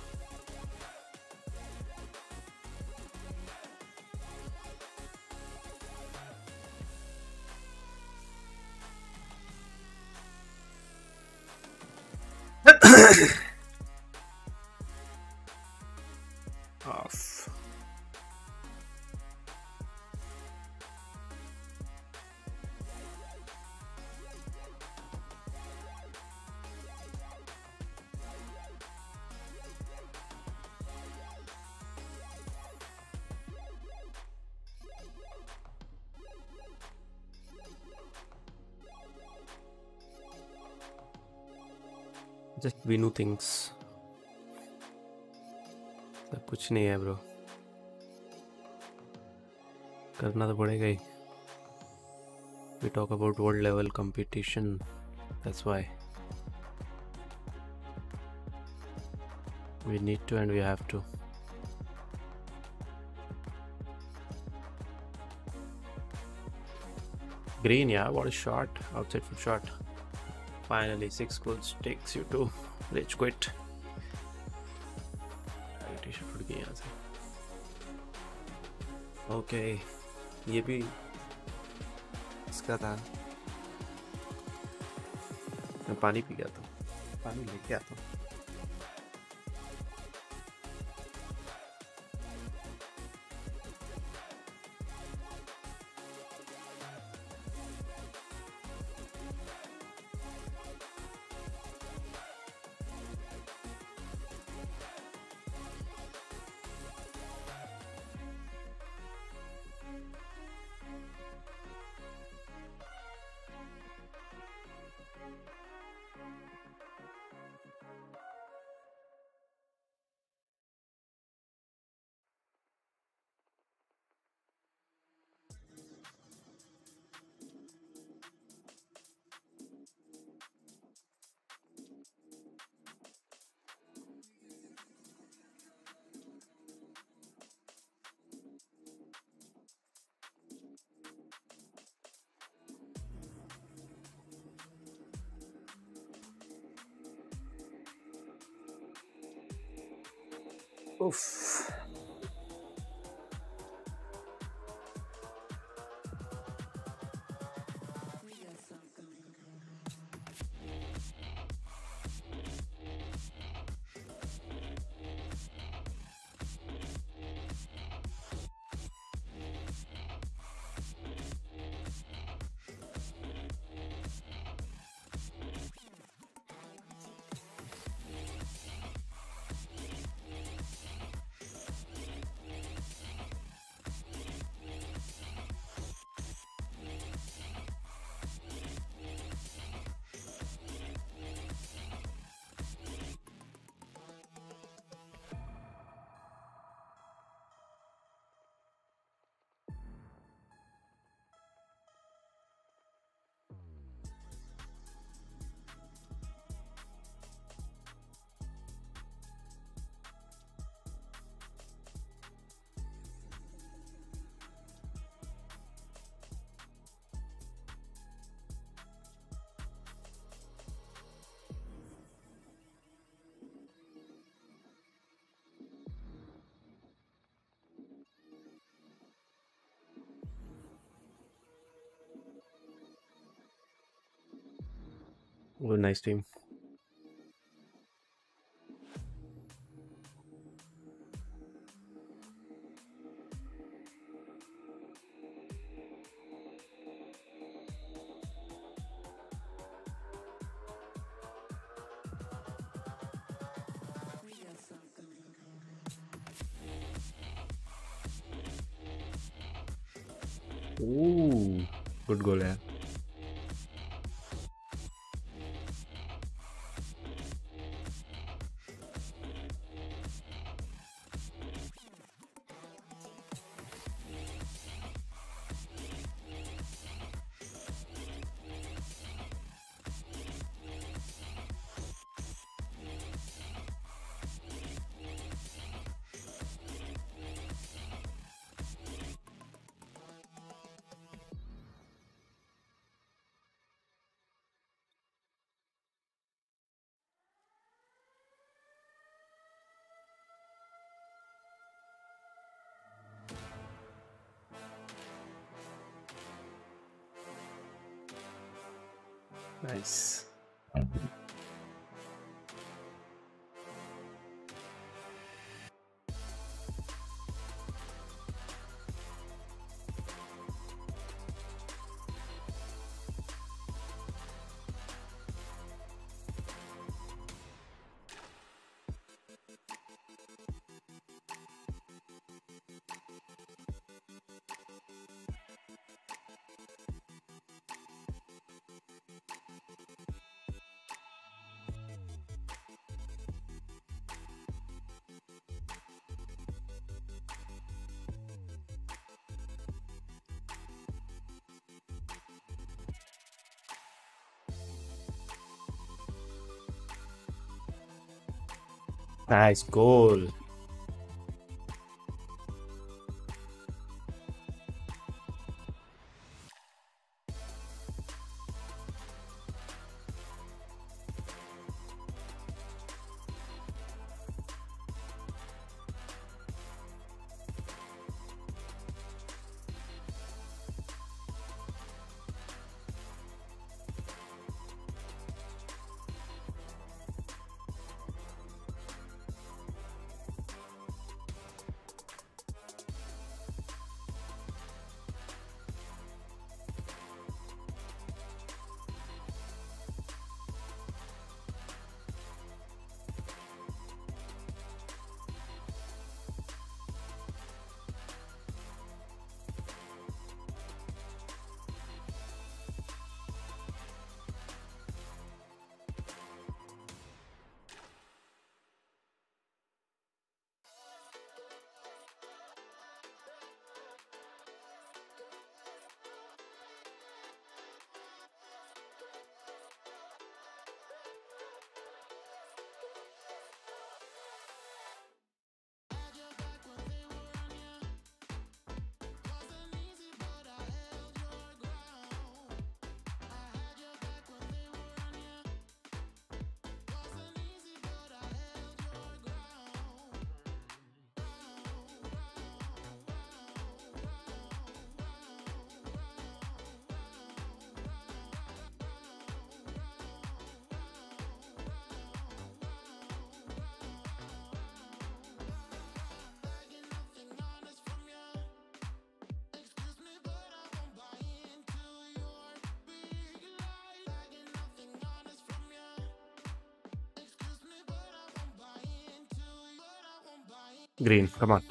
Off. Just Vinu things. सब कुछ नहीं है ब्रो, करना तो पड़ेगा ही। We talk about world level competition, that's why we need to and we have to. Green, yeah, what a shot, outside foot shot. Finally, six goals takes you to rage quit. T-shirt उड़ गई यहाँ से। Okay, ये भी इसका था। मैं पानी पी गया था, पानी लेके आता हूँ। Oof. What a nice team. Ooh, good goal, yeah. Nice. Nice goal. Green, come on.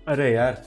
अरे यार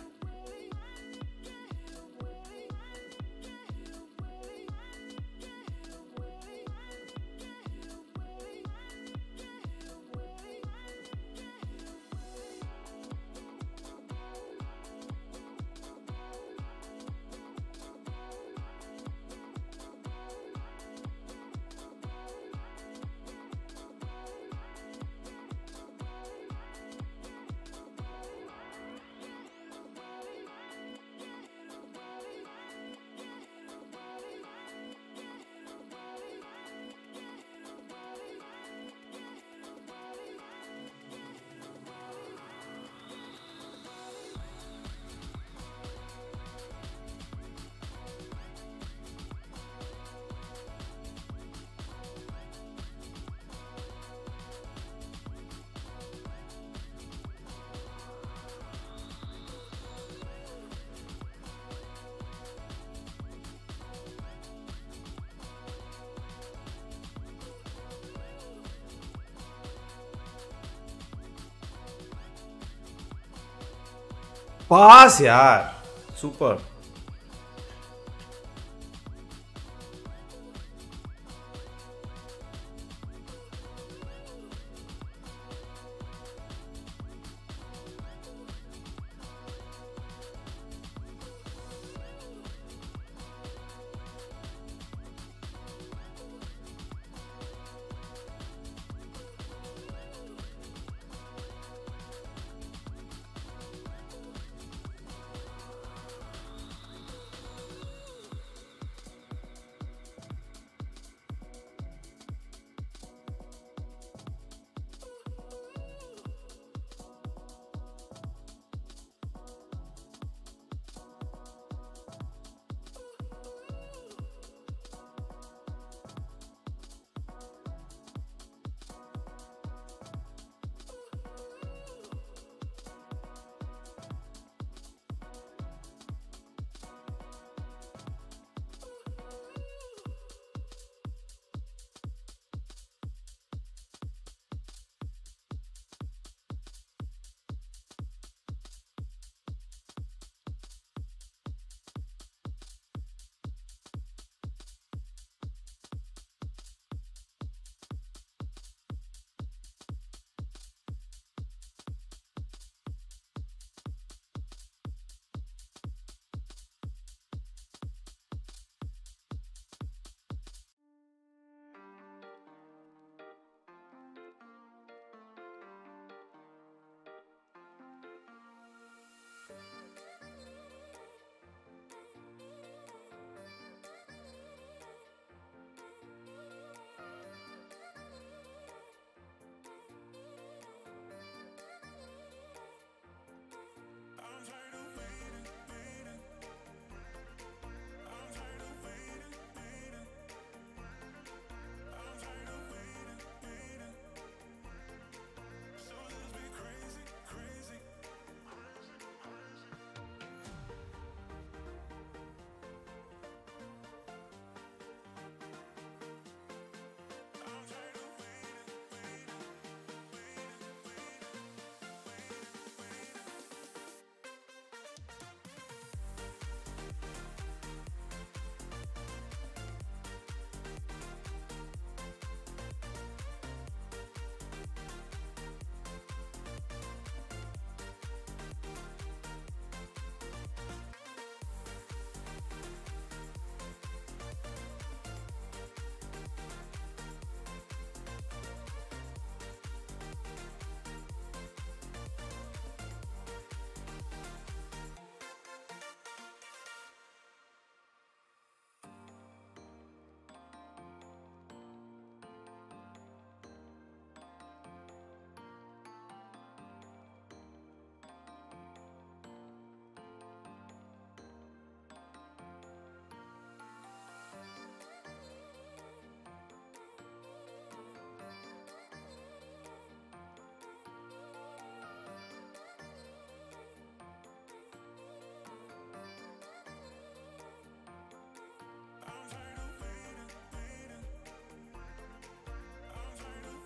पास यार सुपर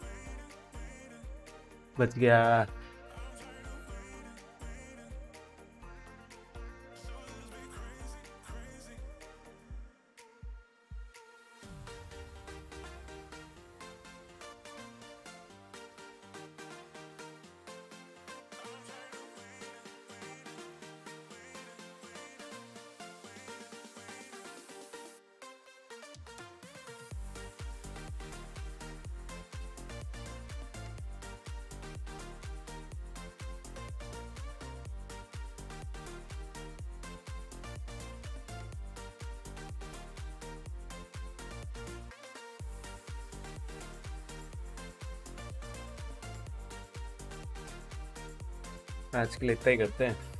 बच गया। आज के लिए इतना ही करते हैं।